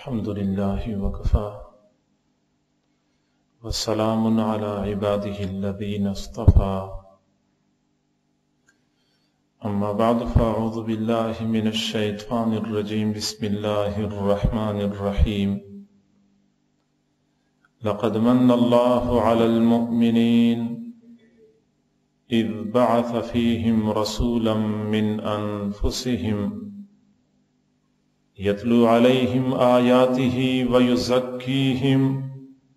الحمد لله وكفى وسلام على عباده الذين اصطفى أما بعد فأعوذ بالله من الشيطان الرجيم بسم الله الرحمن الرحيم لقد من الله على المؤمنين إذ بعث فيهم رسولا من أنفسهم يتلو عليهم آياته ويزكيهم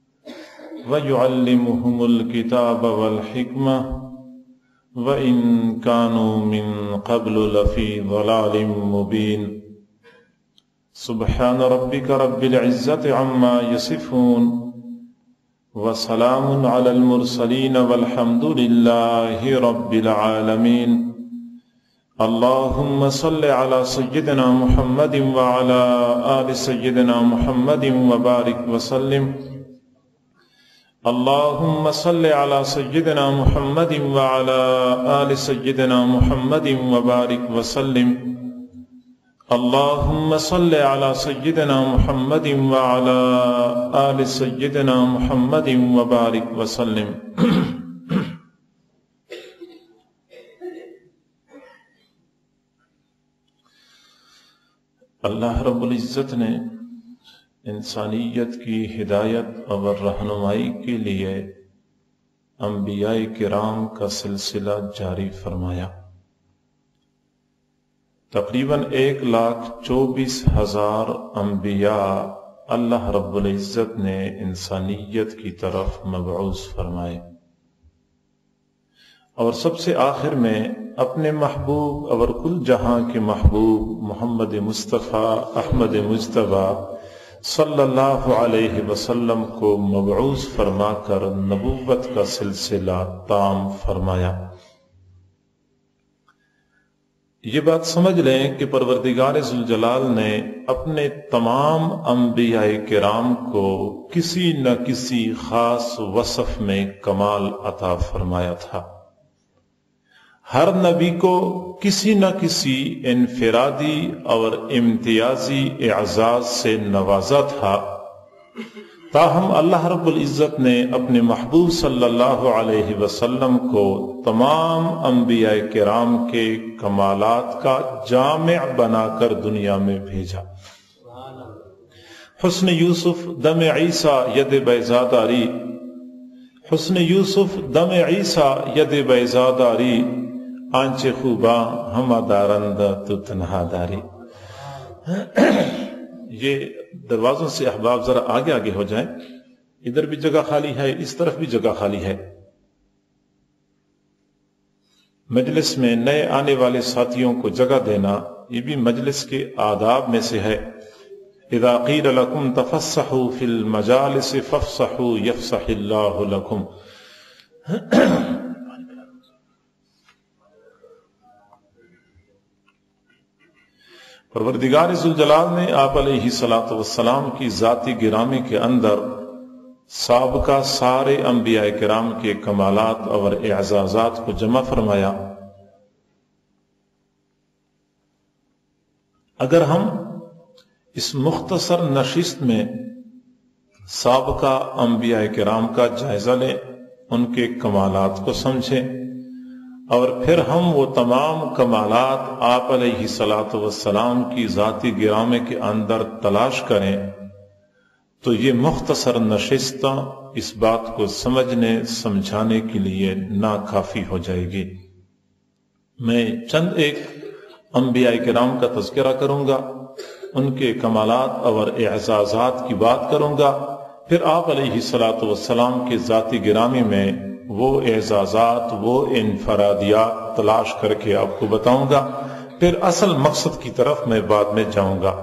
ويعلمهم الكتاب والحكمة وإن كانوا من قبل لفي ضلال مبين سبحان ربك رب العزة عما يصفون وسلام على المرسلين والحمد لله رب العالمين اللهم صل على سيدنا محمد وعلى آل سيدنا محمد وبارك وسلم اللهم صل على سيدنا محمد وعلى آل سيدنا محمد وبارك وسلم اللهم صل على سيدنا محمد وعلى آل سيدنا محمد وبارك وسلم اللہ رب العزت نے انسانیت کی ہدایت اور رہنمائی کے لیے انبیاء کرام کا سلسلہ جاری فرمایا۔ تقریباً 1,24,000 انبیاء اللہ رب العزت نے انسانیت کی طرف مبعوث فرمائے، اور سب سے آخر میں اپنے محبوب اور کل جہاں کے محبوب محمد مصطفیٰ احمد مجتبیٰ صلی اللہ علیہ وسلم کو مبعوث فرما کر نبوت کا سلسلہ تام فرمایا۔ یہ بات سمجھ لیں کہ پروردگار ذوالجلال نے اپنے تمام انبیاء کرام کو کسی نہ کسی خاص وصف میں کمال عطا فرمایا تھا۔ ہر نبی کو کسی نہ کسی انفرادی اور امتیازی اعزاز سے نوازا تھا، تاہم اللہ رب العزت نے اپنے محبوب صلی اللہ علیہ وسلم کو تمام انبیاء کرام کے کمالات کا جامع بنا کر دنیا میں بھیجا۔ حسن یوسف دم عیسیٰ ید بیضاداری، حسن یوسف دم عیسیٰ ید بیضاداری، آنچ خوباں ہما دارند تو تنہا داری۔ یہ دروازوں سے احباب ذرا آگے آگے ہو جائیں، ادھر بھی جگہ خالی ہے، اس طرف بھی جگہ خالی ہے۔ مجلس میں نئے آنے والے ساتھیوں کو جگہ دینا یہ بھی مجلس کے آداب میں سے ہے۔ اذا قیل لکم تفسحوا فی المجالس فافسحوا یفسح اللہ لکم۔ پروردگار ذوالجلال نے آپ علیہ الصلوۃ والسلام کی ذاتی گرامی کے اندر سابقہ سارے انبیاء کرام کے کمالات اور اعزازات کو جمع فرمایا۔ اگر ہم اس مختصر نشست میں سابقہ انبیاء کرام کا جائزہ لیں، ان کے کمالات کو سمجھیں، اور پھر ہم وہ تمام کمالات آپ علیہ الصلوۃ والسلام کی ذاتی گرامی کے اندر تلاش کریں، تو یہ مختصر نشست اس بات کو سمجھنے سمجھانے کے لیے ناکافی ہو جائے گی۔ میں چند ایک انبیاء کرام کا تذکرہ کروں گا، ان کے کمالات اور اعزازات کی بات کروں گا، پھر آپ علیہ الصلوۃ والسلام کے ذاتی گرامی میں وہ اعزازات، وہ انفرادیات تلاش کر کے آپ کو بتاؤں گا، پھر اصل مقصد کی طرف میں بعد میں جاؤں گا۔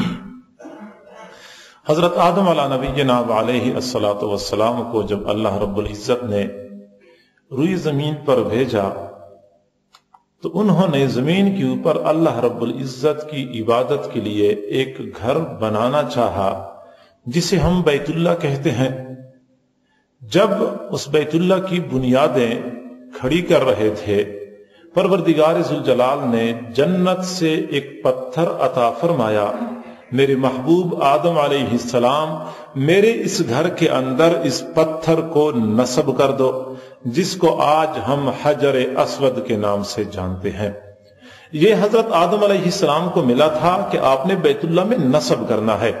حضرت آدم علیہ نبینا علیہ الصلوۃ والسلام کو جب اللہ رب العزت نے روئی زمین پر بھیجا تو انہوں نے زمین کے اوپر اللہ رب العزت کی عبادت کے لیے ایک گھر بنانا چاہا، جسے ہم بیت اللہ کہتے ہیں۔ جب اس بیت اللہ کی بنیادیں کھڑی کر رہے تھے، پروردگار ذوالجلال نے جنت سے ایک پتھر عطا فرمایا میرے محبوب آدم علیہ السلام میرے اس گھر کے اندر اس پتھر کو نصب کر دو جس کو آج ہم حجر اسود کے نام سے جانتے ہیں۔ یہ حضرت آدم علیہ السلام کو ملا تھا کہ آپ نے بیت اللہ میں نصب کرنا ہے۔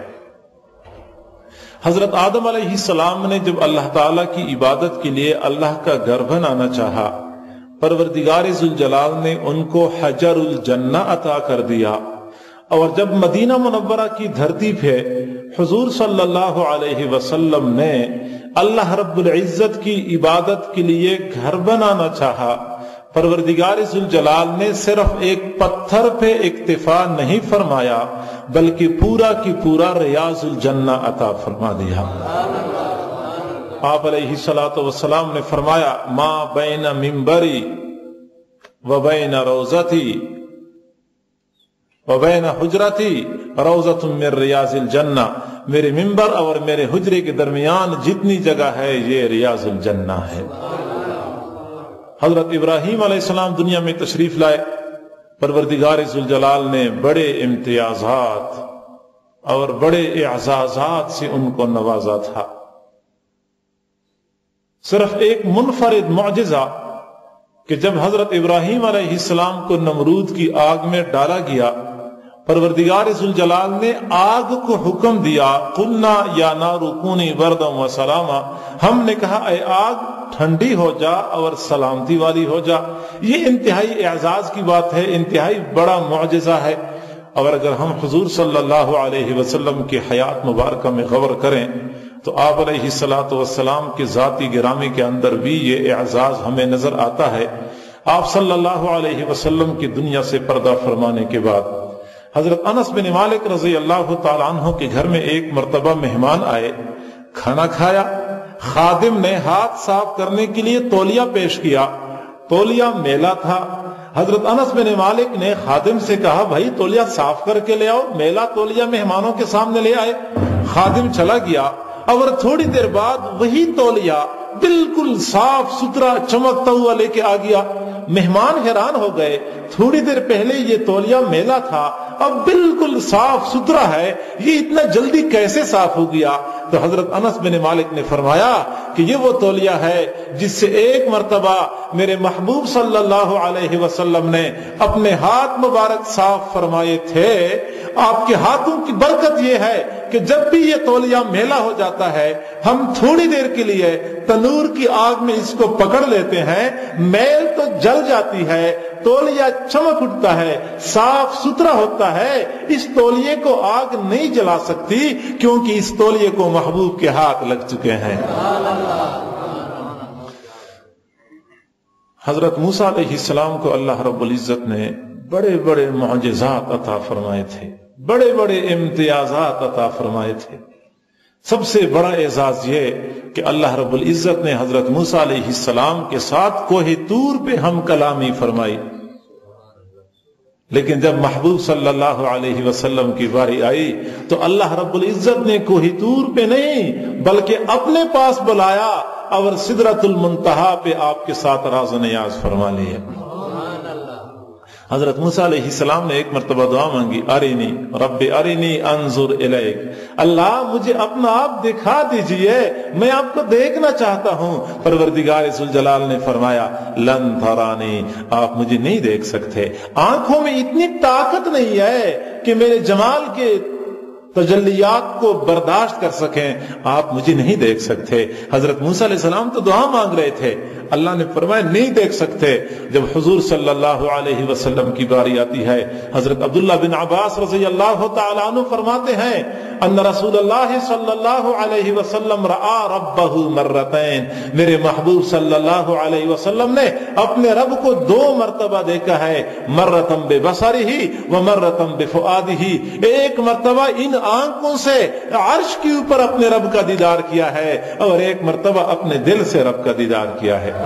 حضرت آدم علیہ السلام نے جب اللہ تعالیٰ کی عبادت کے لیے اللہ کا گھر بنانا چاہا، پروردگار ذوالجلال نے ان کو حجر الجنہ عطا کر دیا، اور جب مدینہ منورہ کی دھرتی پہ حضور صلی اللہ علیہ وسلم نے اللہ رب العزت کی عبادت کے لیے گھر بنانا چاہا، پروردگار ذوالجلال نے صرف ایک پتھر پہ اکتفا نہیں فرمایا بلکہ پورا کی پورا ریاض الجنہ عطا فرما دیا۔ آپ علیہ الصلوۃ والسلام نے فرمایا ما بین منبری و بین روضتی و بین حجرتی روضۃ من ریاض الجنہ، میرے منبر اور میرے حجرے کے درمیان جتنی جگہ ہے یہ ریاض الجنہ ہے۔ حضرت ابراہیم علیہ السلام دنیا میں تشریف لائے، پروردگار ذوالجلال نے بڑے امتیازات اور بڑے اعزازات سے ان کو نوازا تھا۔ صرف ایک منفرد معجزہ کہ جب حضرت ابراہیم علیہ السلام کو نمرود کی آگ میں ڈالا گیا، پروردگار ذوالجلال نے آگ کو حکم دیا قلنا یا نار کونی بردا و سلاما، ہم نے کہا اے آگ ٹھنڈی ہو جا اور سلامتی والی ہو جا۔ یہ انتہائی اعزاز کی بات ہے، انتہائی بڑا معجزہ ہے۔ اور اگر ہم حضور صلی اللہ علیہ وسلم کی حیات مبارکہ میں غور کریں تو آپ علیہ الصلوۃ والسلام کے ذاتی گرامی کے اندر بھی یہ اعزاز ہمیں نظر آتا ہے۔ آپ صلی اللہ علیہ وسلم کی دنیا سے پردہ فرمانے کے بعد حضرت انس بن مالک رضی اللہ تعالیٰ عنہ کے گھر میں ایک مرتبہ مہمان آئے، کھانا کھایا، خادم نے ہاتھ صاف کرنے کے لیے تولیہ پیش کیا، تولیہ میلا تھا۔ حضرت انس بن مالک نے خادم سے کہا بھائی تولیہ صاف کر کے لے آؤ، میلا تولیہ مہمانوں کے سامنے لے آئے۔ خادم چلا گیا اور تھوڑی دیر بعد وہی تولیہ بالکل صاف ستھرا چمکتا ہوا لے کے آ گیا۔ مہمان حیران ہو گئے، تھوڑی دیر پہلے یہ تولیہ میلا تھا، اب بالکل صاف ستھرا ہے، یہ اتنا جلدی کیسے صاف ہو گیا؟ تو حضرت انس بن مالک نے فرمایا کہ یہ وہ تولیہ ہے جس سے ایک مرتبہ میرے محبوب صلی اللہ علیہ وسلم نے اپنے ہاتھ مبارک صاف فرمائے تھے۔ آپ کے ہاتھوں کی برکت یہ ہے کہ جب بھی یہ تولیہ میلا ہو جاتا ہے ہم تھوڑی دیر کے لیے تنور کی آگ میں اس کو پکڑ لیتے ہیں، میل تو جل جاتی ہے، تولیہ چمک اٹھتا ہے، صاف ستھرا ہوتا ہے۔ اس تولیے کو آگ نہیں جلا سکتی کیونکہ اس تولیے کو محبوب کے ہاتھ لگ چکے ہیں۔ حضرت موسیٰ علیہ السلام کو اللہ رب العزت نے بڑے بڑے معجزات عطا فرمائے تھے، بڑے بڑے امتیازات عطا فرمائے تھے۔ سب سے بڑا اعزاز یہ کہ اللہ رب العزت نے حضرت موسیٰ علیہ السلام کے ساتھ کوہ طور پہ ہم کلامی فرمائی، لیکن جب محبوب صلی اللہ علیہ وسلم کی باری آئی تو اللہ رب العزت نے کوہ طور پہ نہیں بلکہ اپنے پاس بلایا اور سدرۃ المنتہا پہ آپ کے ساتھ راز و نیاز فرما لیے۔ حضرت موسیٰ علیہ السلام نے ایک مرتبہ دعا مانگی ارینی رب ارینی انظر الیک، اللہ مجھے اپنا آپ دکھا دیجئے، میں آپ کو دیکھنا چاہتا ہوں۔ پروردگار ذوالجلال نے فرمایا لن ترانی، آپ مجھے نہیں دیکھ سکتے، آنکھوں میں اتنی طاقت نہیں ہے کہ میرے جمال کے تجلیات کو برداشت کر سکیں، آپ مجھے نہیں دیکھ سکتے۔ حضرت موسیٰ علیہ السلام تو دعا مانگ رہے تھے، اللہ نے فرمایا نہیں دیکھ سکتے۔ جب حضور صلی اللہ علیہ وسلم کی باری آتی ہے، حضرت عبداللہ بن عباس رضی اللہ تعالیٰ عنہ فرماتے ہیں ان رسول اللہ صلی اللہ علیہ وسلم رآ ربہ مرتین، میرے محبوب صلی اللہ علیہ وسلم نے اپنے رب کو 2 مرتبہ دیکھا ہے، مرتن ببصرہ و مرتن بفؤادہ، ایک مرتبہ ان آنکھوں سے عرش کے اوپر اپنے رب کا دیدار کیا ہے اور ایک مرتبہ اپنے دل سے رب کا دیدار کیا ہے۔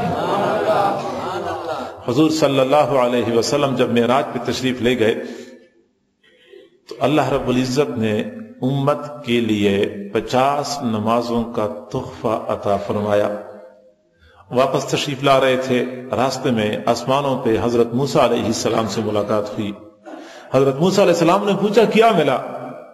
حضور صلی اللہ علیہ وسلم جب معراج پہ تشریف لے گئے تو اللہ رب العزت نے امت کے لیے 50 نمازوں کا تحفہ عطا فرمایا۔ واپس تشریف لا رہے تھے، راستے میں آسمانوں پہ حضرت موسیٰ علیہ السلام سے ملاقات ہوئی۔ حضرت موسیٰ علیہ السلام نے پوچھا کیا ملا؟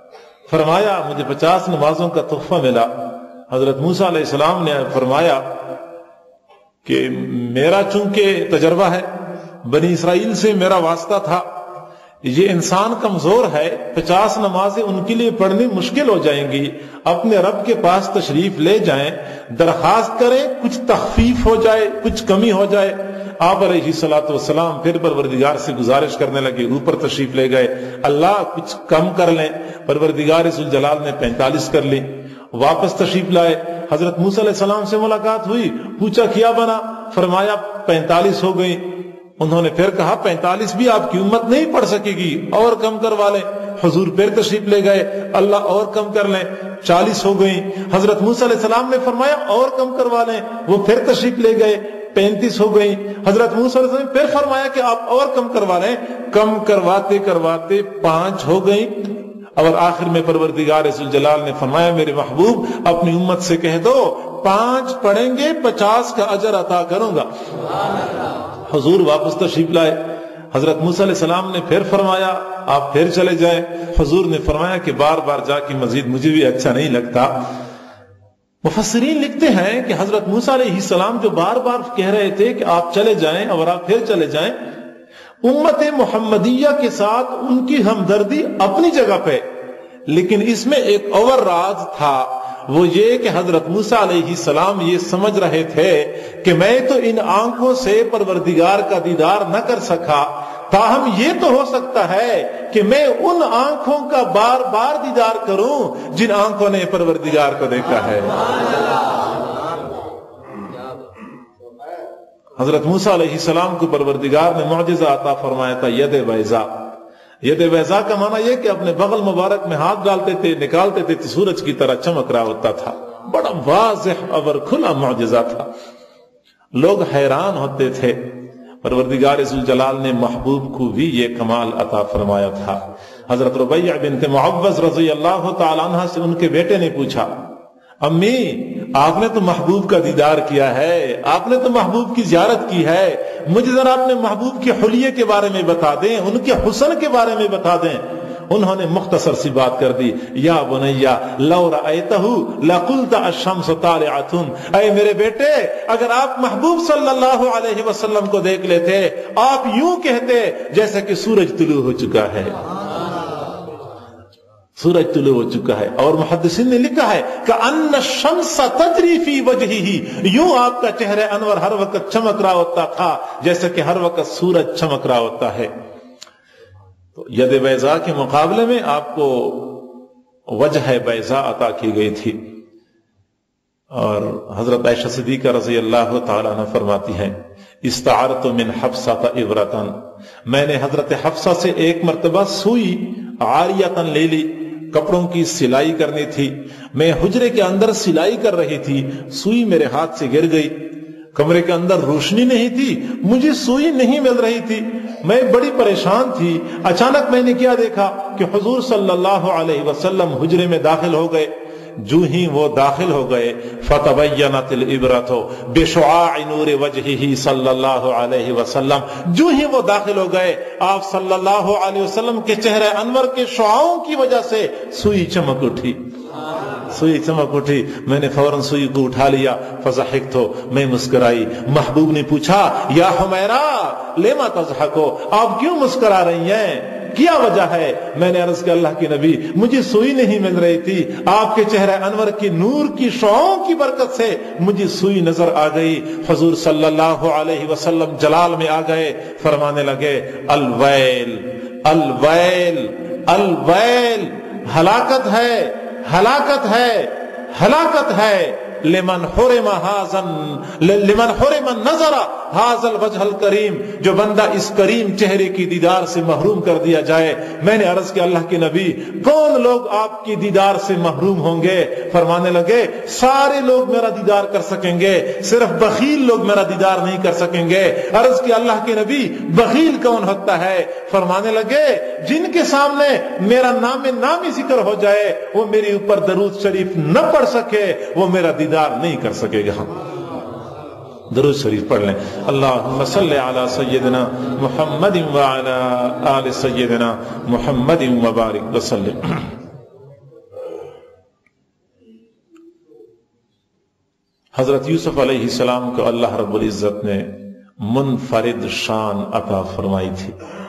فرمایا مجھے 50 نمازوں کا تحفہ ملا۔ حضرت موسیٰ علیہ السلام نے فرمایا کہ میرا چونکہ تجربہ ہے، بنی اسرائیل سے میرا واسطہ تھا، یہ انسان کمزور ہے، 50 نمازیں ان کے لیے پڑھنی مشکل ہو جائیں گی، اپنے رب کے پاس تشریف لے جائیں، درخواست کریں کچھ تخفیف ہو جائے، کچھ کمی ہو جائے۔ آپ علیہ الصلوۃ والسلام پھر پروردگار سے گزارش کرنے لگے، اوپر تشریف لے گئے، اللہ کچھ کم کر لیں۔ پروردگار ذوالجلال نے 45 کر لی، واپس تشریف لائے، حضرت موسیٰ علیہ السلام سے ملاقات ہوئی، پوچھا کیا بنا، فرمایا 45 ہو گئی۔ انہوں نے پھر کہا 45 بھی آپ کی امت نہیں پڑھ سکے گی، اور کم کروا لیں۔ حضور پھر تشریف لے گئے، اللہ اور کم کر لیں، 40 ہو گئی۔ حضرت موسیٰ علیہ السلام نے فرمایا اور کم کروا لیں، وہ پھر تشریف لے گئے، 35 ہو گئی۔ حضرت موسیٰ علیہ السلام نے پھر فرمایا کہ آپ اور کم کروا لیں، کم کرواتے کرواتے 5 ہو گئی، اور آخر میں پروردگار ذوالجلال نے فرمایا میرے محبوب اپنی امت سے کہہ دو 5 پڑھیں گے 50 کا اجر عطا کروں گا۔ حضور واپس تشریف لائے، حضرت موسیٰ علیہ السلام نے پھر فرمایا آپ پھر چلے جائیں۔ حضور نے فرمایا کہ بار بار جا کے مزید مجھے بھی اچھا نہیں لگتا۔ مفسرین لکھتے ہیں کہ حضرت موسیٰ علیہ السلام جو بار بار کہہ رہے تھے کہ آپ چلے جائیں اور آپ پھر چلے جائیں، امت محمدیہ کے ساتھ ان کی ہمدردی اپنی جگہ پہ، لیکن اس میں ایک اور راز تھا، وہ یہ کہ حضرت موسیٰ علیہ السلام یہ سمجھ رہے تھے کہ میں تو ان آنکھوں سے پروردگار کا دیدار نہ کر سکا، تاہم یہ تو ہو سکتا ہے کہ میں ان آنکھوں کا بار بار دیدار کروں جن آنکھوں نے پروردگار کو دیکھا ہے۔ حضرت موسیٰ علیہ السلام کو پروردگار نے معجزہ عطا فرمایا تھا، ید بیضاء۔ ید بیضاء کا معنی یہ کہ اپنے بغل مبارک میں ہاتھ ڈالتے تھے، نکالتے تھے تو سورج کی طرح چمک رہا ہوتا تھا، بڑا واضح اور کھلا معجزہ تھا، لوگ حیران ہوتے تھے۔ پروردگار ذوالجلال نے محبوب کو بھی یہ کمال عطا فرمایا تھا۔ حضرت ربیعہ بنت معوذ رضی اللہ تعالی عنہ سے ان کے بیٹے نے پوچھا، امی آپ نے تو محبوب کا دیدار کیا ہے، آپ نے تو محبوب کی زیارت کی ہے، مجھے ذرا اپنے محبوب کے حلیے کے بارے میں بتا دیں، ان کے حسن کے بارے میں بتا دیں۔ انہوں نے مختصر سی بات کر دی، یا بنیا لو رأیتہ لقلت الشمس طالعۃ، اے میرے بیٹے اگر آپ محبوب صلی اللہ علیہ وسلم کو دیکھ لیتے آپ یوں کہتے جیسے کہ سورج طلوع ہو چکا ہے، سورج طلوع ہو چکا ہے۔ اور محدثین نے لکھا ہے کأن الشمس تجری فی وجہہ، یوں آپ کا چہرہ انور ہر وقت چمک رہا ہوتا تھا جیسے کہ ہر وقت سورج چمک رہا ہوتا ہے۔ تو ید بیضاء کے مقابلے میں آپ کو وجہ بیضاء عطا کی گئی تھی۔ اور حضرت عائشہ صدیقہ رضی اللہ تعالیٰ عنہ فرماتی ہیں استعرت من حفصہ عبرۃ، میں نے حضرت حفصہ سے ایک مرتبہ سوئی عاریۃ لے لی، کپڑوں کی سلائی کرنی تھی، میں حجرے کے اندر سلائی کر رہی تھی، سوئی میرے ہاتھ سے گر گئی، کمرے کے اندر روشنی نہیں تھی، مجھے سوئی نہیں مل رہی تھی، میں بڑی پریشان تھی۔ اچانک میں نے کیا دیکھا کہ حضور صلی اللہ علیہ وسلم حجرے میں داخل ہو گئے، جو ہی وہ داخل ہو گئے فتبینت العبرۃ بشعاع نور وجہہ صلی اللہ علیہ وسلم، جو ہی وہ داخل ہو گئے آپ صلی اللہ علیہ وسلم کے چہرے انور کے شعاعوں کی وجہ سے سوئی چمک اٹھی، سوئی چمک اٹھی۔ میں نے فوراً سوئی کو اٹھا لیا، فضحکت، میں مسکرائی۔ محبوب نے پوچھا یا حمیرہ لما تضحکو، آپ کیوں مسکرا رہی ہیں، کیا وجہ ہے؟ میں نے عرض کیا اللہ کی نبی مجھے سوئی نہیں مل رہی تھی، آپ کے چہرہ انور کی نور کی شعاعوں کی برکت سے مجھے سوئی نظر آ گئی۔ حضور صلی اللہ علیہ وسلم جلال میں آ گئے، فرمانے لگے الویل الویل الویل، ہلاکت ہے ہلاکت ہے ہلاکت ہے لمن حرم النظر هذا الوجه الکریم، جو بندہ اس کریم چہرے کی دیدار سے محروم کر دیا جائے۔ میں نے عرض کیا اللہ کے نبی کون لوگ آپ کی دیدار سے محروم ہوں گے؟ فرمانے لگے سارے لوگ میرا دیدار کر سکیں گے، صرف بخیل لوگ میرا دیدار نہیں کر سکیں گے۔ عرض کیا اللہ کے نبی بخیل کون ہوتا ہے؟ فرمانے لگے جن کے سامنے میرا نامی ذکر ہو جائے، وہ میرے اوپر درود شریف نہ پڑھ سکے، وہ میرا دیدار نہیں کر سکے گا۔ درود شریف پڑھ لیں، اللہم صلی علی سیدنا محمد وعلی آل سیدنا محمد وبارک وسلم۔ حضرت یوسف علیہ السلام کو اللہ رب العزت نے منفرد شان عطا فرمائی تھی.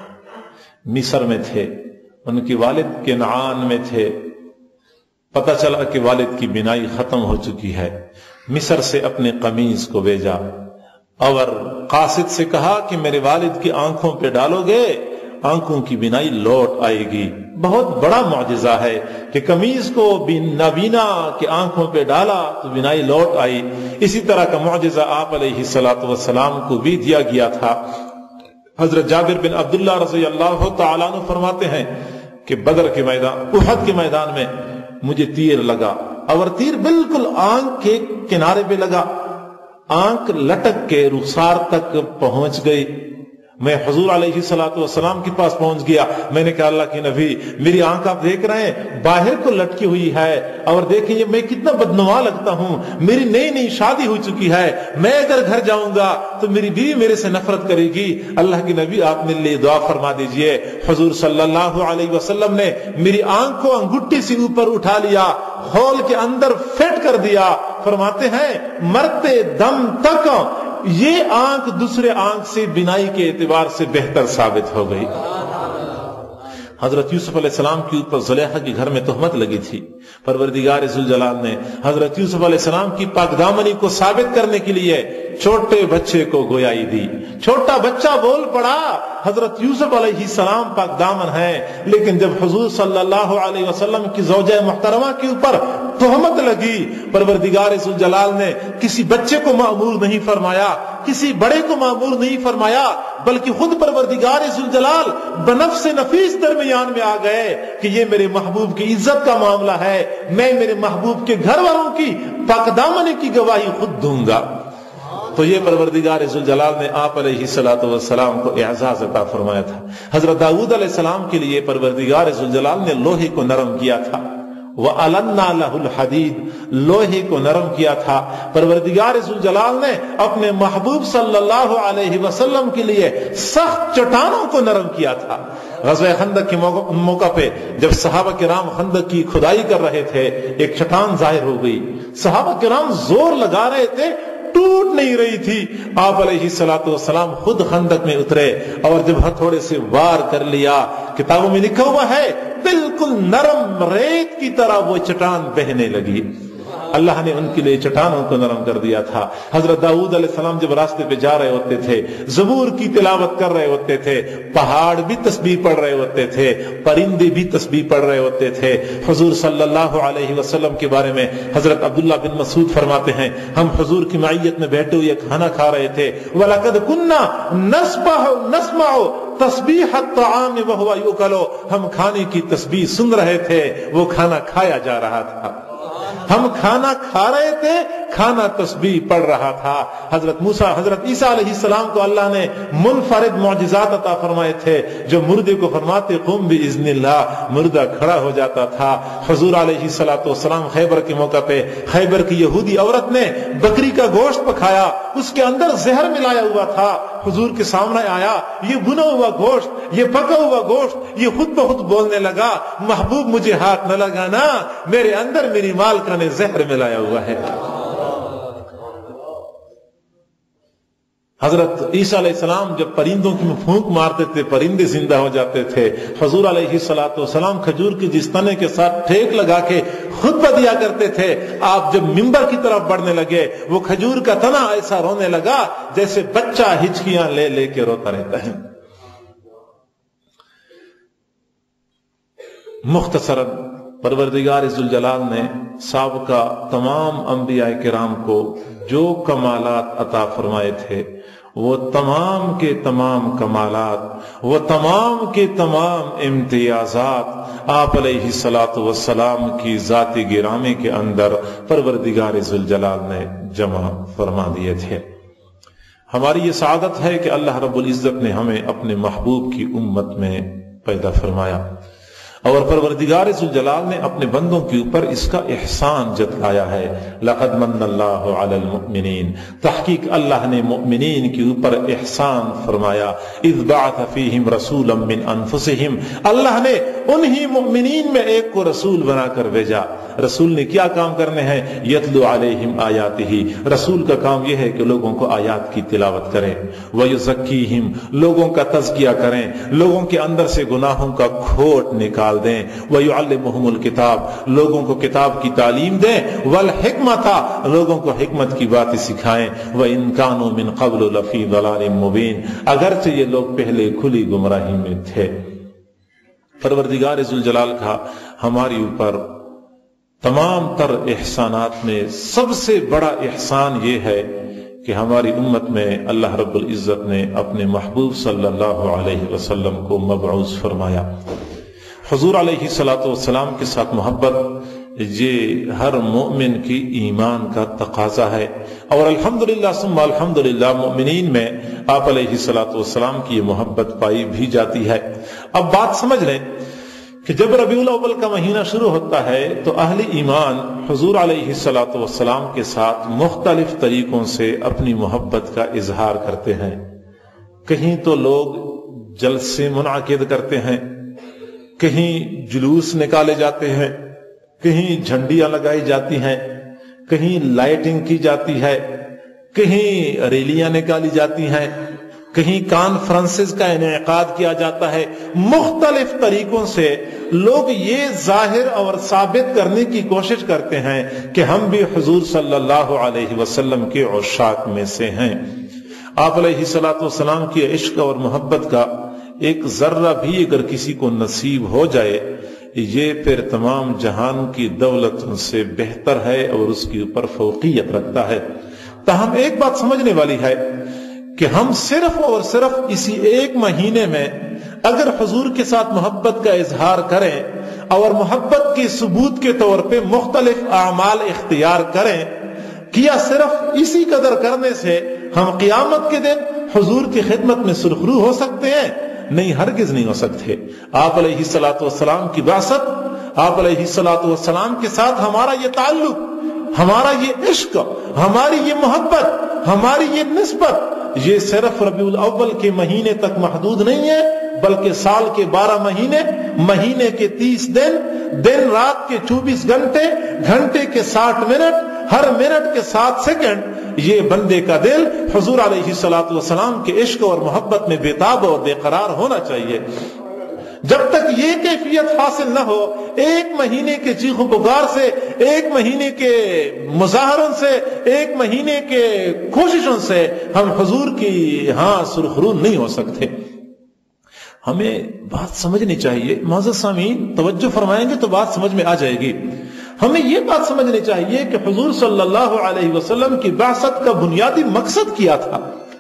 مصر میں تھے، ان کے والد کنعان میں تھے. پتہ چلا کہ والد کی بینائی ختم ہو چکی ہے. مصر سے اپنے قمیص کو بھیجا اور قاصد سے کہا کہ میرے والد کی آنکھوں پہ ڈالو گے، آنکھوں کی بینائی لوٹ آئے گی. بہت بڑا معجزہ ہے کہ قمیص کو نابینا کی آنکھوں پہ ڈالا تو بینائی لوٹ آئی. اسی طرح کا معجزہ آپ علیہ السلام کو بھی دیا گیا تھا. حضرت جابر بن عبداللہ رضی اللہ تعالیٰ عنہ فرماتے ہیں کہ بدر کے میدان، احد کے میدان میں مجھے تیر لگا اور تیر بالکل آنکھ کے کنارے پہ لگا، آنکھ لٹک کے رخسار تک پہنچ گئی. میں حضور علیہ السلام کے پاس پہنچ گیا. میں نے کہا اللہ کے نبی، میری آنکھ آپ دیکھ رہے ہیں باہر کو لٹکی ہوئی ہے، اور دیکھیں یہ میں کتنا بدنما لگتا ہوں، میری نئی نئی شادی ہو چکی ہے، میں اگر گھر جاؤں گا تو میری بیوی میرے سے نفرت کرے گی. اللہ کے نبی آپ میرے لیے دعا فرما دیجئے. حضور صلی اللہ علیہ وسلم نے میری آنکھ کو انگوٹھی سے اوپر اٹھا لیا، ہول کے اندر فٹ کر دیا. فرماتے ہیں مرتے دم تک یہ آنکھ دوسرے آنکھ سے بینائی کے اعتبار سے بہتر ثابت ہو گئی. حضرت یوسف علیہ السلام کے اوپر زلیخا کے گھر میں تہمت لگی تھی. پروردگار ذوالجلال نے حضرت یوسف علیہ السلام کی پاک دامنی کو ثابت کرنے کے لیے چھوٹے بچے کو گویائی دی. چھوٹا بچہ بول پڑا حضرت یوسف علیہ السلام پاک دامن ہے. لیکن جب حضور صلی اللہ علیہ وسلم کی زوجہ محترمہ کے اوپر تہمت لگی، پروردگار ذوالجلال نے کسی بچے کو مأمور نہیں فرمایا، کسی بڑے کو مأمور نہیں فرمایا، بلکہ خود پروردگار ذوالجلال بنفس نفیس درمیان میں آ گئے کہ یہ میرے محبوب کی عزت کا معاملہ ہے، میں میرے محبوب کے گھر والوں کی پاک دامنی کی گواہی خود دوں گا. تو یہ پروردگار ذوالجلال نے آپ علیہ السلام کو اعزاز عطا فرمایا تھا. حضرت داؤد علیہ السلام کے لیے پروردگار ذوالجلال نے لوہے کو نرم کیا تھا. وَأَلَنَّا لَهُ الْحَدِيدِ، لوہے کو نرم کیا تھا. پروردگار ذوالجلال نے اپنے محبوب صلی اللہ علیہ وسلم کے لیے سخت چٹانوں کو نرم کیا تھا. غزوہ خندق کے موقع پہ جب صحابہ کرام خندق کی کھدائی کر رہے تھے، ایک چٹان ظاہر ہو گئی. صحابہ کرام زور لگا رہے تھے، ٹوٹ نہیں رہی تھی. آپ علیہ السلام خود خندق میں اترے اور جب ہتھوڑے سے وار کر لیا، کتابوں میں لکھا ہوا ہے بالکل نرم ریت کی طرح وہ چٹان بہنے لگی. اللہ نے ان کے لیے چٹانوں کو نرم کر دیا تھا. حضرت داؤد علیہ السلام جب راستے پہ جا رہے ہوتے تھے، زبور کی تلاوت کر رہے ہوتے تھے، پہاڑ بھی تسبیح پڑھ رہے ہوتے تھے، پرندے بھی تسبیح پڑھ رہے ہوتے تھے. حضور صلی اللہ علیہ وسلم کے بارے میں حضرت عبداللہ بن مسعود فرماتے ہیں، ہم حضور کی معیت میں بیٹھے ہوئے کھانا کھا رہے تھے. وَلَقَدْ كُنَّا نَسْمَعُ تسبیح الطعام وَهُوَ يُؤْكَلُ، ہم کھانے کی تسبیح سن رہے تھے، وہ کھانا کھایا جا رہا تھا. ہم کھانا کھا رہے تھے، کھانا تسبیح پڑھ رہا تھا. حضرت عیسیٰ علیہ السلام کو اللہ نے منفرد معجزات عطا فرمائے تھے. جو مردے کو فرماتے قم باذن اللہ، مردہ کھڑا ہو جاتا تھا. حضور علیہ السلام خیبر کے موقع پہ خیبر کی یہودی عورت نے بکری کا گوشت پکایا، اس کے اندر زہر ملایا ہوا تھا. حضور کے سامنے آیا، یہ بنا ہوا گوشت، یہ پکا ہوا گوشت. یہ خود بخود بولنے لگا، محبوب مجھے ہاتھ نہ لگانا، میرے اندر میری مالکہ نے زہر ملایا ہوا ہے. حضرت عیسیٰ علیہ السلام جب پرندوں کی پھونک مارتے تھے، پرندے زندہ ہو جاتے تھے. حضور علیہ السلام کھجور کی جس تنے کے ساتھ ٹھیک لگا کے خطبہ دیا کرتے تھے. آپ جب منبر کی طرف بڑھنے لگے، وہ کھجور کا تنا ایسا رونے لگا جیسے بچہ ہچکیاں لے لے کے روتا رہتا ہے. مختصراً پروردگار ذوالجلال نے سابقہ تمام انبیاء کرام کو جو کمالات عطا فرمائے تھے، وہ تمام کے تمام کمالات، وہ تمام کے تمام امتیازات آپ علیہ السلام کی ذاتی گرامی کے اندر پروردگار ذوالجلال نے جمع فرما دیے تھے. ہماری یہ سعادت ہے کہ اللہ رب العزت نے ہمیں اپنے محبوب کی امت میں پیدا فرمایا. اور پروردگار ذوالجلال نے اپنے بندوں کے اوپر اس کا احسان جتلایا ہے. لقد من اللہ علی المؤمنین، تحقیق اللہ نے مؤمنین کے اوپر احسان فرمایا. اذ بعث فیہم رسولا من انفسہم، اللہ نے انہی مؤمنین میں ایک کو رسول بنا کر بھیجا. رسول نے کیا کام کرنے ہیں؟ یتلو علیہم آیاتہ، رسول کا کام یہ ہے کہ لوگوں کو آیات کی تلاوت کریں. ویزکیہم، لوگوں کا تزکیہ کریں، لوگوں کے اندر سے گناہوں کا کھوٹ نکال دیں. ویعلمہم الکتاب، لوگوں کو کتاب کی تعلیم دیں. والحکمت، لوگوں کو حکمت کی باتیں سکھائیں. وان کانوا من قبل لفی ضلال مبین، اگرچہ یہ لوگ پہلے کھلی گمراہی میں تھے. پروردگار ذوالجلال کا ہماری اوپر تمام تر احسانات میں سب سے بڑا احسان یہ ہے کہ ہماری امت میں اللہ رب العزت نے اپنے محبوب صلی اللہ علیہ وسلم کو مبعوث فرمایا. حضور علیہ الصلوۃ والسلام کے ساتھ محبت یہ ہر مومن کی ایمان کا تقاضا ہے، اور الحمدللہ ثم الحمدللہ مومنین میں آپ علیہ الصلوۃ والسلام کی یہ محبت پائی بھی جاتی ہے. اب بات سمجھ لیں کہ جب ربیع الاول کا مہینہ شروع ہوتا ہے تو اہل ایمان حضور علیہ الصلوۃ والسلام کے ساتھ مختلف طریقوں سے اپنی محبت کا اظہار کرتے ہیں. کہیں تو لوگ جلسے منعقد کرتے ہیں، کہیں جلوس نکالے جاتے ہیں، کہیں جھنڈیاں لگائی جاتی ہیں، کہیں لائٹنگ کی جاتی ہے، کہیں ریلیاں نکالی جاتی ہیں، کہیں کانفرنسز کا انعقاد کیا جاتا ہے. مختلف طریقوں سے لوگ یہ ظاہر اور ثابت کرنے کی کوشش کرتے ہیں کہ ہم بھی حضور صلی اللہ علیہ وسلم کے عشاق میں سے ہیں. آپ علیہ الصلوۃ والسلام کی عشق اور محبت کا ایک ذرہ بھی اگر کسی کو نصیب ہو جائے، یہ پھر تمام جہان کی دولتوں سے بہتر ہے اور اس کے اوپر فوقیت رکھتا ہے. تاہم ایک بات سمجھنے والی ہے کہ ہم صرف اور صرف اسی ایک مہینے میں اگر حضور کے ساتھ محبت کا اظہار کریں اور محبت کے ثبوت کے طور پہ مختلف اعمال اختیار کریں، کیا صرف اسی قدر کرنے سے ہم قیامت کے دن حضور کی خدمت میں سرخرو ہو سکتے ہیں؟ نہیں، ہرگز نہیں ہو سکتے. آپ علیہ الصلوۃ والسلام کی بعثت، آپ علیہ الصلوۃ والسلام کے ساتھ ہمارا یہ تعلق، ہمارا یہ عشق، ہماری یہ محبت، ہماری یہ نسبت، یہ صرف ربیع الاول کے مہینے تک محدود نہیں ہے، بلکہ سال کے 12 مہینے، مہینے کے 30 دن، دن رات کے 24 گھنٹے، گھنٹے کے 60 منٹ، ہر منٹ کے 7 سیکنڈ، یہ بندے کا دل حضور علیہ الصلوۃ والسلام کے عشق اور محبت میں بےتاب اور بے قرار ہونا چاہیے. جب تک یہ کیفیت حاصل نہ ہو، ایک مہینے کے چیخ و پکار سے، ایک مہینے کے مظاہروں سے، ایک مہینے کے کوششوں سے ہم حضور کی سرخرو نہیں ہو سکتے. ہمیں بات سمجھنی چاہیے. معزز سامعین توجہ فرمائیں گے تو بات سمجھ میں آ جائے گی. ہمیں یہ بات سمجھنی چاہیے کہ حضور صلی اللہ علیہ وسلم کی بعثت کا بنیادی مقصد کیا تھا.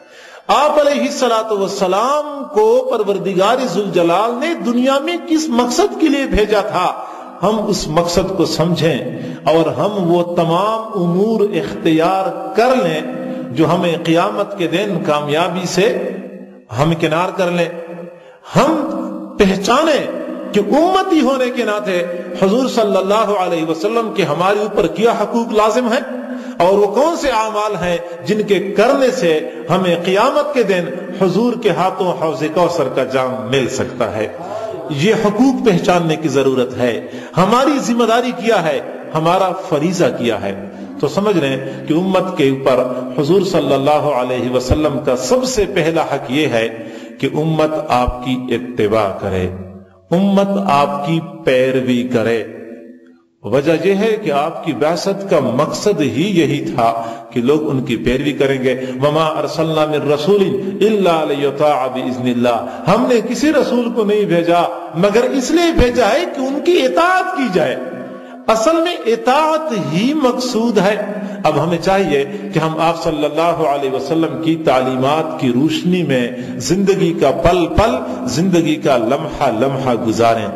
آپ علیہ الصلوۃ والسلام کو پروردگار ذوالجلال نے دنیا میں کس مقصد کے لیے بھیجا تھا، ہم اس مقصد کو سمجھیں اور ہم وہ تمام امور اختیار کر لیں جو ہمیں قیامت کے دن کامیابی سے ہمکنار کر لیں. ہم پہچانیں کہ امتی ہونے کے ناطے حضور صلی اللہ علیہ وسلم کے ہمارے اوپر کیا حقوق لازم ہیں اور وہ کون سے اعمال ہیں جن کے کرنے سے ہمیں قیامت کے دن حضور کے ہاتھوں حوض کوثر کا جام مل سکتا ہے. یہ حقوق پہچاننے کی ضرورت ہے. ہماری ذمہ داری کیا ہے، ہمارا فریضہ کیا ہے. تو سمجھ لیں کہ امت کے اوپر حضور صلی اللہ علیہ وسلم کا سب سے پہلا حق یہ ہے کہ امت آپ کی اتباع کرے، امت آپ کی پیروی کرے. وجہ یہ ہے کہ آپ کی بعثت کا مقصد ہی یہی تھا کہ لوگ ان کی پیروی کریں گے. وما ارسلنا من رسول الا لیطاع باذن اللہ، ہم نے کسی رسول کو نہیں بھیجا مگر اس لیے بھیجا ہے کہ ان کی اطاعت کی جائے. اصل میں اطاعت ہی مقصود ہے. اب ہمیں چاہیے کہ ہم آپ صلی اللہ علیہ وسلم کی تعلیمات کی روشنی میں زندگی کا پل پل، زندگی کا لمحہ لمحہ گزاریں.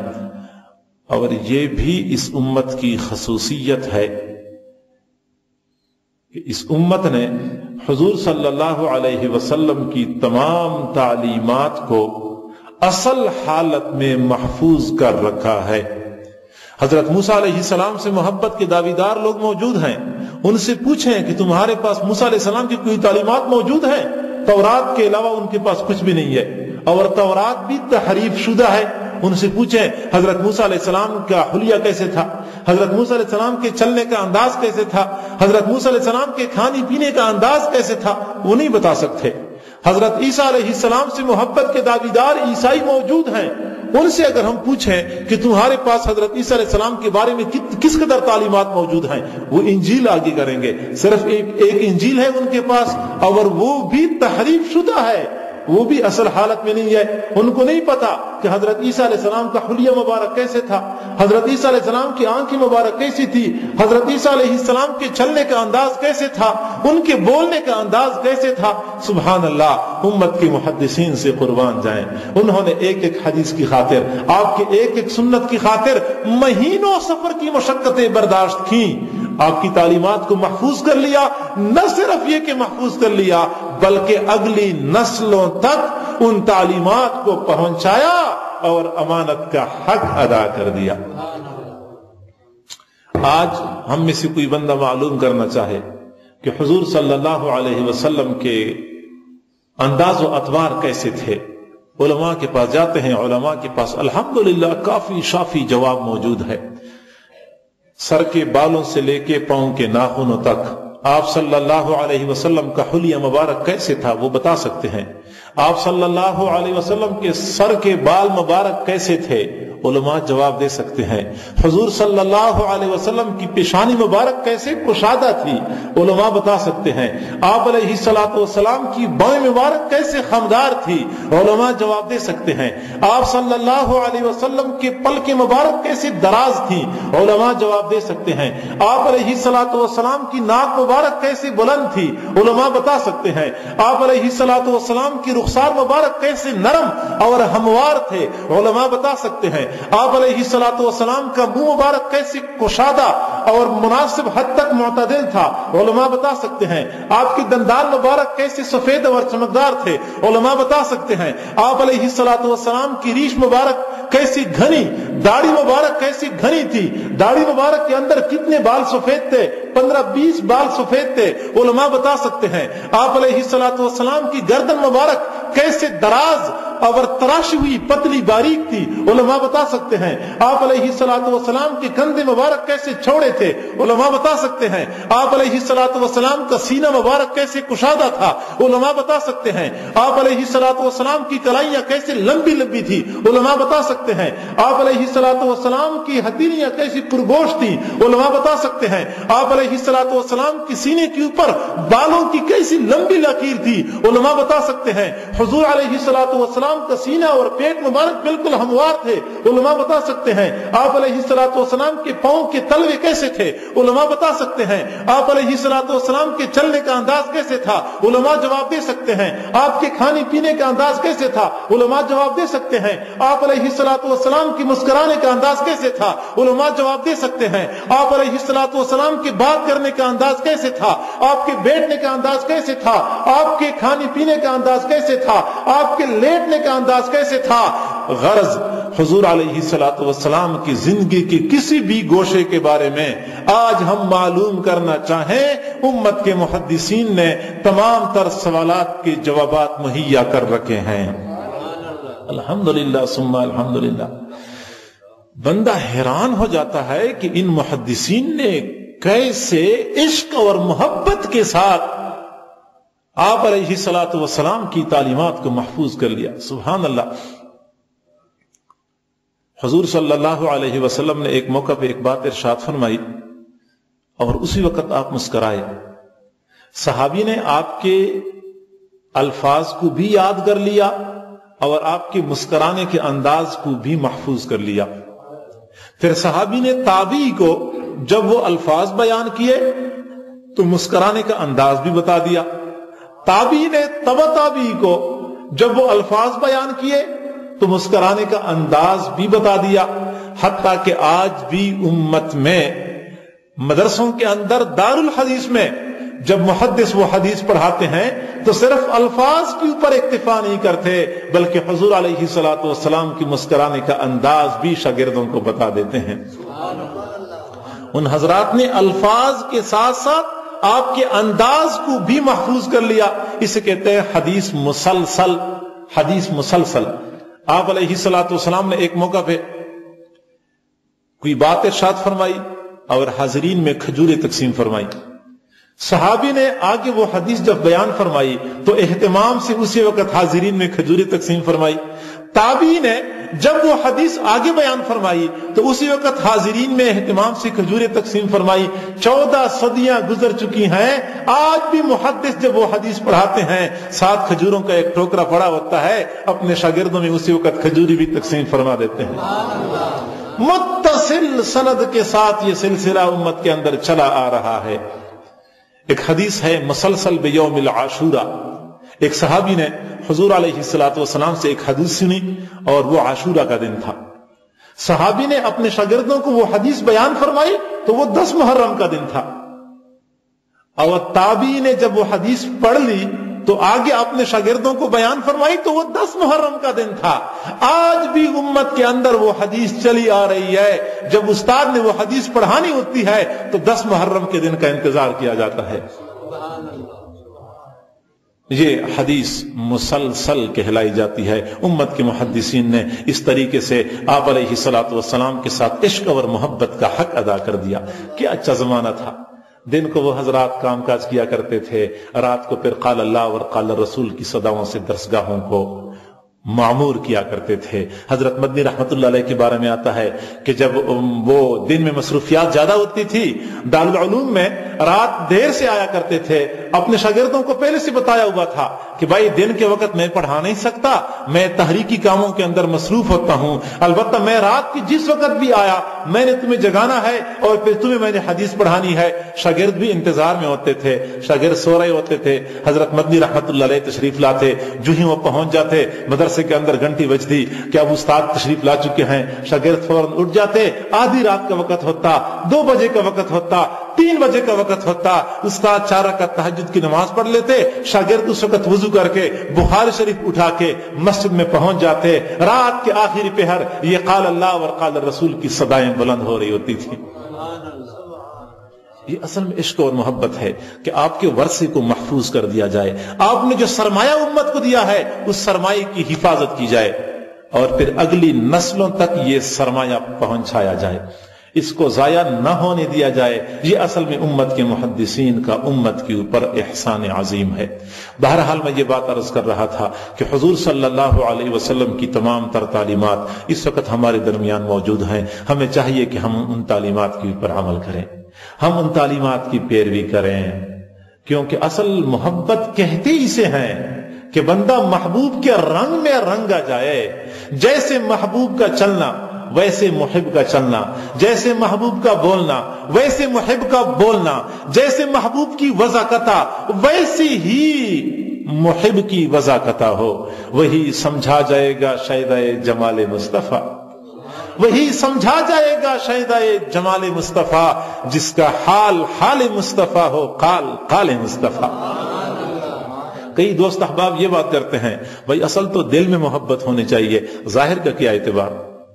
اور یہ بھی اس امت کی خصوصیت ہے کہ اس امت نے حضور صلی اللہ علیہ وسلم کی تمام تعلیمات کو اصل حالت میں محفوظ کر رکھا ہے۔ حضرت موسیٰ علیہ السلام سے محبت کے دعویدار لوگ موجود ہیں، ان سے پوچھیں کہ تمہارے پاس موسیٰ علیہ السلام کی کوئی تعلیمات موجود ہیں؟ تورات کے علاوہ ان کے پاس کچھ بھی نہیں ہے، اور تورات بھی تحریف شدہ ہے۔ ان سے پوچھیں حضرت موسیٰ علیہ السلام کا حلیہ کیسے تھا، حضرت موسیٰ علیہ السلام کے چلنے کا انداز کیسے تھا، حضرت موسیٰ علیہ السلام کے کھانے پینے کا انداز کیسے تھا، وہ نہیں بتا سکتے۔ حضرت عیسیٰ علیہ السلام سے محبت کے دعویدار عیسائی موجود ہیں، ان سے اگر ہم پوچھیں کہ تمہارے پاس حضرت عیسیٰ علیہ السلام کے بارے میں کس قدر تعلیمات موجود ہیں، وہ انجیل آگے کریں گے۔ صرف ایک انجیل ہے ان کے پاس، اور وہ بھی تحریف شدہ ہے، وہ بھی اصل حالت میں نہیں ہے۔ ان کو نہیں پتا کہ حضرت عیسیٰ علیہ السلام کا حلیہ مبارک کیسے تھا، حضرت عیسیٰ علیہ السلام کی آنکھیں مبارک کیسی تھی، حضرت عیسیٰ علیہ السلام کے چلنے کا انداز کیسے تھا، ان کے بولنے کا انداز کیسے تھا۔ سبحان اللہ، امت کے محدثین سے قربان جائیں، انہوں نے ایک ایک حدیث کی خاطر، آپ کے ایک ایک سنت کی خاطر مہینوں سفر کی مشقتیں برداشت کی، آپ کی تعلیمات کو محفوظ کر لیا۔ نہ صرف یہ کہ محفوظ کر لیا، بلکہ اگلی نسلوں تک ان تعلیمات کو پہنچایا اور امانت کا حق ادا کر دیا۔ آج ہم میں سے کوئی بندہ معلوم کرنا چاہے کہ حضور صلی اللہ علیہ وسلم کے انداز و اطوار کیسے تھے، علماء کے پاس جاتے ہیں، علماء کے پاس الحمدللہ کافی شافی جواب موجود ہے۔ سر کے بالوں سے لے کے پاؤں کے ناخنوں تک آپ صلی اللہ علیہ وسلم کا حلیہ مبارک کیسے تھا وہ بتا سکتے ہیں۔ آپ صلی اللہ علیہ وسلم کے سر کے بال مبارک کیسے تھے، علماء جواب دے سکتے ہیں۔ حضور صلی اللہ علیہ وسلم کی پیشانی مبارک کیسے کشادہ تھی، علماء بتا سکتے ہیں۔ آپ علیہ السلام کی بائیں مبارک کیسے خمدار تھی، علماء جواب دے سکتے ہیں۔ آپ صلی اللہ علیہ وسلم کے پلک مبارک کیسے دراز تھی، علماء جواب دے سکتے ہیں۔ آپ علیہ السلام کی ناک مبارک کیسے بلند تھی، علماء بتا سکتے ہیں۔ آپ علیہ السلام کی رخسار مبارک کیسے نرم اور ہموار تھے، علماء بتا سکتے ہیں۔ آپ علیہ السلام کا منہ مبارک کیسے کشادہ اور مناسب حد تک معتدل تھا، علماء بتا سکتے ہیں۔ آپ کی دندان مبارک کیسے سفید اور چمکدار تھے، علماء بتا سکتے ہیں۔ آپ علیہ السلام کی ریش مبارک کیسی گھنی، داڑھی مبارک کیسی گھنی تھی، داڑھی مبارک کے اندر کتنے بال سفید تھے، 15-20 بال سفید تھے، علماء بتا سکتے ہیں۔ آپ علیہ السلام کی گردن مبارک کیسے دراز اور تراشی ہوئی پتلی باریک تھی، علماء بتا سکتے ہیں۔ آپ علیہ السلام کے کندھے مبارک کیسے چوڑے تھے، علماء بتا سکتے ہیں۔ آپ علیہ السلام کا سینہ مبارک کیسے کشادہ تھا، علماء بتا سکتے ہیں۔ آپ علیہ السلام کی کلائیاں کیسے لمبی لمبی تھی، علماء بتا سکتے ہیں۔ آپ علیہ السلام کی ہتھیلیاں کیسی پرگوش تھی، علماء بتا سکتے ہیں۔ آپ علیہ السلام کی سینے کے اوپر بالوں کی کیسی لمبی لکیر تھی، علماء بتا سکتے ہیں۔ حضور علیہ السلام کا سینہ اور پیٹ مبارک بالکل ہموار تھے، علماء بتا سکتے ہیں۔ آپ علیہ السلام کے پاؤں کے تلوے کیسے تھے، علماء بتا سکتے ہیں۔ آپ علیہ السلام کے چلنے کا انداز کیسے تھا، علماء جواب دے سکتے ہیں۔ آپ کے کھانے پینے کا انداز کیسے تھا، علماء جواب دے سکتے ہیں۔ آپ علیہ السلام کی مسکرانے کا انداز کیسے تھا، علماء جواب دے سکتے ہیں۔ آپ علیہ السلام کی بات کرنے کا انداز کیسے تھا، آپ کے بیٹھنے کا انداز کیسے تھا، آپ کے کھانے پینے کا انداز کیسے تھا، آپ کے لیٹنے کا انداز کیسے تھا۔ غرض حضور علیہ السلام کی زندگی کے کسی بھی گوشے کے بارے میں آج ہم معلوم کرنا چاہیں، امت کے محدثین نے تمام تر سوالات کے جوابات مہیا کر رکھے ہیں۔ الحمدللہ ثم الحمدللہ۔ بندہ حیران ہو جاتا ہے کہ ان محدثین نے کیسے عشق اور محبت کے ساتھ آپ علیہ السلام کی تعلیمات کو محفوظ کر لیا۔ سبحان اللہ۔ حضور صلی اللہ علیہ وسلم نے ایک موقع پہ ایک بات ارشاد فرمائی اور اسی وقت آپ مسکرائے۔ صحابی نے آپ کے الفاظ کو بھی یاد کر لیا اور آپ کے مسکرانے کے انداز کو بھی محفوظ کر لیا۔ پھر صحابی نے تابعی کو جب وہ الفاظ بیان کیے تو مسکرانے کا انداز بھی بتا دیا، تابعی نے تبع تابعی کو جب وہ الفاظ بیان کیے تو مسکرانے کا انداز بھی بتا دیا۔ حتیٰ کہ آج بھی امت میں مدرسوں کے اندر دار الحدیث میں جب محدث وہ حدیث پڑھاتے ہیں تو صرف الفاظ کے اوپر اکتفا نہیں کرتے بلکہ حضور علیہ الصلوۃ والسلام کی مسکرانے کا انداز بھی شاگردوں کو بتا دیتے ہیں۔ ان حضرات نے الفاظ کے ساتھ ساتھ آپ کے انداز کو بھی محفوظ کر لیا، اسے کہتے ہیں حدیث مسلسل۔ حدیث مسلسل، آپ علیہ الصلوۃ والسلام نے ایک موقع پہ کوئی بات ارشاد فرمائی اور حاضرین میں کھجوریں تقسیم فرمائی۔ صحابی نے آگے وہ حدیث جب بیان فرمائی تو اہتمام سے اسی وقت حاضرین میں کھجوریں تقسیم فرمائی۔ تابعی نے جب وہ حدیث آگے بیان فرمائی تو اسی وقت حاضرین میں اہتمام سے کھجوریں تقسیم فرمائی۔ 14 صدیاں گزر چکی ہیں، آج بھی محدث جب وہ حدیث پڑھاتے ہیں ساتھ کھجوروں کا ایک ٹوکرا پڑا ہوتا ہے، اپنے شاگردوں میں اسی وقت کھجوری بھی تقسیم فرما دیتے ہیں۔ متصل سند کے ساتھ یہ سلسلہ امت کے اندر چلا آ رہا ہے۔ ایک حدیث ہے مسلسل بیوم العاشورہ، ایک صحابی نے حضور علیہ الصلوۃ والسلام سے ایک حدیث سنی اور وہ عاشورہ کا دن تھا۔ صحابی نے اپنے شاگردوں کو وہ حدیث بیان فرمائی تو وہ 10 محرم کا دن تھا، اور تابعی نے جب وہ حدیث پڑھ لی تو آگے اپنے شاگردوں کو بیان فرمائی تو وہ 10 محرم کا دن تھا۔ آج بھی امت کے اندر وہ حدیث چلی آ رہی ہے، جب استاد نے وہ حدیث پڑھانی ہوتی ہے تو 10 محرم کے دن کا انتظار کیا جاتا ہے۔ یہ حدیث مسلسل کہلائی جاتی ہے۔ امت کے محدثین نے اس طریقے سے آپ علیہ الصلوۃ والسلام کے ساتھ عشق اور محبت کا حق ادا کر دیا۔ کیا اچھا زمانہ تھا۔ دن کو وہ حضرات کام کاج کیا کرتے تھے، رات کو پھر قال اللہ اور قال رسول کی صداؤں سے درسگاہوں کو معمور کیا کرتے تھے۔ حضرت مدنی رحمت اللہ علیہ کے بارے میں آتا ہے کہ جب وہ دن میں مصروفیات زیادہ ہوتی تھی، دارالعلوم میں رات دیر سے آیا کرتے تھے۔ اپنے شاگردوں کو پہلے سے بتایا ہوا تھا کہ بھائی دن کے وقت میں پڑھا نہیں سکتا، میں تحریکی کاموں کے اندر مصروف ہوتا ہوں، البتہ میں رات کی جس وقت بھی آیا میں نے تمہیں جگانا ہے اور پھر تمہیں میں نے حدیث پڑھانی ہے۔ شاگرد بھی انتظار میں ہوتے تھے، شاگرد سو رہے ہوتے تھے، حضرت مدنی رحمت اللہ علیہ تشریف لاتے، جو ہی وہ پہنچ جاتے مدرسے کے اندر گھنٹی بجتی کہ اب استاد تشریف لا چکے ہیں، شاگرد فوراً اٹھ جاتے۔ آدھی رات کا وقت ہوتا، 2 بجے کا وقت ہوتا، 3 بجے کا وقت ہوتا، استاد 4 رکعت تہجد کی نماز پڑھ لیتے، شاگرد اس وقت وضو کر کے بخاری شریف اٹھا کے مسجد میں پہنچ جاتے۔ رات کے آخری پہر یہ قال اللہ اور قال رسول کی صدائیں بلند ہو رہی ہوتی تھی۔ یہ اصل میں عشق اور محبت ہے کہ آپ کے ورثے کو محفوظ کر دیا جائے، آپ نے جو سرمایہ امت کو دیا ہے اس سرمایہ کی حفاظت کی جائے اور پھر اگلی نسلوں تک یہ سرمایہ پہنچایا جائے، اس کو ضائع نہ ہونے دیا جائے۔ یہ اصل میں امت کے محدثین کا امت کے اوپر احسان عظیم ہے۔ بہرحال میں یہ بات عرض کر رہا تھا کہ حضور صلی اللہ علیہ وسلم کی تمام تر تعلیمات اس وقت ہمارے درمیان موجود ہیں۔ ہمیں چاہیے کہ ہم ان تعلیمات کے اوپر عمل کریں، ہم ان تعلیمات کی پیروی کریں، کیونکہ اصل محبت کہتے اسے ہیں کہ بندہ محبوب کے رنگ میں رنگا جائے۔ جیسے محبوب کا چلنا ویسے محب کا چلنا، جیسے محبوب کا بولنا ویسے محب کا بولنا، جیسے محبوب کی وضاقتہ ویسی ہی محب کی وضاقتہ ہو، وہی سمجھا جائے گا شیدائے جمال مصطفیٰ، وہی سمجھا جائے گا شیدائے جمال مصطفیٰ، جس کا حال حال مصطفیٰ ہو، قال قال مصطفیٰ۔ کئی دوست احباب یہ بات کرتے ہیں بھائی اصل تو دل میں محبت ہونی چاہیے، ظاہر کا کیا اعتبار،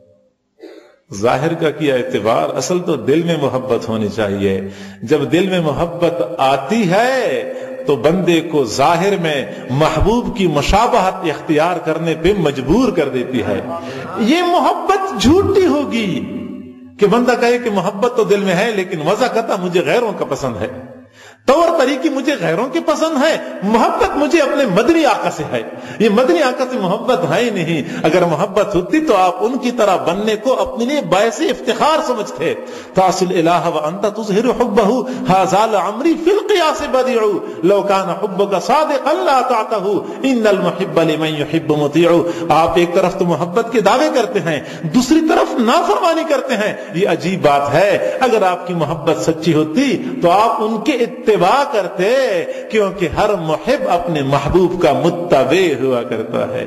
ظاہر کا کیا اعتبار، اصل تو دل میں محبت ہونی چاہیے۔ جب دل میں محبت آتی ہے تو بندے کو ظاہر میں محبوب کی مشابہت اختیار کرنے پہ مجبور کر دیتی ہے۔ یہ محبت جھوٹی ہوگی کہ بندہ کہے کہ محبت تو دل میں ہے لیکن وضاقتہ مجھے غیروں کا پسند ہے، طور طریقے مجھے غیروں کے پسند ہے، محبت مجھے اپنے مدنی آقا سے ہے۔ یہ مدنی آقا سے محبت ہے ہی نہیں۔ اگر محبت ہوتی تو آپ ان کی طرح بننے کو اپنے لیے باعث افتخار سمجھتے۔ تاصل الہ وانت تظہر حبہ ھذا لعمری فی القیاس بدیع لو کان حبک صادقا لاطعتہ ان المحب لمن یحب مطیع۔ آپ ایک طرف تو محبت کے دعوے کرتے ہیں، دوسری طرف نافرمانی کرتے ہیں، یہ عجیب بات ہے۔ اگر آپ کی محبت سچی ہوتی تو آپ ان کے اتباع کرتے، کیونکہ ہر محب اپنے محبوب کا متبع ہوا کرتا ہے۔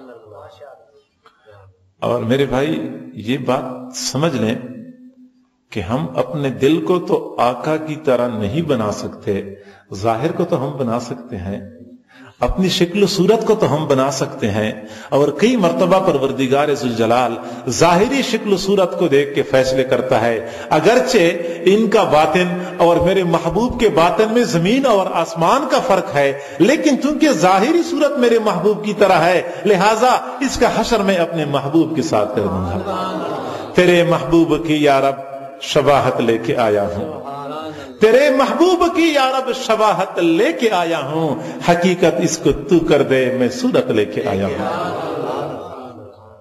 اور میرے بھائی یہ بات سمجھ لیں کہ ہم اپنے دل کو تو آقا کی طرح نہیں بنا سکتے، ظاہر کو تو ہم بنا سکتے ہیں، اپنی شکل و صورت کو تو ہم بنا سکتے ہیں، اور کئی مرتبہ پروردگار ذوالجلال ظاہری شکل و صورت کو دیکھ کے فیصلے کرتا ہے، اگرچہ ان کا باطن اور میرے محبوب کے باطن میں زمین اور آسمان کا فرق ہے، لیکن چونکہ ظاہری صورت میرے محبوب کی طرح ہے، لہٰذا اس کا حشر میں اپنے محبوب کے ساتھ کر دوں گا۔ تیرے محبوب کی یا رب شباہت لے کے آیا ہوں، تیرے محبوب کی یا رب شباہت لے کے آیا ہوں، حقیقت اس کو تو کر دے، میں صورت لے کے آیا ہوں۔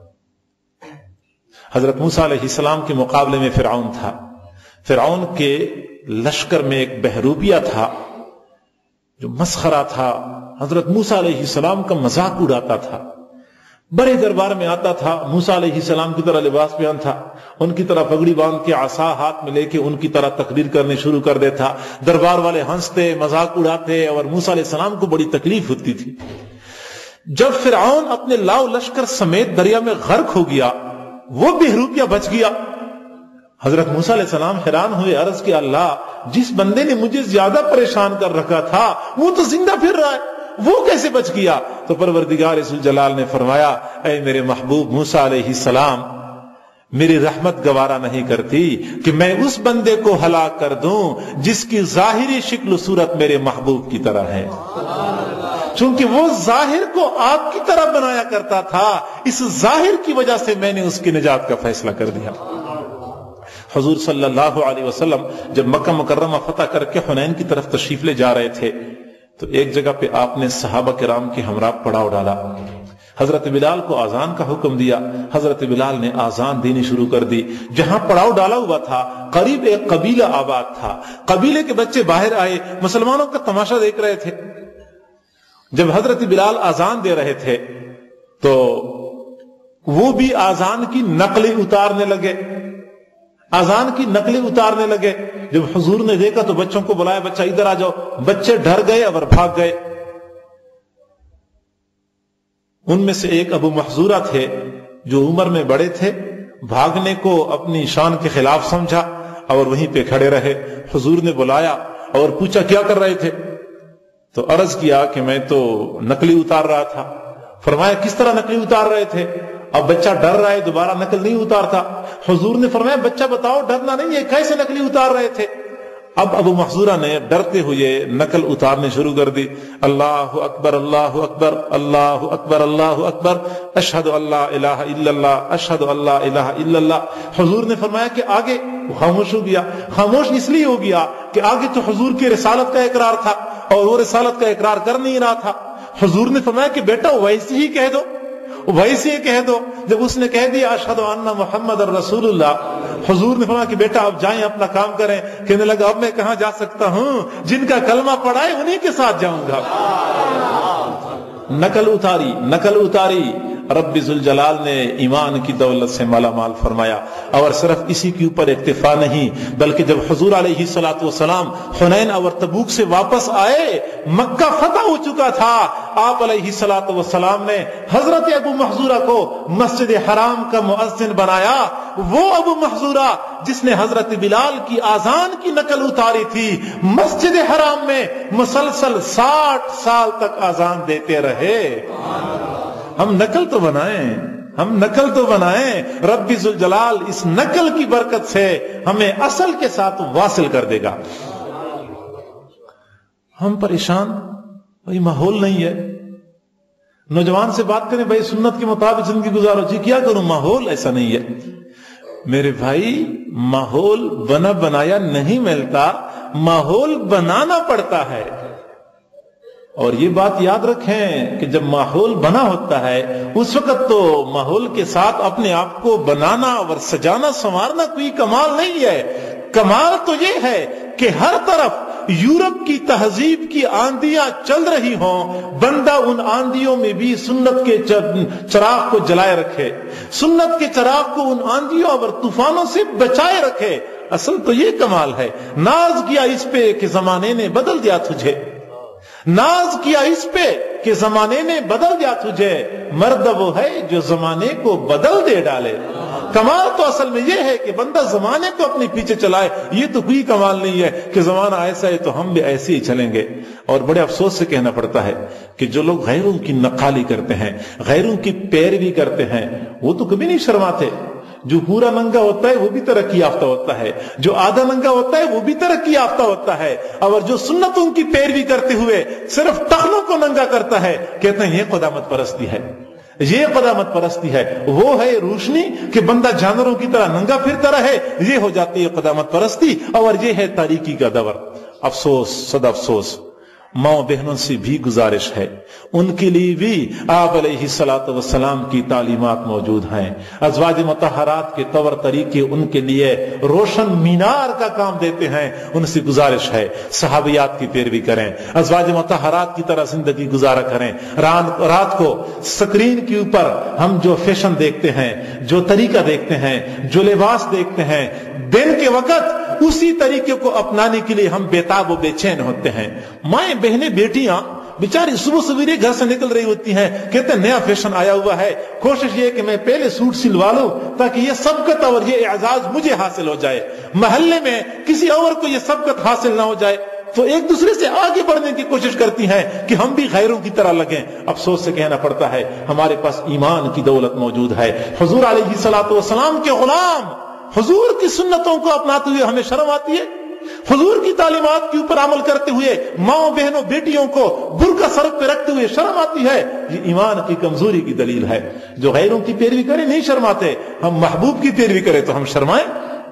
حضرت موسیٰ علیہ السلام کے مقابلے میں فرعون تھا، فرعون کے لشکر میں ایک بہروپیہ تھا جو مسخرہ تھا، حضرت موسیٰ علیہ السلام کا مذاق اڑاتا تھا، بڑے دربار میں آتا تھا، موسیٰ علیہ السلام کی طرح لباس پہن تھا، ان کی طرح پگڑی باندھ کے عصا ہاتھ میں لے کے ان کی طرح تقریر کرنے شروع کر دیتا، دربار والے ہنستے، مذاق اڑاتے، اور موسیٰ علیہ السلام کو بڑی تکلیف ہوتی تھی۔ جب فرعون اپنے لاؤ لشکر سمیت دریا میں غرق ہو گیا، وہ بہروپیہ بچ گیا، حضرت موسیٰ علیہ السلام حیران ہوئے، عرض کیا اللہ، جس بندے نے مجھے زیادہ پریشان کر رکھا تھا وہ تو زندہ پھر رہا ہے، وہ کیسے بچ گیا؟ تو پروردگار ذوالجلال نے فرمایا، اے میرے محبوب موسیٰ علیہ السلام، میری رحمت گوارا نہیں کرتی کہ میں اس بندے کو ہلاک کر دوں جس کی ظاہری شکل و صورت میرے محبوب کی طرح ہے، چونکہ وہ ظاہر کو آپ کی طرح بنایا کرتا تھا، اس ظاہر کی وجہ سے میں نے اس کی نجات کا فیصلہ کر دیا۔ حضور صلی اللہ علیہ وسلم جب مکہ مکرمہ فتح کر کے حنین کی طرف تشریف لے جا رہے تھے تو ایک جگہ پہ آپ نے صحابہ کرام کے ہمراہ پڑاؤ ڈالا، حضرت بلال کو آذان کا حکم دیا، حضرت بلال نے آذان دینی شروع کر دی۔ جہاں پڑاؤ ڈالا ہوا تھا قریب ایک قبیلہ آباد تھا، قبیلے کے بچے باہر آئے، مسلمانوں کا تماشا دیکھ رہے تھے۔ جب حضرت بلال آذان دے رہے تھے تو وہ بھی آذان کی نقلیں اتارنے لگے، آذان کی نقلیں اتارنے لگے۔ جب حضور نے دیکھا تو بچوں کو بلایا، بچہ ادھر آ جاؤ، بچے ڈر گئے اور بھاگ گئے۔ ان میں سے ایک ابو محذورہ تھے جو عمر میں بڑے تھے، بھاگنے کو اپنی شان کے خلاف سمجھا اور وہیں پہ کھڑے رہے۔ حضور نے بلایا اور پوچھا کیا کر رہے تھے؟ تو عرض کیا کہ میں تو نقلی اتار رہا تھا۔ فرمایا کس طرح نقلی اتار رہے تھے؟ اب بچہ ڈر رہا ہے، دوبارہ نقل نہیں اتارتا۔ حضور نے فرمایا بچہ بتاؤ، ڈرنا نہیں ہے، کیسے نقلی اتار رہے تھے؟ اب ابو محذورہ نے ڈرتے ہوئے نقل اتارنے شروع کر دی، اللہ اکبر اللہ اکبر اللہ اکبر اللہ اکبر، اشہد اللہ الہ الا اللہ اشہد اللہ الہ الا اللہ۔ حضور نے فرمایا کہ آگے؟ وہ خاموش ہو گیا۔ خاموش اس لیے ہو گیا کہ آگے تو حضور کی رسالت کا اقرار تھا اور وہ رسالت کا اقرار کر نہیں رہا تھا۔ حضور نے فرمایا کہ بیٹا ویسے ہی کہہ دو، ویسے کہہ دو۔ جب اس نے کہہ دیا اشہد ان محمد الرسول اللہ، حضور نے فرمایا کہ بیٹا اب جائیں اپنا کام کریں۔ کہنے لگا اب میں کہاں جا سکتا ہوں، جن کا کلمہ پڑھا ہے انہی کے ساتھ جاؤں گا۔ نقل اتاری، نقل اتاری۔ رب ذوالجلال نے ایمان کی دولت سے مالا مال فرمایا، اور صرف اسی کے اوپر اکتفا نہیں بلکہ جب حضور علیہ الصلوۃ والسلام حنین اور تبوک سے واپس آئے، مکہ فتح ہو چکا تھا، آپ علیہ الصلوۃ والسلام نے حضرت ابو محذورہ کو مسجد حرام کا مؤذن بنایا۔ وہ ابو محذورہ جس نے حضرت بلال کی آذان کی نقل اتاری تھی، مسجد حرام میں مسلسل 60 سال تک آذان دیتے رہے۔ ہم نقل تو بنائیں، ہم نقل تو بنائیں، رب ذوالجلال اس نقل کی برکت سے ہمیں اصل کے ساتھ واصل کر دے گا۔ ہم پریشان، بھائی ماحول نہیں ہے۔ نوجوان سے بات کریں بھائی سنت کے مطابق زندگی گزارو، جی کیا کروں، ماحول ایسا نہیں ہے۔ میرے بھائی ماحول بنا بنایا نہیں ملتا، ماحول بنانا پڑتا ہے۔ اور یہ بات یاد رکھیں کہ جب ماحول بنا ہوتا ہے اس وقت تو ماحول کے ساتھ اپنے آپ کو بنانا اور سجانا سنوارنا کوئی کمال نہیں ہے۔ کمال تو یہ ہے کہ ہر طرف یورپ کی تہذیب کی آندیاں چل رہی ہوں، بندہ ان آندیوں میں بھی سنت کے چراغ کو جلائے رکھے، سنت کے چراغ کو ان آندیوں اور طوفانوں سے بچائے رکھے۔ اصل تو یہ کمال ہے۔ ناز کیا اس پہ کہ زمانے نے بدل دیا تجھے، ناز کیا اس پہ کہ زمانے نے بدل دیا تجھے، مرد وہ ہے جو زمانے کو بدل دے ڈالے۔ کمال تو اصل میں یہ ہے کہ بندہ زمانے کو اپنے پیچھے چلائے. یہ تو کوئی کمال نہیں ہے کہ زمانہ ایسا ہے تو ہم بھی ایسے ہی چلیں گے. اور بڑے افسوس سے کہنا پڑتا ہے کہ جو لوگ غیروں کی نقالی کرتے ہیں, غیروں کی پیروی کرتے ہیں, وہ تو کبھی نہیں شرماتے. جو پورا ننگا ہوتا ہے وہ بھی ترقی یافتہ ہوتا ہے, جو آدھا ننگا ہوتا ہے وہ بھی ترقی یافتہ ہوتا ہے, اور جو سنتوں کی پیروی کرتے ہوئے صرف ٹخنوں کو ننگا کرتا ہے کہتے ہیں یہ قدامت پرستی ہے, یہ قدامت پرستی ہے. وہ ہے روشنی کہ بندہ جانوروں کی طرح ننگا پھرتا رہے, یہ ہو جاتی ہے قدامت پرستی, اور یہ ہے تاریکی کا دور. افسوس صد افسوس. ماں بہنوں سے بھی گزارش ہے, ان کے لیے بھی آپ علیہ الصلوۃ والسلام کی تعلیمات موجود ہیں. ازواج مطہرات کے طور طریقے ان کے لیے روشن مینار کا کام دیتے ہیں. ان سے گزارش ہے صحابیات کی پیروی کریں, ازواج مطہرات کی طرح زندگی گزارا کریں. رات کو سکرین کے اوپر ہم جو فیشن دیکھتے ہیں, جو طریقہ دیکھتے ہیں, جو لباس دیکھتے ہیں, دن کے وقت اسی طریقے کو اپنانے کے لیے ہم بےتاب و بے چین ہوتے ہیں. مائیں بہنیں بیٹیاں بیچاری صبح سویرے گھر سے نکل رہی ہوتی ہیں, کہتے ہیں نیا فیشن آیا ہوا ہے, کوشش یہ کہ میں پہلے سوٹ سلوا لوں تاکہ یہ سبقت اور یہ اعزاز مجھے حاصل ہو جائے, محلے میں کسی اور کو یہ سبقت حاصل نہ ہو جائے. تو ایک دوسرے سے آگے بڑھنے کی کوشش کرتی ہیں کہ ہم بھی غیروں کی طرح لگیں. افسوس سے کہنا پڑتا ہے ہمارے پاس ایمان کی دولت موجود ہے. حضور علیہ الصلوۃ والسلام کے غلام, حضور کی سنتوں کو اپناتے ہوئے ہمیں شرم آتی ہے. حضور کی تعلیمات کے اوپر عمل کرتے ہوئے ماں بہنوں بیٹیوں کو برقع سر پہ رکھتے ہوئے شرم آتی ہے. یہ ایمان کی کمزوری کی دلیل ہے. جو غیروں کی پیروی کرے نہیں شرماتے, ہم محبوب کی پیروی کرے تو ہم شرمائیں.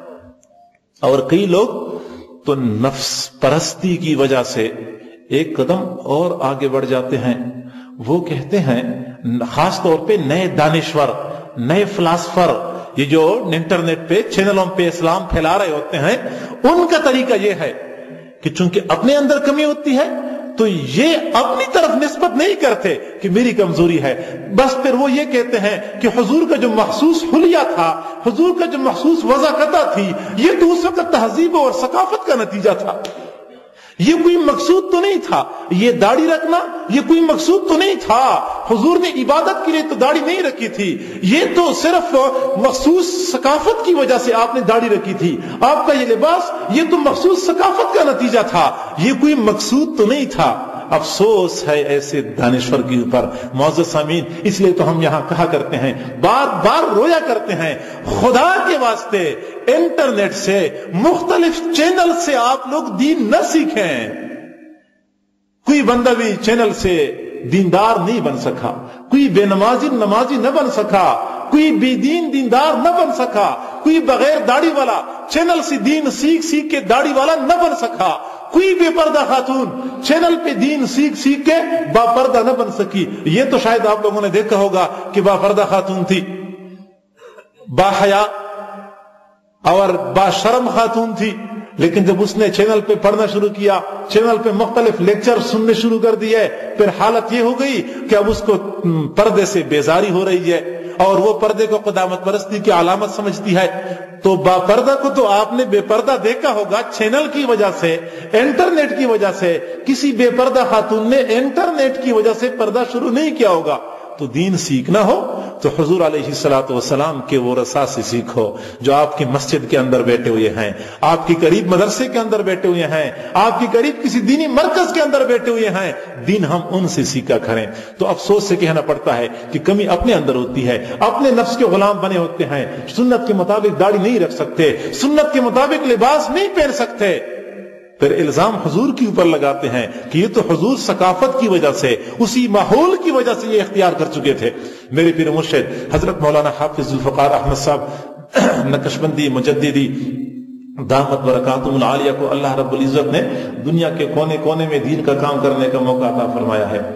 اور کئی لوگ تو نفس پرستی کی وجہ سے ایک قدم اور آگے بڑھ جاتے ہیں. وہ کہتے ہیں, خاص طور پہ نئے دانشور, نئے فلاسفر, یہ جو انٹرنیٹ پہ چینلوں پہ اسلام پھیلا رہے ہوتے ہیں, ان کا طریقہ یہ ہے کہ چونکہ اپنے اندر کمی ہوتی ہے تو یہ اپنی طرف نسبت نہیں کرتے کہ میری کمزوری ہے, بس پھر وہ یہ کہتے ہیں کہ حضور کا جو مخصوص حلیہ تھا, حضور کا جو مخصوص وضاقتہ تھی, یہ تو اس وقت تہذیب اور ثقافت کا نتیجہ تھا, یہ کوئی مقصود تو نہیں تھا. یہ داڑھی رکھنا یہ کوئی مقصود تو نہیں تھا. حضور نے عبادت کے لیے تو داڑھی نہیں رکھی تھی, یہ تو صرف مخصوص ثقافت کی وجہ سے آپ نے داڑھی رکھی تھی. آپ کا یہ لباس یہ تو مخصوص ثقافت کا نتیجہ تھا, یہ کوئی مقصود تو نہیں تھا. افسوس ہے ایسے دانشور کے اوپر. معزز سامعین, اس لیے تو ہم یہاں کہا کرتے ہیں, بار بار رویا کرتے ہیں, خدا کے واسطے انٹرنیٹ سے, مختلف چینل سے آپ لوگ دین نہ سیکھیں. کوئی بندہ بھی چینل سے دیندار نہیں بن سکا, کوئی بے نمازی نمازی نہ بن سکا, کوئی بے دین دیندار نہ بن سکا, کوئی بغیر داڑھی والا چینل سے دین سیکھ کے داڑھی والا نہ بن سکا, کوئی بے پردہ خاتون چینل پہ دین سیکھ کے با پردہ نہ بن سکی. یہ تو شاید آپ لوگوں نے دیکھا ہوگا کہ با پردہ خاتون تھی, با حیا اور با شرم خاتون تھی, لیکن جب اس نے چینل پہ پڑھنا شروع کیا, چینل پہ مختلف لیکچر سننے شروع کر دیے, پھر حالت یہ ہو گئی کہ اب اس کو پردے سے بیزاری ہو رہی ہے, اور وہ پردے کو قدامت پرستی کی علامت سمجھتی ہے. تو با پردہ کو تو آپ نے بے پردہ دیکھا ہوگا چینل کی وجہ سے, انٹرنیٹ کی وجہ سے. کسی بے پردہ خاتون نے انٹرنیٹ کی وجہ سے پردہ شروع نہیں کیا ہوگا. تو دین سیکھنا ہو تو حضور علیہ الصلوۃ والسلام کے وہ رسا سے سیکھو جو آپ کی مسجد کے اندر بیٹھے ہوئے ہیں, آپ کی قریب مدرسے کے اندر بیٹھے ہوئے ہیں, آپ کی قریب کسی دینی مرکز کے اندر بیٹھے ہوئے ہیں. دین ہم ان سے سیکھا کریں. تو افسوس سے کہنا پڑتا ہے کہ کمی اپنے اندر ہوتی ہے, اپنے نفس کے غلام بنے ہوتے ہیں, سنت کے مطابق داڑھی نہیں رکھ سکتے, سنت کے مطابق لباس نہیں پہن سکتے. پھر الزام حضور کے اوپر لگاتے ہیں کہ یہ تو حضور ثقافت کی وجہ سے, اسی ماحول کی وجہ سے یہ اختیار کر چکے تھے. میرے پیر مرشد حضرت مولانا حافظ ذوالفقار احمد صاحب نقشبندی مجددی دامت برکاتہم العالیہ کو اللہ رب العزت نے دنیا کے کونے کونے میں دین کا کام کرنے کا موقع عطا فرمایا ہے.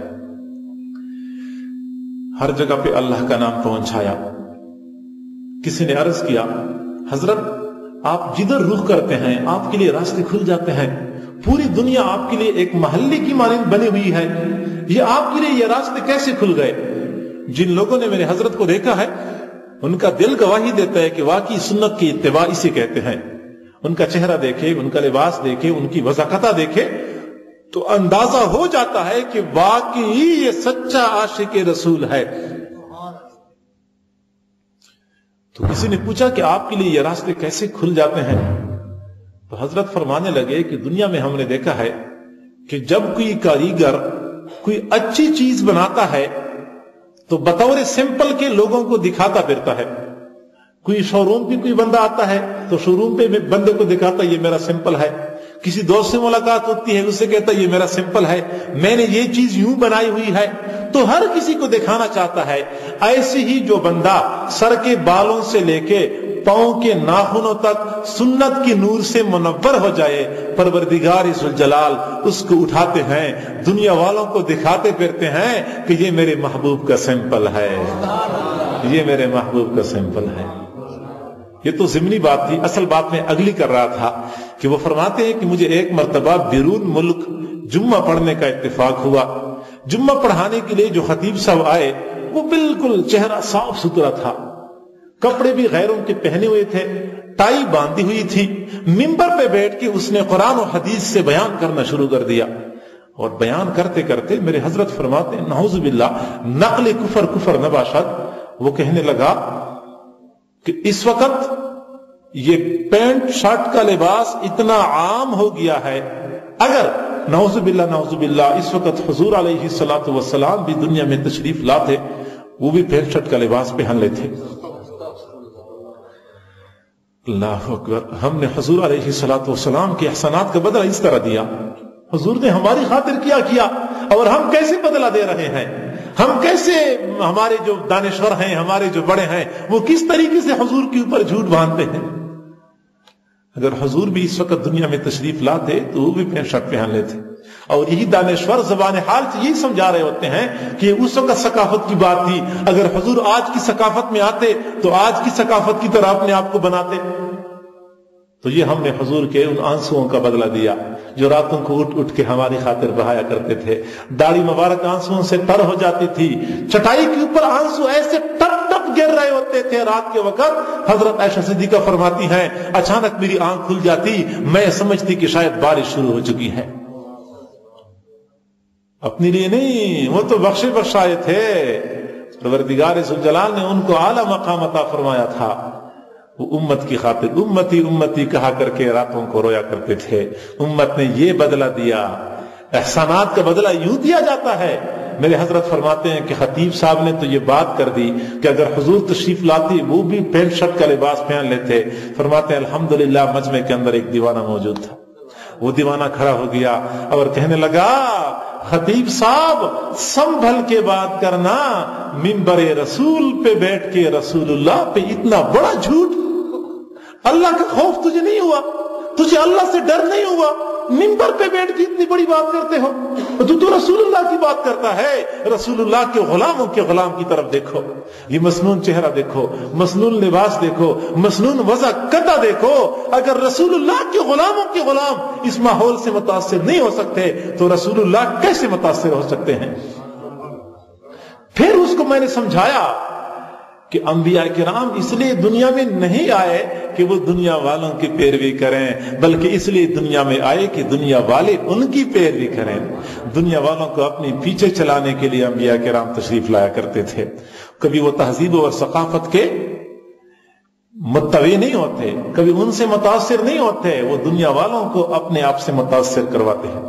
ہر جگہ پہ اللہ کا نام پہنچایا. کسی نے عرض کیا, حضرت آپ جدھر رخ کرتے ہیں آپ کے لیے راستے کھل جاتے ہیں, پوری دنیا آپ کے لیے ایک محلے کی مانند بنی ہوئی ہے, یہ آپ کے لیے یہ راستے کیسے کھل گئے؟ جن لوگوں نے میرے حضرت کو دیکھا ہے ان کا دل گواہی دیتا ہے کہ واقعی سنت کی اتباع اسے کہتے ہیں. ان کا چہرہ دیکھے, ان کا لباس دیکھے, ان کی وضاقتہ دیکھے تو اندازہ ہو جاتا ہے کہ واقعی یہ سچا عاشق رسول ہے. تو کسی نے پوچھا کہ آپ کے لیے یہ راستے کیسے کھل جاتے ہیں؟ تو حضرت فرمانے لگے کہ دنیا میں ہم نے دیکھا ہے کہ جب کوئی کاریگر کوئی اچھی چیز بناتا ہے تو بطور سمپل کے لوگوں کو دکھاتا پھرتا ہے. کوئی شو روم پہ کوئی بندہ آتا ہے تو شو روم پہ بندے کو دکھاتا یہ میرا سمپل ہے. کسی دوست سے ملاقات ہوتی ہے اسے کہتا یہ میرا سمپل ہے, میں نے یہ چیز یوں بنائی ہوئی ہے, تو ہر کسی کو دکھانا چاہتا ہے. ایسے ہی جو بندہ سر کے بالوں سے لے کے پاؤں کے ناخنوں تک سنت کی نور سے منور ہو جائے, پروردگار ذوالجلال اس کو اٹھاتے ہیں, دنیا والوں کو دکھاتے پھرتے ہیں کہ یہ میرے محبوب کا سمپل ہے, یہ میرے محبوب کا سمپل ہے. یہ تو ضمنی بات تھی. اصل بات میں اگلی کر رہا تھا کہ وہ فرماتے ہیں کہ مجھے ایک مرتبہ بیرون ملک جمعہ پڑھنے کا اتفاق ہوا. جمعہ پڑھانے کے لیے جو خطیب صاحب آئے وہ بالکل چہرہ صاف ستھرا تھا, کپڑے بھی غیروں کے پہنے ہوئے تھے, ٹائی باندھی ہوئی تھی. منبر پہ بیٹھ کے اس نے قرآن و حدیث سے بیان کرنا شروع کر دیا. اور بیان کرتے کرتے میرے حضرت فرماتے ہیں نعوذ باللہ نقل کفر نباشد, وہ کہنے لگا کہ اس وقت یہ پینٹ شرٹ کا لباس اتنا عام ہو گیا ہے, اگر نعوذ باللہ اس وقت حضور علیہ الصلوۃ والسلام بھی دنیا میں تشریف لاتے وہ بھی پینٹ شرٹ کا لباس پہن لیتے. اللہ اکبر. ہم نے حضور علیہ الصلوۃ والسلام کے احسانات کا بدلہ اس طرح دیا. حضور نے ہماری خاطر کیا اور ہم کیسے بدلہ دے رہے ہیں, ہم کیسے, ہمارے جو دانشور ہیں, ہمارے جو بڑے ہیں, وہ کس طریقے سے حضور کے اوپر جھوٹ باندھتے ہیں. اگر حضور بھی اس وقت دنیا میں تشریف لاتے تو وہ بھی پینٹ شرٹ پہن لیتے. اور یہی دانشور زبان حال سے یہی سمجھا رہے ہوتے ہیں کہ اس وقت ثقافت کی بات تھی, اگر حضور آج کی ثقافت میں آتے تو آج کی ثقافت کی طرح اپنے آپ کو بناتے. تو یہ ہم نے حضور کے ان آنسوؤں کا بدلہ دیا جو راتوں کو اٹھ کے ہماری خاطر بہایا کرتے تھے. داڑھی مبارک آنسوؤں سے تر ہو جاتی تھی, چٹائی کے اوپر آنسو ایسے ٹپ ٹپ گر رہے ہوتے تھے رات کے وقت. حضرت عائشہ صدیقہ فرماتی ہیں اچانک میری آنکھ کھل جاتی, میں سمجھتی کہ شاید بارش شروع ہو چکی ہے. اپنے لیے نہیں, وہ تو بخشے بخشائے تھے. پروردگار ذوالجلال نے ان کو اعلیٰ مقام عطا فرمایا تھا. وہ امت کی خاطر امتی امتی کہا کر کے راتوں کو رویا کرتے تھے. امت نے یہ بدلہ دیا. احسانات کا بدلہ یوں دیا جاتا ہے. میرے حضرت فرماتے ہیں کہ خطیب صاحب نے تو یہ بات کر دی کہ اگر حضور تشریف لاتی وہ بھی پینٹ شرٹ کا لباس پہن لیتے. فرماتے ہیں الحمدللہ مجمع کے اندر ایک دیوانہ موجود تھا. وہ دیوانہ کھڑا ہو گیا اور کہنے لگا خطیب صاحب سنبھل کے بات کرنا, منبر رسول پہ بیٹھ کے رسول اللہ پہ اتنا بڑا جھوٹ. اللہ کا خوف تجھے نہیں ہوا, تجھے اللہ سے ڈر نہیں ہوا, منبر پہ بیٹھ کے اتنی بڑی بات کرتے ہو. تو رسول اللہ کی بات کرتا ہے. رسول اللہ کے غلاموں کے غلام کی طرف دیکھو, یہ مسنون چہرہ دیکھو, مسنون لباس دیکھو, مسنون وضع قطع دیکھو. اگر رسول اللہ کے غلاموں کے غلام اس ماحول سے متاثر نہیں ہو سکتے تو رسول اللہ کیسے متاثر ہو سکتے ہیں. پھر اس کو میں نے سمجھایا کہ انبیاء کرام اس لیے دنیا میں نہیں آئے کہ وہ دنیا والوں کی پیروی کریں, بلکہ اس لیے دنیا میں آئے کہ دنیا والے ان کی پیروی کریں. دنیا والوں کو اپنے پیچھے چلانے کے لیے انبیاء کرام تشریف لایا کرتے تھے. کبھی وہ تہذیب اور ثقافت کے متوی نہیں ہوتے, کبھی ان سے متاثر نہیں ہوتے, وہ دنیا والوں کو اپنے آپ سے متاثر کرواتے ہیں.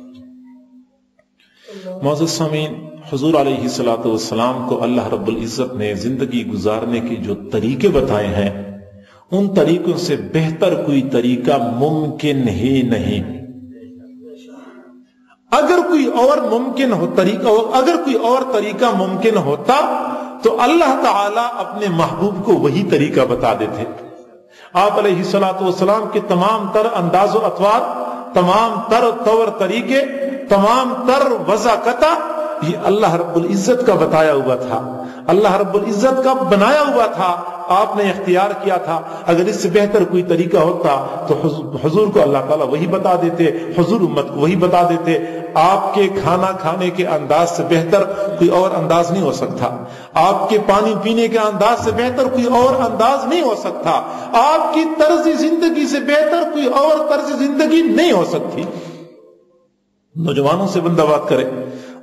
معزز سامعین, حضور علیہ الصلوۃ والسلام کو اللہ رب العزت نے زندگی گزارنے کے جو طریقے بتائے ہیں ان طریقوں سے بہتر کوئی طریقہ ممکن ہی نہیں. اگر کوئی اور طریقہ ممکن ہوتا تو اللہ تعالی اپنے محبوب کو وہی طریقہ بتا دیتے. آپ علیہ الصلوۃ والسلام کے تمام تر انداز و اطوار, تمام تر طور طریقے, تمام تر وضع قطع یہ اللہ رب العزت کا بتایا ہوا تھا, اللہ رب العزت کا بنایا ہوا تھا. آپ نے اختیار کیا تھا. اگر اس سے بہتر کوئی طریقہ ہوتا تو حضور کو اللہ تعالیٰ وہی بتا دیتے, حضور امت کو وہی بتا دیتے. آپ کے کھانا کھانے کے انداز سے بہتر کوئی اور انداز نہیں ہو سکتا. آپ کے پانی پینے کے انداز سے بہتر کوئی اور انداز نہیں ہو سکتا. آپ کی طرز زندگی سے بہتر کوئی اور طرز زندگی نہیں ہو سکتی. نوجوانوں سے بندہ بات کرے,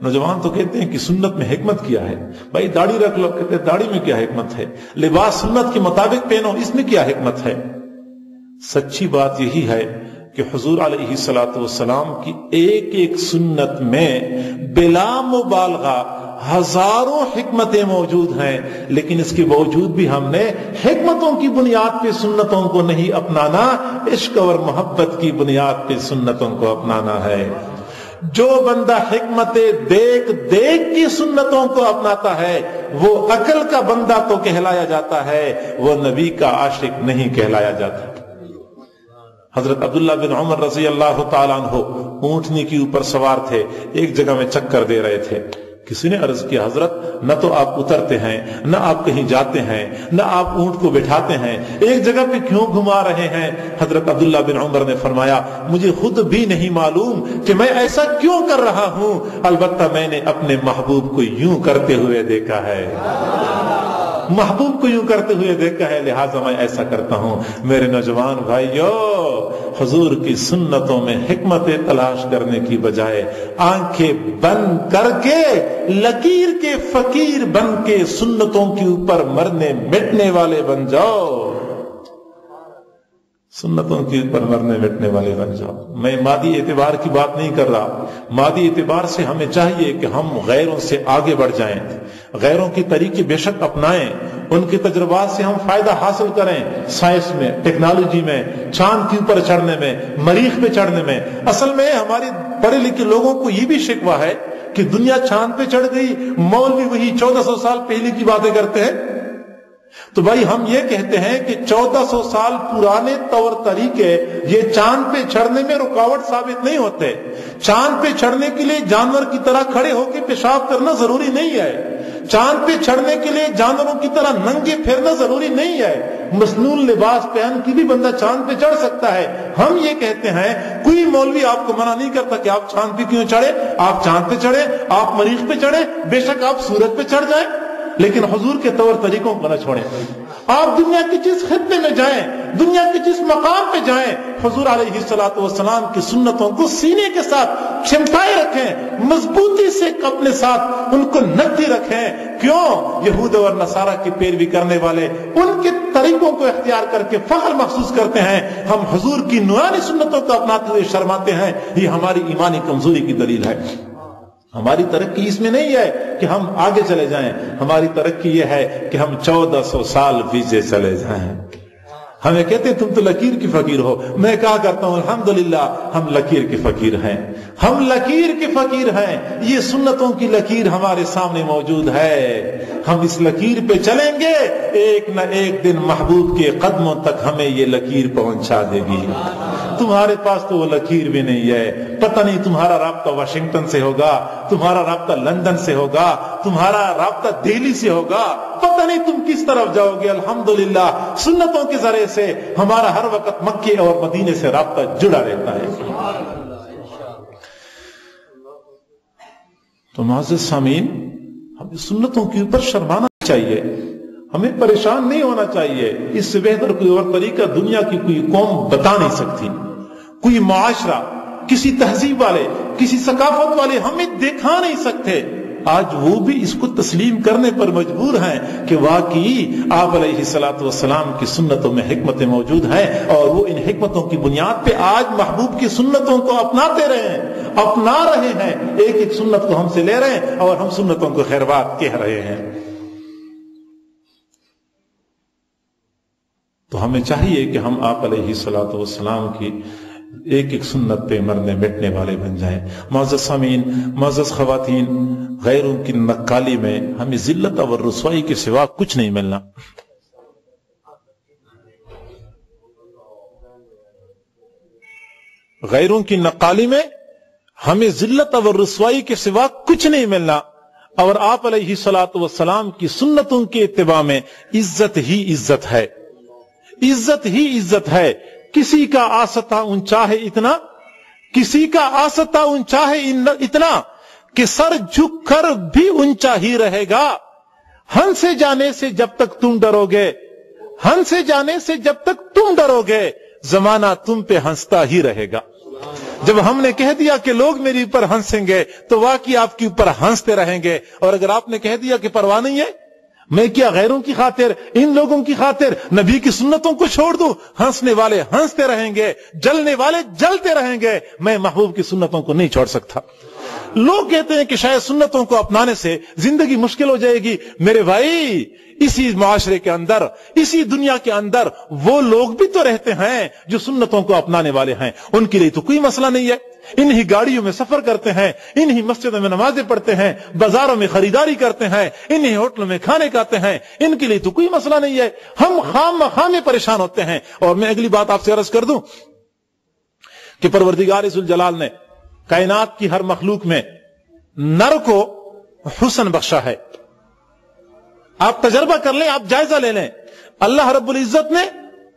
नौजवान तो कहते हैं कि सुन्नत में हिकमत क्या है, भाई दाढ़ी रख लो, कहते हैं दाढ़ी में क्या हिकमत है, लिबास सुन्नत के मुताबिक पहनो, इसमें क्या हिकमत है। सच्ची बात यही है कि हुजूर अलैहिस्सलातु वस्सलाम की एक एक सुन्नत में बिला मुबालगा हजारों हिकमतें मौजूद हैं, लेकिन इसके बावजूद भी हमने हिकमतों की बुनियाद पे सुन्नतों को नहीं अपनाना, इश्क और मोहब्बत की बुनियाद पे सुन्नतों को अपनाना है। जो बंदा हिकमतें देख देख की सुन्नतों को अपनाता है वो अकल का बंदा तो कहलाया जाता है, वो नबी का आशिक नहीं कहलाया जाता। हजरत अब्दुल्ला बिन उमर रजी अल्लाह ताला अन्हु ऊंटनी के ऊपर सवार थे, एक जगह में चक्कर दे रहे थे। किसी ने अर्ज किया, हजरत न तो आप उतरते हैं, न आप कहीं जाते हैं, न आप ऊंट को बिठाते हैं, एक जगह पे क्यों घुमा रहे हैं। हजरत अब्दुल्ला बिन उमर ने फरमाया, मुझे खुद भी नहीं मालूम कि मैं ऐसा क्यों कर रहा हूं, अलबत्ता मैंने अपने महबूब को यूं करते हुए देखा है, महबूब को यूं करते हुए देखा है, लिहाजा मैं ऐसा करता हूं। मेरे नौजवान भाइयों, हुजूर की सुन्नतों में हिकमतें तलाश करने की बजाय आंखें बंद करके लकीर के फकीर बन के सुन्नतों के ऊपर मरने मिटने वाले बन जाओ, सुन्नतों के ऊपर मरने मिटने वाले बन जाओ। मैं मादी एतबार की बात नहीं कर रहा, मादी एतबार से हमें चाहिए कि हम गैरों से आगे बढ़ जाएं, गैरों के तरीके बेशक अपनाएं, उनके तजुर्बात से हम फायदा हासिल करें, साइंस में, टेक्नोलॉजी में, चांद के ऊपर चढ़ने में, मरीख पे चढ़ने में। असल में हमारे पढ़े लिखे लोगों को ये भी शिकवा है कि दुनिया चांद पे चढ़ गई, मौलवी वही 1400 साल पहले की बातें करते हैं। तो भाई हम ये कहते हैं कि 1400 साल पुराने तौर तरीके ये चांद पे चढ़ने में रुकावट साबित नहीं होते। चांद पे चढ़ने के लिए जानवर की तरह खड़े होकर पेशाब करना जरूरी नहीं है, चांद पे चढ़ने के लिए जानवरों की तरह नंगे फिरना जरूरी नहीं है, मसनून लिबास पहन के भी बंदा चांद पे चढ़ सकता है। हम ये कहते हैं, कोई मौलवी आपको मना नहीं करता कि आप चांद पे क्यों चढ़े, आप चांद पे चढ़े, आप मरीख पे चढ़े, बेशक आप सूरज पे चढ़ जाए, लेकिन हुजूर के तौर तरीकों को न छोड़ें। आप दुनिया के जिस खित्ते में जाएं, दुनिया के जिस मकाम पे जाएं, हुजूर अलैहिस्सलातु वस्सलाम की सुन्नतों को सीने के साथ चिमटाए रखें, मजबूती से अपने साथ उनको नकदी रखें। क्यों? यहूद और नसारा की पैरवी करने वाले उनके तरीकों को इख्तियार करके फख्र महसूस करते हैं, हम हुजूर की नूरानी सुन्नतों को अपनाते हुए शर्माते हैं। ये हमारी ईमानी कमजोरी की दलील है। हमारी तरक्की इसमें नहीं है कि हम आगे चले जाएं, हमारी तरक्की यह है कि हम 1400 साल पीछे चले जाएं। हमें कहते हैं तुम तो लकीर की फकीर हो, मैं कहा करता हूं अल्हम्दुलिल्लाह हम लकीर के फकीर हैं, हम लकीर के फकीर हैं। ये सुन्नतों की लकीर हमारे सामने मौजूद है, हम इस लकीर पे चलेंगे, एक न एक दिन महबूब के कदमों तक हमें ये लकीर पहुंचा देगी। तुम्हारे पास तो वो लकीर भी नहीं है, पता नहीं तुम्हारा राब्ता वाशिंगटन से होगा, तुम्हारा राब्ता लंदन से होगा, तुम्हारा राब्ता दिल्ली से होगा, पता नहीं तुम किस तरफ जाओगे। अल्हम्दुलिल्लाह सुन्नतों के जरिए से हमारा हर वक्त मक्के और मदीने से राब्ता जुड़ा रहता है। तो मुअज़्ज़िज़ सामीन, हमें सुन्नतों के ऊपर शर्माना चाहिए, हमें परेशान नहीं होना चाहिए। इससे बेहतर कोई और तरीका दुनिया की कोई कौम बता नहीं सकती, कोई मुआशरा, किसी तहजीब वाले, किसी सकाफत वाले हमें दिखा नहीं सकते। आज वो भी इसको तस्लीम करने पर मजबूर हैं कि वाकई आप अलैहिस्सलातु वस्सलाम की सुन्नतों में हिकमतें मौजूद हैं, और वो इन हिकमतों की बुनियाद पे आज महबूब की सुन्नतों को अपनाते रहे हैं, अपना रहे हैं, एक एक सुन्नत को हमसे ले रहे हैं और हम सुन्नतों को खैरबात कह रहे हैं। तो हमें चाहिए कि हम आप अलैहिस्सलातु वस्सलाम की एक एक सुन्नत पे मरने मिटने वाले बन जाएं। मुअज़्ज़ज़ सामीन, मुअज़्ज़ज़ ख़वातीन, गैरों की नक्काली में हमें जिल्लत और रुसवाई के सिवा कुछ नहीं मिलना। गैरों की नक्काली में हमें जिल्लत और रुसवाई के सिवा कुछ नहीं मिलना, और आप अलैहिस्सलातु वस्सलाम की सुन्नतों के इत्तिबा में इज्जत ही इज्जत है, इज्जत ही इज्जत है। किसी का आसता ऊंचा है इतना, किसी का आसता ऊंचा है इतना कि सर झुककर भी ऊंचा ही रहेगा। हंसे जाने से जब तक तुम डरोगे, हंसे जाने से जब तक तुम डरोगे, जमाना तुम पे हंसता ही रहेगा। جب ہم نے کہہ دیا کہ لوگ میرے اوپر ہنسیں گے تو واقعی آپ کے اوپر ہنستے رہیں گے، اور اگر آپ نے کہہ دیا کہ پرواہ نہیں ہے، میں کیا غیروں کی خاطر، ان لوگوں کی خاطر نبی کی سنتوں کو چھوڑ دوں؟ ہنسنے والے ہنستے رہیں گے، جلنے والے جلتے رہیں گے، میں محبوب کی سنتوں کو نہیں چھوڑ سکتا۔ لوگ کہتے ہیں کہ شاید سنتوں کو اپنانے سے زندگی مشکل ہو جائے گی۔ میرے بھائی، اسی معاشرے کے اندر، اسی دنیا کے اندر وہ لوگ بھی تو رہتے ہیں جو سنتوں کو اپنانے والے ہیں، ان کے لیے تو کوئی مسئلہ نہیں ہے۔ انہی گاڑیوں میں سفر کرتے ہیں، انہی مسجدوں میں نمازیں پڑھتے ہیں، بازاروں میں خریداری کرتے ہیں، انہی ہوٹلوں میں کھانے کھاتے ہیں، ان کے لیے تو کوئی مسئلہ نہیں ہے۔ ہم خام خامے پریشان ہوتے ہیں۔ اور میں اگلی بات آپ سے عرض کر دوں کہ پروردگار ذوالجلال نے کائنات کی ہر مخلوق میں نر کو حسن بخشا ہے۔ آپ تجربہ کر لیں، آپ جائزہ لے لیں، اللہ رب العزت نے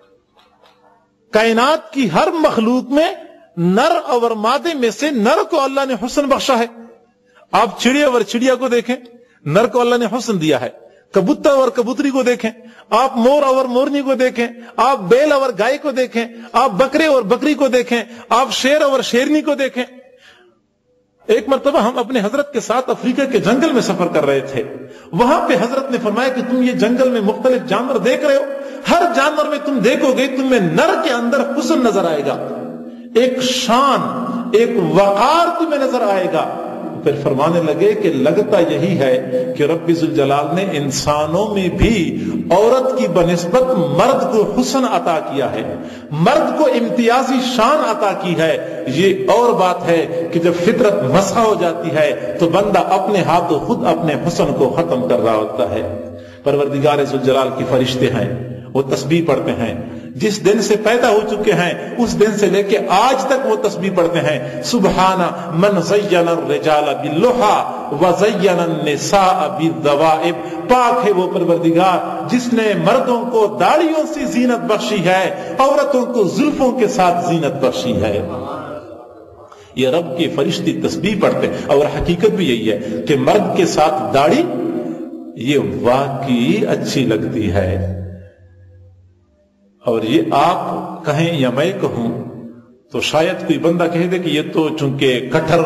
کائنات کی ہر مخلوق میں نر اور مادے میں سے نر کو اللہ نے حسن بخشا ہے۔ آپ چڑیا اور چڑیا کو دیکھیں، نر کو اللہ نے حسن دیا ہے۔ کبوتر اور کبوتری کو دیکھیں، آپ مور اور مورنی کو دیکھیں، آپ بیل اور گائے کو دیکھیں، آپ بکرے اور بکری کو دیکھیں، آپ شیر اور شیرنی کو دیکھیں۔ ایک مرتبہ ہم اپنے حضرت کے ساتھ افریقہ کے جنگل میں سفر کر رہے تھے۔ وہاں پہ حضرت نے فرمایا کہ تم یہ جنگل میں مختلف جانور دیکھ رہے ہو، ہر جانور میں تم دیکھو گے تمہیں نر کے اندر حسن نظر آئے گا، ایک شان، ایک وقار تمہیں نظر آئے گا۔ پھر فرمانے لگے کہ لگتا یہی ہے کہ رب ذوالجلال نے انسانوں میں بھی عورت کی بنسبت مرد کو حسن عطا کیا ہے، مرد کو امتیازی شان عطا کی ہے۔ یہ اور بات ہے کہ جب فطرت مسخ ہو جاتی ہے تو بندہ اپنے ہاتھوں خود اپنے حسن کو ختم کر رہا ہوتا ہے۔ پروردگار ذوالجلال کی فرشتے ہیں، وہ تسبیح پڑھتے ہیں، جس دن سے پیدا ہو چکے ہیں اس دن سے لے کے آج تک وہ تسبیح پڑھتے ہیں۔ سبحان من زین الرجال باللحى وزین النساء بالذوائب، پاک ہے وہ پروردگار جس نے مردوں کو داڑھیوں سے زینت بخشی ہے، عورتوں کو زلفوں کے ساتھ زینت بخشی ہے۔ یہ رب کے فرشتے تسبیح پڑھتے ہیں، اور حقیقت بھی یہی ہے کہ مرد کے ساتھ داڑھی یہ واقعی اچھی لگتی ہے۔ اور یہ آپ کہیں یا میں کہوں تو شاید کوئی بندہ کہہ دے کہ یہ تو چونکہ کٹر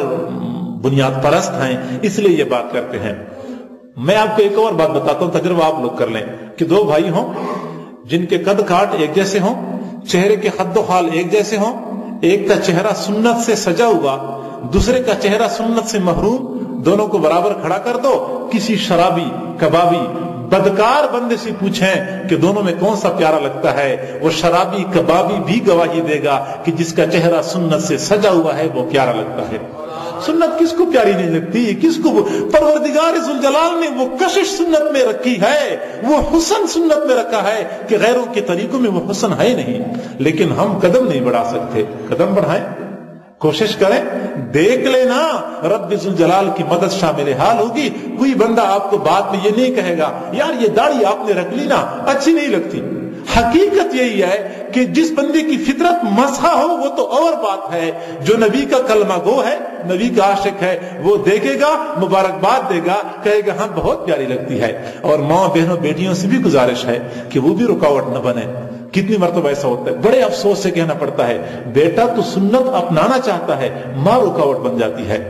بنیاد پرست ہیں اس لیے یہ بات کرتے ہیں۔ میں آپ کو ایک اور بات بتاتا ہوں، تجربہ آپ لوگ کر لیں کہ دو بھائی ہوں جن کے قد کاٹ ایک جیسے ہوں، چہرے کے خد و خال ایک جیسے ہوں، ایک کا چہرہ سنت سے سجا ہوا، دوسرے کا چہرہ سنت سے محروم، دونوں کو برابر کھڑا کر دو، کسی شرابی، کبابی، بدکار بندے سے پوچھیں کہ دونوں میں کون سا پیارا لگتا ہے، وہ شرابی کبابی بھی گواہی دے گا کہ جس کا چہرہ سنت سے سجا ہوا ہے وہ پیارا لگتا ہے۔ سنت کس کو پیاری نہیں لگتی؟ کس کو؟ پروردگار ذوالجلال نے وہ کشش سنت میں رکھی ہے، وہ حسن سنت میں رکھا ہے کہ غیروں کے طریقوں میں وہ حسن ہے نہیں، لیکن ہم قدم نہیں بڑھا سکتے۔ قدم بڑھائیں، کوشش کریں، دیکھ لینا رب ذوالجلال کی مدد شامل حال ہوگی۔ کوئی بندہ آپ کو بعد میں یہ نہیں کہے گا یار یہ داڑھی آپ نے رکھ لی نا اچھی نہیں لگتی۔ حقیقت یہی ہے کہ جس بندے کی فطرت مسخہ ہو وہ تو اور بات ہے، جو نبی کا کلمہ گو ہے، نبی کا عاشق ہے، وہ دیکھے گا، مبارکباد دے گا، کہے گا ہاں بہت پیاری لگتی ہے۔ اور ماں بہنوں بیٹیوں سے بھی گزارش ہے کہ وہ بھی رکاوٹ نہ بنے۔ کتنی مرتبہ ایسا ہوتا ہے، بڑے افسوس سے کہنا پڑتا ہے، بیٹا تو سنت اپنانا چاہتا ہے، ماں رکاوٹ بن جاتی ہے،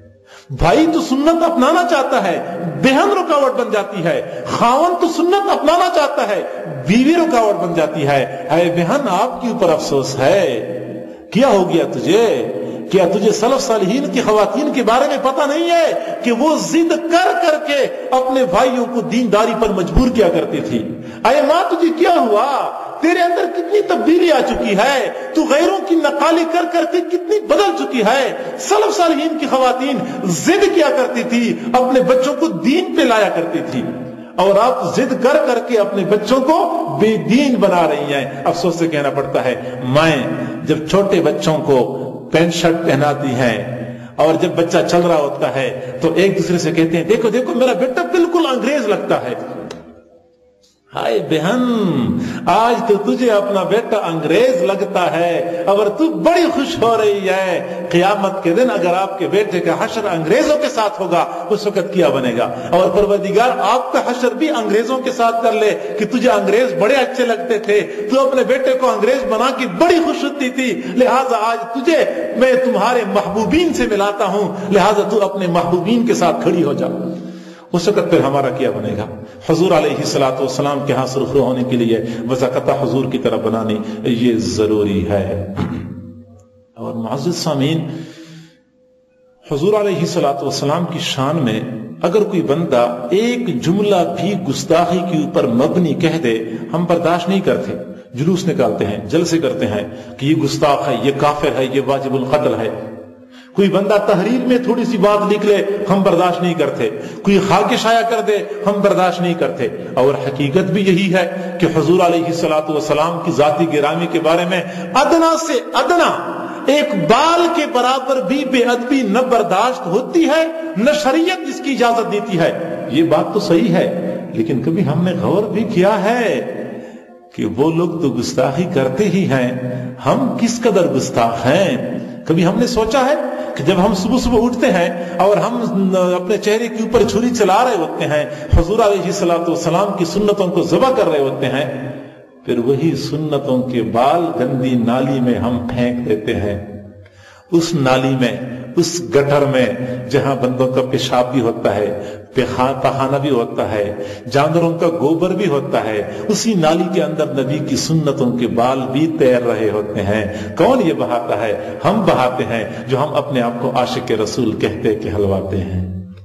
بھائی تو سنت اپنانا چاہتا ہے، بہن رکاوٹ بن جاتی ہے، خاون تو سنت اپنانا چاہتا ہے، بیوی رکاوٹ بن جاتی ہے۔ اے بہن آپ کے اوپر افسوس ہے، کیا ہو گیا تجھے؟ کیا تجھے سلف صالحین کی خواتین کے بارے میں پتہ نہیں ہے کہ وہ ضد کر کر کے اپنے بھائیوں کو دینداری پر مجبور کیا کرتی تھی؟ اے ماں تجھے کیا ہوا؟ تیرے اندر کتنی تبدیلی آ چکی ہے، تو غیروں کی نقالی کر کر کے کتنی بدل چکی ہے۔ سلف صالحین کی خواتین ضد کیا کرتی تھی، اپنے بچوں کو دین پہ لایا کرتی تھی، اور آپ ضد کر کر کے اپنے بچوں کو بے دین بنا رہی ہیں۔ افسوس سے کہنا پڑتا ہے، مائیں جب چھوٹے بچوں کو پینٹ شرٹ پہناتی ہیں اور جب بچہ چل رہا ہوتا ہے تو ایک دوسرے سے کہتے ہیں دیکھو دیکھو میرا بیٹا بالکل انگریز لگتا ہے۔ हाय बहन, आज तो तुझे अपना बेटा अंग्रेज लगता है और तू बड़ी खुश हो रही है। क़यामत के दिन अगर आपके बेटे का हशर अंग्रेजों के साथ होगा, उस वक्त क्या बनेगा? और परवरदिगार आपका हशर भी अंग्रेजों के साथ कर ले कि तुझे अंग्रेज बड़े अच्छे लगते थे, तू अपने बेटे को अंग्रेज बना के बड़ी खुश होती थी, लिहाजा आज तुझे मैं तुम्हारे महबूबीन से मिलाता हूं, लिहाजा तू अपने महबूबीन के साथ खड़ी हो जा। उस वक्त फिर हमारा क्या बनेगा? हुजूर अलैहिस्सलातु वस्सलाम के यहाँ सुर्खरू होने के लिए वज़ाक़त हुजूर की तरफ बनानी ये जरूरी है। और मुअज़्ज़िज़ सामीन, हुजूर अलैहिस्सलातु वस्सलाम की शान में अगर कोई बंदा एक जुमला भी गुस्ताखी के ऊपर मबनी कह दे, हम बर्दाश्त नहीं करते, जुलूस निकालते हैं, जलसे करते हैं कि ये गुस्ताख है, ये काफिर है, ये वाजिबुल क़त्ल है। कोई बंदा तहरीर में थोड़ी सी बात लिख ले, हम बर्दाश्त नहीं करते। कोई खाके शाया कर दे, हम बर्दाश्त नहीं करते। और हकीकत भी यही है कि हुजूर अलैहिस्सलातु वस्सलाम की जाती गिरामी के बारे में अदना से अदना एक बाल के बराबर भी बेअदबी न बर्दाश्त होती है, न शरीयत इसकी इजाजत देती है। ये बात तो सही है, लेकिन कभी हमने गौर भी किया है कि वो लोग तो गुस्ताखी करते ही हैं, हम किस कदर गुस्ताख हैं? कभी हमने सोचा है कि जब हम सुबह सुबह उठते हैं और हम अपने चेहरे के ऊपर छुरी चला रहे होते हैं, हुजूर अलैहिस्सलातु वस्सलाम की सुन्नतों को ज़बह कर रहे होते हैं, फिर वही सुन्नतों के बाल गंदी नाली में हम फेंक देते हैं। उस नाली में, उस गटर में जहां बंदों का पेशाब भी होता है, पखाना भी होता है, जानवरों का गोबर भी होता है, उसी नाली के अंदर नबी की सुन्नतों के बाल भी तैर रहे होते हैं। कौन ये बहाता है? हम बहाते हैं, जो हम अपने आप को आशिक रसूल कहते कहलवाते हैं।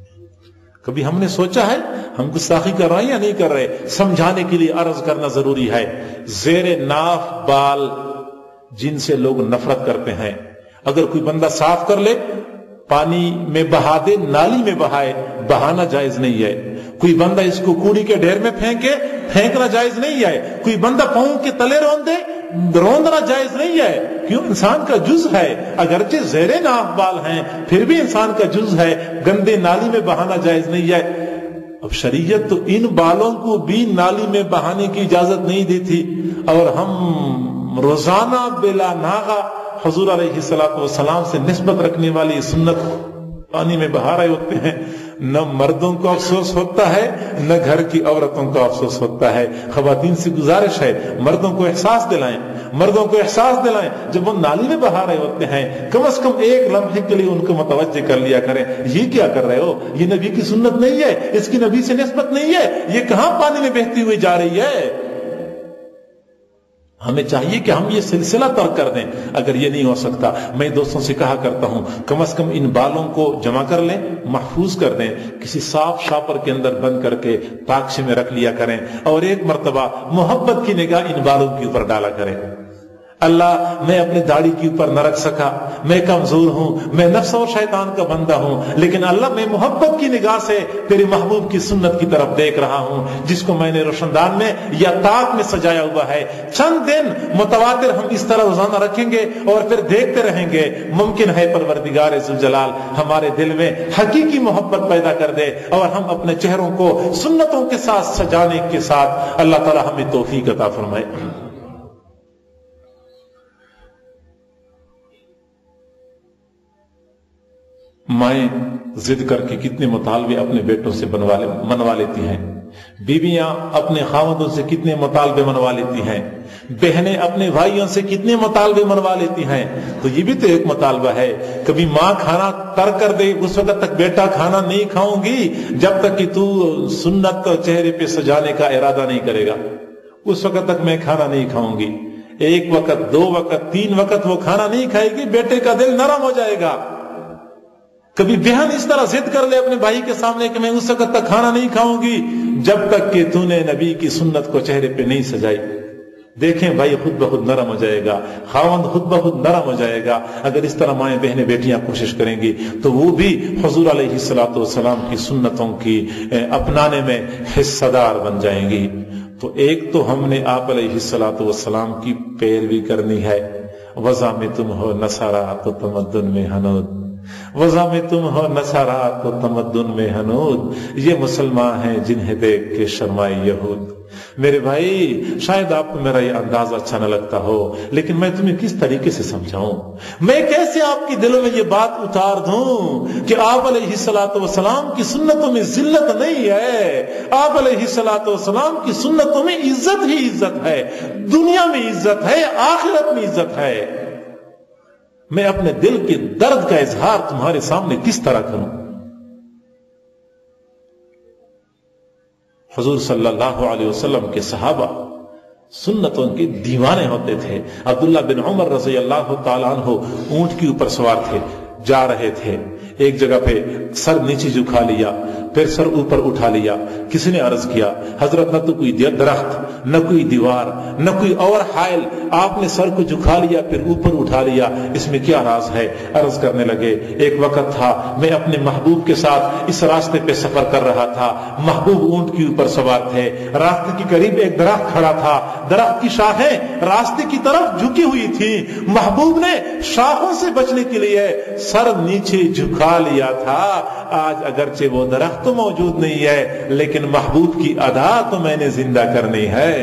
कभी हमने सोचा है हम गुस्ताखी कर रहे हैं या नहीं कर रहे? समझाने के लिए अर्ज करना जरूरी है। जेरे नाफ बाल जिनसे लोग नफरत करते हैं, अगर कोई बंदा साफ कर ले, पानी में बहा दे, नाली में बहाए, बहाना जायज नहीं है। कोई बंदा इसको कूड़ी के ढेर में फेंके, फेंकना जायज नहीं है। कोई बंदा पांव के तले रोंदे, रोंदना जायज नहीं है। क्यों? इंसान का जुज है, अगरचे ज़ेरे नाफ बाल हैं, फिर भी इंसान का जुज है, गंदे नाली में बहाना जायज नहीं है। अब शरीयत तो इन बालों को भी नाली में बहाने की इजाजत नहीं देती, और हम रोजाना बेला नागा हुजूर अलैहिस्सलातु वस्सलाम से निस्बत रखने वाली सुन्नत पानी में बहा रहे होते हैं। न मर्दों को अफसोस होता है, न घर की औरतों को अफसोस होता है। खवातीन से गुजारिश है, मर्दों को एहसास दिलाएं, मर्दों को एहसास दिलाएं, जब वो नाली में बहा रहे होते हैं, कम से कम एक लम्हे के लिए उनको मुतवज्जे कर लिया करें। ये क्या कर रहे हो? ये नबी की सुन्नत नहीं है, इसकी नबी से निस्बत नहीं है, ये कहां पानी में बहती हुई जा रही है? हमें चाहिए कि हम ये सिलसिला तर्क कर दें। अगर ये नहीं हो सकता, मैं दोस्तों से कहा करता हूं, कम से कम इन बालों को जमा कर लें, महफूज कर दें, किसी साफ शापर के अंदर बंद करके ताकशे में रख लिया करें, और एक मर्तबा मोहब्बत की निगाह इन बालों के ऊपर डाला करें। अल्लाह, मैं अपनी दाढ़ी के ऊपर न रख सका, मैं कमजोर हूं, मैं नफ्स और शैतान का बंदा हूं, लेकिन अल्लाह मैं मोहब्बत की निगाह से तेरे महबूब की सुन्नत की तरफ देख रहा हूं, जिसको मैंने रोशनदान में या ताक में सजाया हुआ है। चंद दिन मुतवातिर हम इस तरह रोजाना रखेंगे और फिर देखते रहेंगे। मुमकिन है परवरदिगार ज़ुल जलाल हमारे दिल में हकीकी मोहब्बत पैदा कर दे, और हम अपने चेहरों को सुन्नतों के साथ सजाने के साथ अल्लाह ताला हमें तौफीक अता फरमाए। माएं जिद करके कितने मुतालबे अपने बेटों से मनवा लेती हैं, बीवियां अपने खावंदों से कितने मुतालबे मनवा लेती हैं, बहनें अपने भाइयों से कितने मुतालबे मनवा लेती हैं। तो ये भी तो एक मुतालबा है। कभी मां खाना तर्क कर दे, उस वक्त तक बेटा खाना नहीं खाऊंगी जब तक कि तू सुन्नत चेहरे पे सजाने का इरादा नहीं करेगा, उस वक्त तक मैं खाना नहीं खाऊंगी। एक वक्त, दो वक्त, तीन वक्त वो खाना नहीं खाएगी, बेटे का दिल नरम हो जाएगा। कभी बहन इस तरह जिद कर ले अपने भाई के सामने कि मैं उस वक्त तक खाना नहीं खाऊंगी जब तक कि तूने नबी की सुन्नत को चेहरे पे नहीं सजाई। देखें भाई, खुद ब खुद नरम हो जाएगा, खावंद खुद ब खुद नरम हो जाएगा। अगर इस तरह माएं बहनें बेटियां कोशिश करेंगी तो वो भी हुजूर अलैहिस्सलातु वस्सलाम की सुन्नतों की अपनाने में हिस्सेदार बन जाएंगी। तो एक तो हमने आप अलैहिस्सलातु वस्सलाम की पैरवी करनी है। वज़ा में तुम हो नसारा तो तमद्दुन में हनूद, वज़ा में तुम हो नसारा तो तमद्दुन में हनूद। ये मुसलमान हैं जिन्हें देख के शर्माए यहूद। میرے بھائی शायद आपको मेरा ये अंदाज अच्छा न लगता हो, लेकिन मैं तुम्हें किस तरीके से समझाऊं, मैं कैसे आपके दिलों में ये बात उतार दूं कि आप अलैहिस्सलातु वस्सलाम की सुन्नतों में जिल्लत नहीं है, आप अलैहिस्सलातु वस्सलाम की सुन्नतों में इज्जत ही इज्जत है, दुनिया में इज्जत है, आखिरत में इज्जत है। मैं अपने दिल के दर्द का इजहार तुम्हारे सामने किस तरह करूं। हुजूर सल्लल्लाहु अलैहि वसल्लम के सहाबा सुन्नतों के दीवाने होते थे। अब्दुल्ला बिन उमर रज़ी अल्लाह ताला अन्हु ऊंट के ऊपर सवार थे, जा रहे थे, एक जगह पे सर नीचे झुका लिया, फिर सर ऊपर उठा लिया। किसी ने अर्ज किया, हजरत न तो कोई दरख्त, न कोई दीवार, न कोई और हायल, आपने सर को झुका लिया फिर ऊपर उठा लिया, इसमें क्या राज है। अर्ज करने लगे, एक वक्त था मैं अपने महबूब के साथ इस रास्ते पे सफर कर रहा था, महबूब ऊंट के ऊपर सवार थे, रास्ते के करीब एक दरख्त खड़ा था, दरख्त की शाखें रास्ते की तरफ झुकी हुई थी, महबूब ने शाखों से बचने के लिए सर नीचे झुका लिया था। आज अगरचे वो दरख्त तो मौजूद नहीं है, लेकिन महबूब की अदा तो मैंने जिंदा करनी है,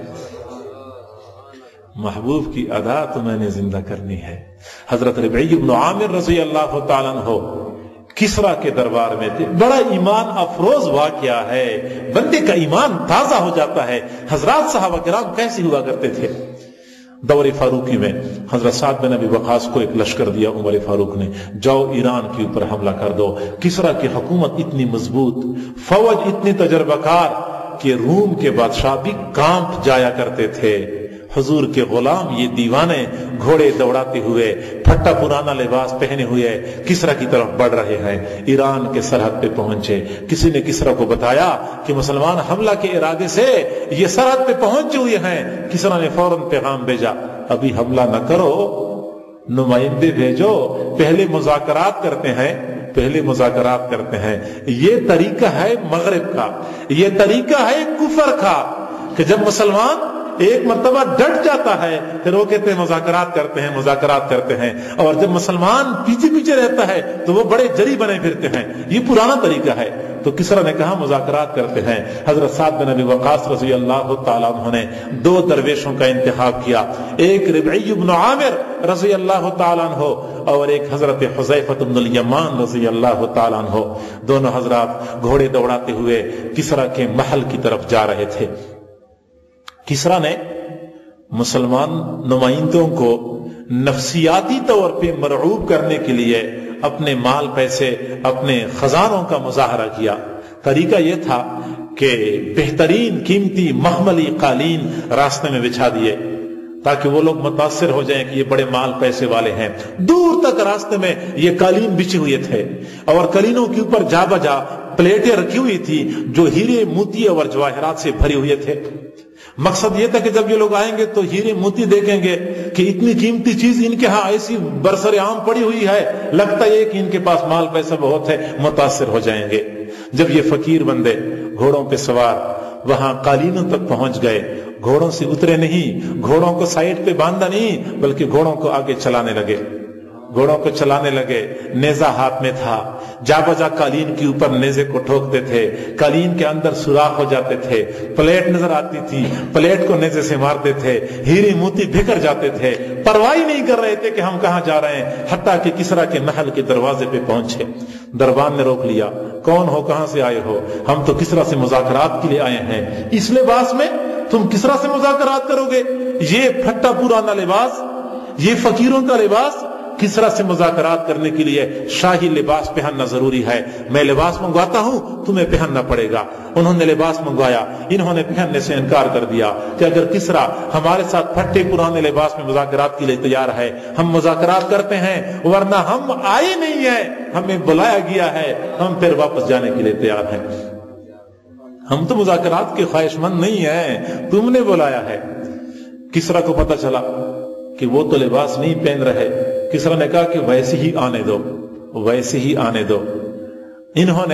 महबूब की अदा तो मैंने जिंदा करनी है। हजरत रबीई इब्न आमिर रज़ी अल्लाह ताला अन्हु किसरा के दरबार में थे। बड़ा ईमान अफरोज वाकया है, बंदे का ईमान ताजा हो जाता है। हजरात सहाबा किराम कैसे हुआ करते थे। दौर फारूकी में हजरत साद बिन अबी वक़ास को एक लश्कर दिया उमर फारूक ने, जाओ ईरान के ऊपर हमला कर दो। किसरा की हुकूमत इतनी मजबूत, फौज इतनी तजर्बाकार कि रूम के बादशाह भी कांप जाया करते थे। हुजूर के गुलाम ये दीवाने घोड़े दौड़ाते हुए, फट्टा पुराना लिबास पहने हुए किसरा की तरफ बढ़ रहे हैं। ईरान के सरहद पे पहुंचे, किसी ने किसरा को बताया कि मुसलमान हमला के इरादे से ये सरहद पे पहुंचे हुए हैं। किसरा ने फौरन पैगाम भेजा, अभी हमला न करो, नुमाइंदे भेजो, पहले मुज़ाकरात करते हैं, पहले मुज़ाकरात करते हैं। ये तरीका है मगरिब का, ये तरीका है कुफर का कि जब मुसलमान एक मर्तबा डट जाता है फिर वो कहते हैं मुज़ाकरात करते हैं, मुज़ाकरात करते हैं, और जब मुसलमान पीछे पीछे रहता है तो वो बड़े जरी बने फिरते हैं। ये पुराना तरीका है। तो किसरा ने कहा मुज़ाकरात करते हैं। हजरत साद बिन अबी वक़ास रज़ी अल्लाह ताला अन्हु ने दो दरवेशों का इंतखाब किया, एक रबीई इब्न आमिर रज़ी अल्लाह ताला अन्हु और एक हजरत हुज़ैफा इब्नुल यमान रज़ी अल्लाह ताला अन्हु। दोनों हजरात घोड़े दौड़ाते हुए किसरा के महल की तरफ जा रहे थे। किसरा ने मुसलमान नुमाइंदों को नफ्सियाती तौर पे मरऊब करने के लिए अपने माल पैसे, अपने खजानों का मुजाहरा किया। तरीका यह था कि बेहतरीन कीमती महमली कालीन रास्ते में बिछा दिए ताकि वो लोग मुतासिर हो जाएं कि ये बड़े माल पैसे वाले हैं। दूर तक रास्ते में ये कालीन बिछे हुए थे और कालीनों के ऊपर जा बजा प्लेटें रखी हुई थी जो हीरे मोती और जवाहरात से भरे हुए थे। मकसद ये था कि जब ये लोग आएंगे तो हीरे मोती देखेंगे कि इतनी कीमती चीज इनके यहां ऐसी बरसरे आम पड़ी हुई है, लगता है कि इनके पास माल पैसा बहुत है, मुतासिर हो जाएंगे। जब ये फकीर बंदे घोड़ों पे सवार वहां कालीनों तक पहुंच गए, घोड़ों से उतरे नहीं, घोड़ों को साइड पे बांधा नहीं, बल्कि घोड़ों को आगे चलाने लगे, घोड़ों को चलाने लगे। नेजा हाथ में था, जा बजा कालीन के ऊपर नेजे को ठोकते थे, कालीन के अंदर सुराख हो जाते थे, प्लेट नजर आती थी, प्लेट को नेजे से मारते थे, हीरे मोती बिखर जाते थे, परवाह नहीं कर रहे थे कि हम कहां जा रहे हैं। हत्ता कि किसरा के महल के दरवाजे पे पहुंचे, दरबान ने रोक लिया, कौन हो, कहां से आए हो? हम तो किसरा से मुज़ाकरात के लिए आए हैं। इस लिबास में तुम किसरा से मुज़ाकरात करोगे? ये फट्टा पुराना लिबास, ये फकीरों का लिबास, किसरा से मुज़ाकरात करने के लिए शाही लिबास पहनना जरूरी है। मैं लिबास मंगवाता हूं, तुम्हें पहनना पड़ेगा। उन्होंने लिबास मंगवाया, इन्होंने पहनने से इनकार कर दिया कि अगर किसरा हमारे साथ फट्टे पुराने लिबास में मुज़ाकरात के लिए तैयार है, हम मुज़ाकरात करते हैं, वरना हम आए नहीं है, हमें बुलाया गया है, हम फिर वापस जाने के लिए तैयार हैं। हम तो मुज़ाकरात के ख्वाहिशमंद नहीं है, तुमने बुलाया है। किसरा को पता चला कि वो तो लिबास नहीं पहन रहे। किसरा ने कहा कि वैसे ही आने दो, वैसे ही आने दो। इन्होंने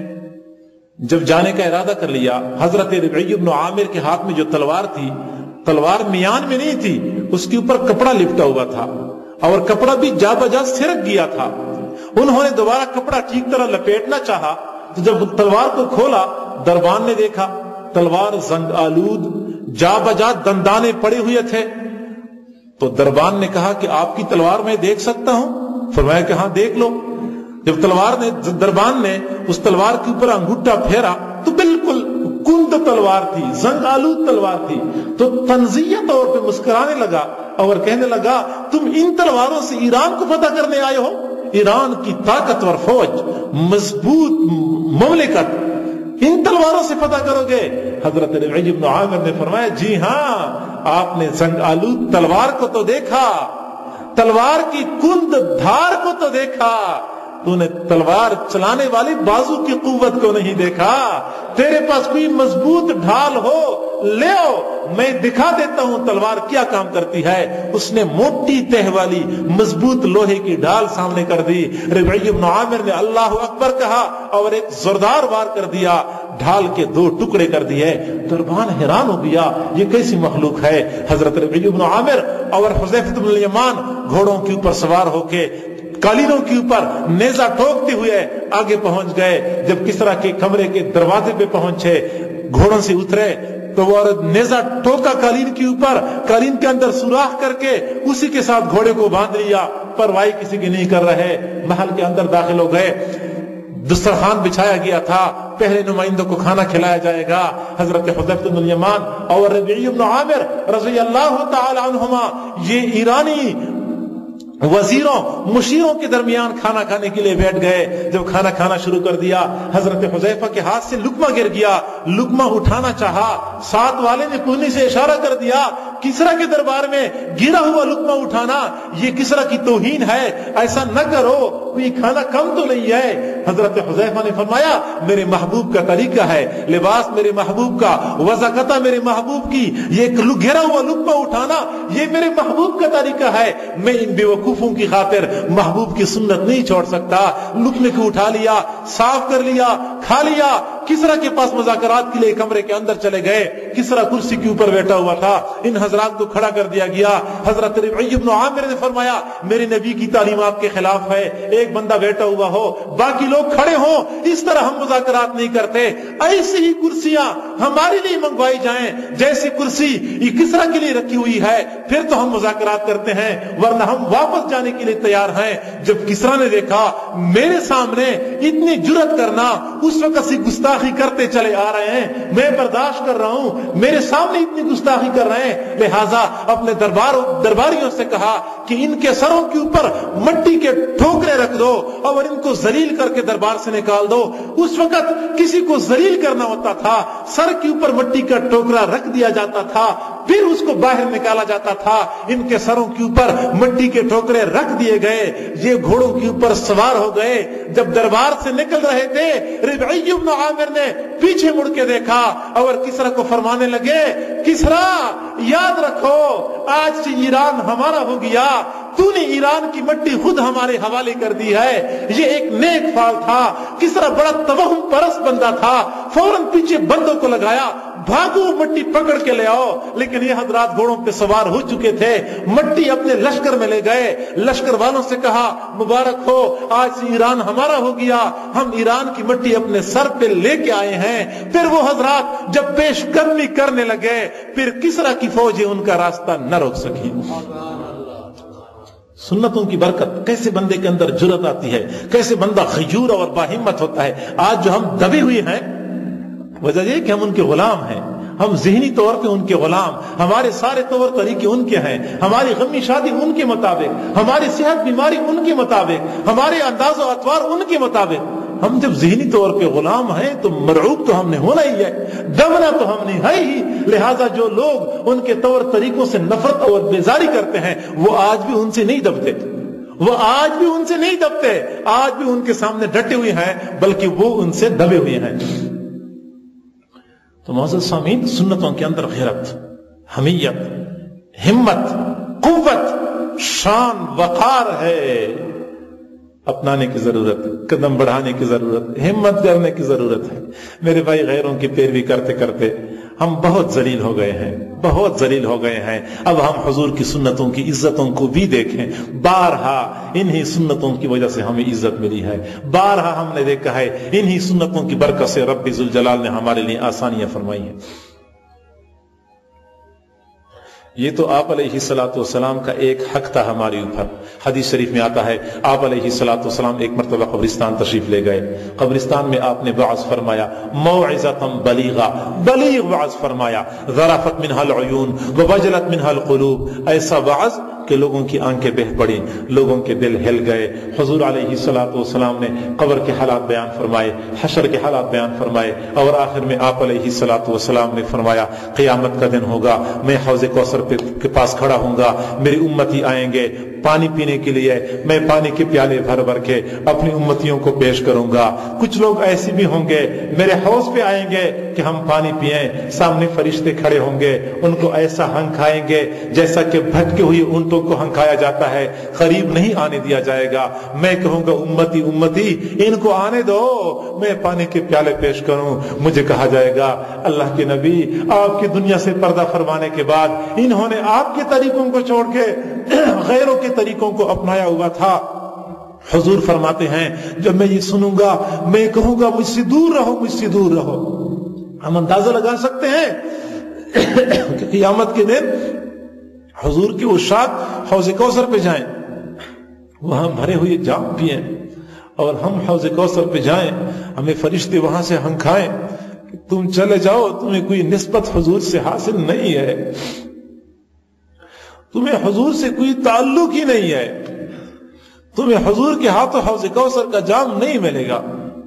जब जाने का इरादा कर लिया, हजरत रबीई इब्न आमिर के हाथ में जो तलवार थी, तलवार मियान में नहीं थी, उसके ऊपर कपड़ा लिपटा हुआ था और कपड़ा भी जा बजा सिरक गया था। उन्होंने दोबारा कपड़ा ठीक तरह लपेटना चाहा तो जब तलवार को खोला, दरबान ने देखा تلوار زنگ آلود جا بجا دندانے پڑے ہوئے تھے. تو دربان نے کہا کہ آپ کی تلوار میں دیکھ سکتا ہوں؟ فرمایا کہ ہاں دیکھ لو. جب دربان نے اس تلوار کے اوپر انگوٹھا پھیرا تو بالکل کند تلوار تھی، زنگ آلود تلوار تھی. تو تنزیہ طور پہ مسکرانے لگا اور کہنے لگا تم ان تلواروں سے ایران کو فتح کرنے آئے ہو؟ ایران کی طاقتور فوج، مضبوط مملکت، ان تلواروں سے فتح کرو گے؟ حضرت ربعی بن عامر نے فرمایا جی ہاں، آپ نے زنگ آلود تلوار کو تو دیکھا، تلوار کی کند دھار کو تو دیکھا، تو نے تلوار چلانے والی بازو کی قوت کو نہیں دیکھا. تیرے پاس کوئی مضبوط ڈھال ہو لے آؤ، میں دکھا دیتا ہوں تلوار کیا کام کرتی ہے. اس نے موٹی تہ والی مضبوط لوہے کی ڈھال سامنے کر دی. ربعی بن عامر نے اللہ اکبر کہا اور ایک زوردار وار کر دیا، ڈھال کے 2 ٹکڑے کر دیے. دربان حیران ہو گیا یہ کیسی مخلوق ہے. حضرت ربعی بن عامر اور حذیفہ بن الیمان گھوڑوں کے اوپر سوار ہو کے قالینوں کے اوپر نیزہ ٹوکتے ہوئے آگے پہنچ گئے. جب کسرا کے کمرے کے دروازے پہ پہنچے، گھوڑوں سے اترے تو وہ نیزہ ٹوکا قالین کے اوپر، قالین کے اندر سوراخ کر کے اسی کے ساتھ گھوڑے کو باندھ لیا. پرواہی کسی کی نہیں کر رہے. محل کے اندر داخل ہو گئے. دسترخوان بچھایا گیا تھا، پہلے نمائندوں کو کھانا کھلایا جائے گا. حضرت حذیفہ بن الیمان اور ربعی بن عامر رضی اللہ تعالی عنہما یہ ایرانی وزیروں مشیروں کے درمیان کھانا کھانے کے لیے بیٹھ گئے. جب کھانا کھانا شروع کر دیا، حضرت حذیفہ کے ہاتھ سے لقمہ گر گیا. لقمہ اٹھانا چاہا، ساتھ والے نے کونی سے اشارہ کر دیا کسرا کے دربار میں گرا ہوا لقمہ اٹھانا یہ کسرا کی توہین ہے، ایسا نہ کرو، کوئی کھانا کم تو نہیں ہے. حضرت حذیفہ نے فرمایا میرے محبوب کا طریقہ ہے، لباس میرے محبوب کا، وضاقتہ میرے محبوب کی، یہ گرا ہوا لقمہ اٹھانا یہ میرے محبوب کا طریقہ ہے. میں ان بیوقوفوں کی خاطر محبوب کی سنت نہیں چھوڑ سکتا. لقمے کو اٹھا لیا، صاف کر لیا، کھا لیا. کسرا کے پاس مذاکرات کے لیے کمرے کے اندر چلے گئے. کسرا کرسی کے اوپر بیٹھا ہوا تھا، ان حضرات کو کھڑا کر دیا گیا. حضرت ربعی بن عامر نے فرمایا میرے نبی کی تعلیمات کے خلاف ہے، ایک بندہ بیٹھا ہوا ہو باقی لوگ کھڑے ہوں، اس طرح ہم مذاکرات نہیں کرتے. ایسی ہی کرسیاں ہمارے لیے منگوائی جائیں جیسی کرسی یہ کسرا کے لیے رکھی ہوئی ہے، پھر تو ہم مذاکرات کرتے ہیں، ورنہ ہم واپس جانے کے لیے تیار ہیں. جب کسرا نے دیکھا میرے سامنے اتنی جرأت کرنا، اس وقت سے گستاخی کرتے چلے آ رہے ہیں، میں برداشت کر رہا ہوں، میرے سامنے اتنی گستاخی کر رہے ہیں، لہذا اپنے درباریوں سے کہا کہ ان کے سروں کے اوپر مٹی کے ٹھوکرے رکھ دو اور ان کو ذلیل کر کے دربار سے نکال دو. اس وقت کسی کو ذلیل کرنا ہوتا تھا، سر کے اوپر مٹی کا ٹوکرا رکھ دیا جاتا تھا، پھر اس کو باہر نکالا جاتا تھا. ان کے سروں کے اوپر مٹی کے ٹوکرے رکھ دیے گئے، یہ گھوڑوں کے اوپر سوار ہو گئے. جب دربار سے نکل رہے تھے ربعی بن عامر نے پیچھے مڑ کے دیکھا اور کسرا کو فرمانے لگے کسرا یاد رکھو آج سے ایران ہمارا ہو گیا، تو نے ایران کی مٹی خود ہمارے حوالے کر دی ہے. یہ ایک نیک فال تھا. کسرا بڑا توہم پرست بندہ تھا، فوراً پیچھے بندوں کو لگایا بھاگو مٹی پکڑ کے لے آؤ. لیکن یہ حضرات گھوڑوں پہ سوار ہو چکے تھے، مٹی اپنے لشکر میں لے گئے. لشکر والوں سے کہا مبارک ہو آج سے ایران ہمارا ہو گیا، ہم ایران کی مٹی اپنے سر پہ لے کے آئے ہیں. پھر وہ حضرات جب پیش قدمی کرنے لگے پھر کسرا کی فوجیں ان کا راستہ نہ روک سکی. سنتوں کی برکت، کیسے بندے کے اندر جرأت آتی ہے، کیسے بندہ غیور اور باہمت ہوتا ہے. آج جو ہم دبے ہوئے ہیں وجہ یہ کہ ہم ان کے غلام ہیں، ہم ذہنی طور پہ ان کے غلام، ہمارے سارے طور طریقے ان کے ہیں، ہماری غمی شادی ان کے مطابق، ہماری صحت بیماری ان کے مطابق، ہمارے انداز و اطوار ان کے مطابق. ہم جب ذہنی طور پہ غلام ہیں تو مرعوب تو ہم نے ہونا ہی ہے، دبنا تو ہم نے ہے ہی. لہذا جو لوگ ان کے طور طریقوں سے نفرت اور بیزاری کرتے ہیں وہ آج بھی ان سے نہیں دبتے، وہ آج بھی ان سے نہیں دبتے، آج بھی ان کے سامنے ڈٹے ہوئے ہیں بلکہ وہ ان سے دبے ہوئے ہیں. تو معزز سامعین، سنتوں کے اندر غیرت، حمیت، ہمت، قوت، شان، وقار ہے. اپنانے کی ضرورت، قدم بڑھانے کی ضرورت، ہمت کرنے کی ضرورت ہے. میرے بھائی، غیروں کی پیروی کرتے کرتے ہم بہت ذلیل ہو گئے ہیں، بہت ذلیل ہو گئے ہیں۔ اب ہم حضور کی سنتوں کی عزتوں کو بھی دیکھیں، بارہا انہی سنتوں کی وجہ سے ہمیں عزت ملی ہے، بارہا ہم نے دیکھا ہے انہی سنتوں کی برکت سے رب ذوالجلال نے ہمارے لیے آسانیاں فرمائی ہیں۔ یہ تو آپ علیہ الصلوۃ والسلام کا ایک حق تھا ہمارے اوپر۔ حدیث شریف میں آتا ہے آپ علیہ الصلوۃ والسلام ایک مرتبہ قبرستان تشریف لے گئے، قبرستان میں آپ نے وعظ فرمایا، موعظۃ بلیغہ، بلیغ وعظ فرمایا، ذرفت منها العیون ووجلت منها القلوب، ایسا وعظ کہ لوگوں کی آنکھیں بہہ پڑی، لوگوں کے دل ہل گئے۔ حضور علیہ الصلوۃ والسلام نے قبر کے حالات بیان فرمائے، حشر کے حالات بیان فرمائے، اور آخر میں آپ علیہ الصلوۃ والسلام نے فرمایا قیامت کا دن ہوگا، میں حوض کوثر کے پاس کھڑا ہوں گا، میری امتی آئیں گے پانی پینے کے لیے، میں پانی کے پیالے بھر بھر کے اپنی امتیوں کو پیش کروں گا۔ کچھ لوگ ایسے بھی ہوں گے میرے حوض پہ آئیں گے کہ ہم پانی پئیں، سامنے فرشتے کھڑے ہوں گے، ان کو ایسا ہنکھائیں گے جیسا کہ بھٹکے ہوئی اونٹوں کو ہنکھایا جاتا ہے، قریب نہیں آنے دیا جائے گا۔ میں کہوں گا امتی امتی ان کو آنے دو، میں پانی کے پیالے پیش کروں۔ مجھے کہا جائے گا اللہ کے نبی آپ کی دنیا سے پردہ فرمانے کے بعد انہوں نے آپ کے طریقوں کو چھوڑ کے غیروں کے طریقوں کو اپنایا ہوا تھا۔ حضور فرماتے ہیں جب میں یہ سنوں گا میں کہوں گا مجھ سے دور رہو، مجھ سے دور رہو۔ ہم اندازہ لگا سکتے ہیں کہ قیامت کے دن حضور کی وشاک حوض کوثر پہ جائیں، وہاں بھرے ہوئے جام پئیں، اور ہم حوض کوثر پہ جائیں، ہمیں فرشتے وہاں سے ہنکھائیں کہ تم چلے جاؤ، تمہیں کوئی نسبت حضور سے حاصل نہیں ہے، تمہیں حضور سے کوئی تعلق ہی نہیں ہے، تمہیں حضور کے ہاتھوں حوض کوثر کا جام نہیں ملے گا۔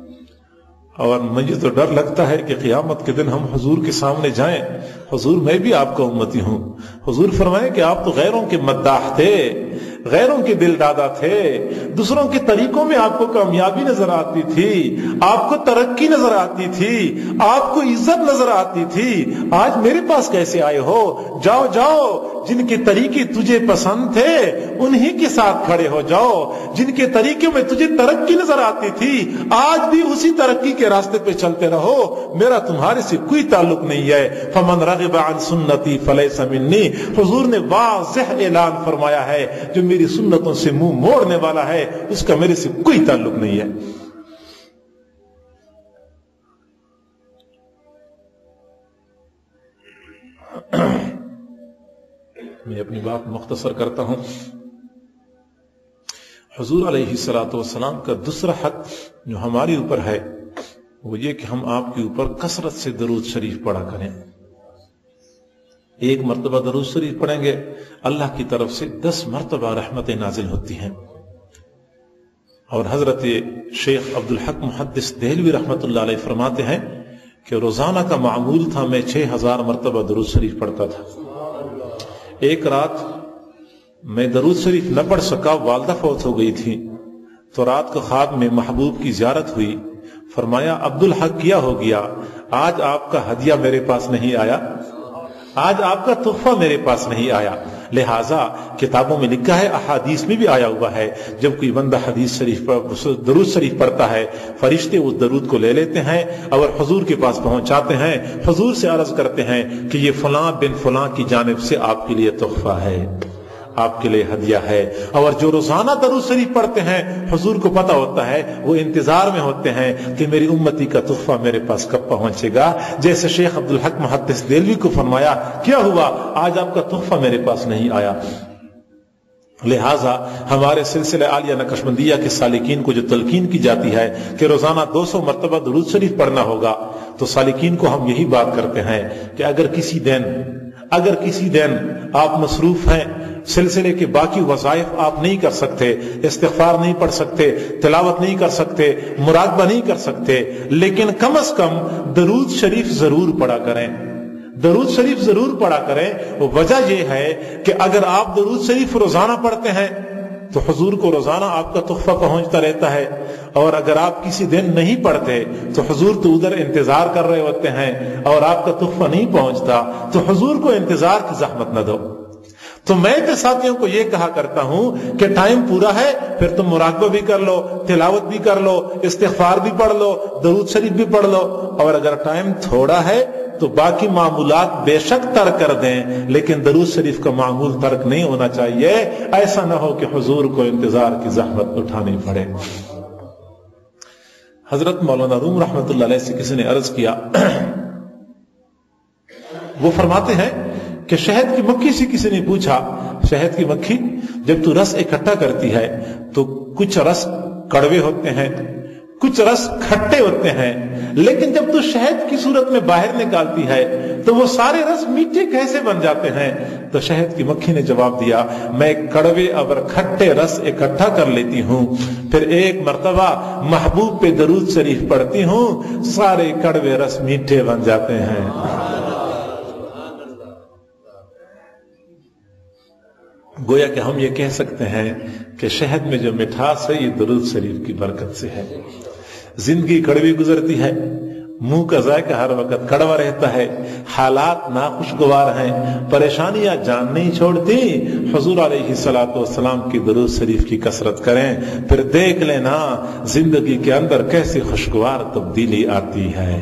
اور مجھے تو ڈر لگتا ہے کہ قیامت کے دن ہم حضور کے سامنے جائیں، حضور میں بھی آپ کا امتی ہوں۔ حضور فرمائیں کہ آپ تو غیروں کے مداح تھے، غیروں کے دل دادا تھے، دوسروں کے طریقوں میں آپ کو کامیابی نظر آتی تھی، آپ کو ترقی نظر آتی تھی، آپ کو عزت نظر آتی تھی، آج میرے پاس کیسے آئے ہو؟ جاؤ جاؤ، جن کے طریقے تجھے پسند تھے انہی کے ساتھ کھڑے ہو جاؤ، جن کے طریقے میں تجھے ترقی نظر آتی تھی آج بھی اسی ترقی کے راستے پہ چلتے رہو، میرا تمہارے سے کوئی تعلق نہیں ہے۔ فمن رغب عن سنتی فلیس منی، حضور نے واضح اعلان فرمایا ہے جو میری سنتوں سے منہ موڑنے والا ہے اس کا میرے سے کوئی تعلق نہیں ہے۔ میں اپنی بات مختصر کرتا ہوں۔ حضور علیہ الصلوۃ والسلام کا دوسرا حق جو ہمارے اوپر ہے وہ یہ کہ ہم آپ کے اوپر کثرت سے درود شریف پڑھا کریں۔ ایک مرتبہ درود شریف پڑھیں گے اللہ کی طرف سے 10 مرتبہ رحمتیں نازل ہوتی ہیں۔ اور حضرت شیخ عبدالحق محدث دہلوی رحمۃ اللہ علیہ فرماتے ہیں کہ روزانہ کا معمول تھا میں 6000 مرتبہ درود شریف پڑھتا تھا۔ ایک رات میں درود شریف نہ پڑھ سکا، والدہ فوت ہو گئی تھی، تو رات کو خواب میں محبوب کی زیارت ہوئی، فرمایا عبدالحق کیا ہو گیا؟ آج آپ کا ہدیہ میرے پاس نہیں آیا، آج آپ کا تحفہ میرے پاس نہیں آیا۔ لہٰذا کتابوں میں لکھا ہے، احادیث میں بھی آیا ہوا ہے، جب کوئی بندہ حدیث شریف پر درود شریف پڑھتا ہے فرشتے اس درود کو لے لیتے ہیں اور حضور کے پاس پہنچاتے ہیں، حضور سے عرض کرتے ہیں کہ یہ فلاں بن فلاں کی جانب سے آپ کے لیے تحفہ ہے، آپ کے لیے ہدیہ ہے۔ اور جو روزانہ درود شریف پڑھتے ہیں حضور کو پتہ ہوتا ہے، وہ انتظار میں ہوتے ہیں کہ میری امتی کا تحفہ میرے پاس کب پہنچے گا۔ جیسے شیخ عبدالحق محدث دہلوی کو فرمایا کیا ہوا؟ آج آپ کا تحفہ میرے پاس نہیں آیا۔ لہٰذا ہمارے سلسلہ عالیہ نقشبندیہ کے سالکین کو جو تلقین کی جاتی ہے کہ روزانہ 200 مرتبہ درود شریف پڑھنا ہوگا، تو سالکین کو ہم یہی بات کرتے ہیں کہ اگر کسی دن آپ مصروف ہیں، سلسلے کے باقی وظائف آپ نہیں کر سکتے، استغفار نہیں پڑھ سکتے، تلاوت نہیں کر سکتے، مراقبہ نہیں کر سکتے، لیکن کم از کم درود شریف ضرور پڑھا کریں، درود شریف ضرور پڑھا کریں۔ وجہ یہ ہے کہ اگر آپ درود شریف روزانہ پڑھتے ہیں تو حضور کو روزانہ آپ کا تحفہ پہنچتا رہتا ہے، اور اگر آپ کسی دن نہیں پڑھتے تو حضور تو ادھر انتظار کر رہے ہوتے ہیں اور آپ کا تحفہ نہیں پہنچتا، تو حضور کو انتظار کی زحمت نہ دو۔ تو میں تو ساتھیوں کو یہ کہا کرتا ہوں کہ ٹائم پورا ہے، پھر تم مراقبہ بھی کر لو، تلاوت بھی کر لو، استغفار بھی پڑھ لو، درود شریف بھی پڑھ لو، اور اگر ٹائم تھوڑا ہے تو باقی معمولات بے شک ترک کر دیں، لیکن درود شریف کا معمول ترک نہیں ہونا چاہیے. ایسا نہ ہو کہ حضور کو انتظار کی زحمت اٹھانی پڑے. حضرت مولانا روم رحمت اللہ علیہ سے کسی نے عرض کیا، وہ فرماتے ہیں کہ شہد کی مکھی سے کسی نے پوچھا، شہد کی مکھی جب تو رس اکٹھا کرتی ہے تو کچھ رس کڑوے ہوتے ہیں، کچھ رس کھٹے ہوتے ہیں، لیکن جب تو شہد کی صورت میں باہر نکالتی ہے تو وہ سارے رس میٹھے کیسے بن جاتے ہیں؟ تو شہد کی مکھی نے جواب دیا، میں کڑوے اور کھٹے رس اکٹھا کر لیتی ہوں، پھر ایک مرتبہ محبوب پہ درود شریف پڑھتی ہوں، سارے کڑوے رس میٹھے بن جاتے ہیں. گویا کہ ہم یہ کہہ سکتے ہیں کہ شہد میں جو مٹھاس ہے یہ درود شریف کی برکت سے ہے. زندگی کڑوی گزرتی ہے، منہ کا ذائقہ ہر وقت کڑوا رہتا ہے، حالات ناخوشگوار ہیں، پریشانیاں جان نہیں چھوڑتی. حضور علیہ الصلوۃ والسلام کی درود شریف کی کثرت کریں، پھر دیکھ لینا زندگی کے اندر کیسی خوشگوار تبدیلی آتی ہے.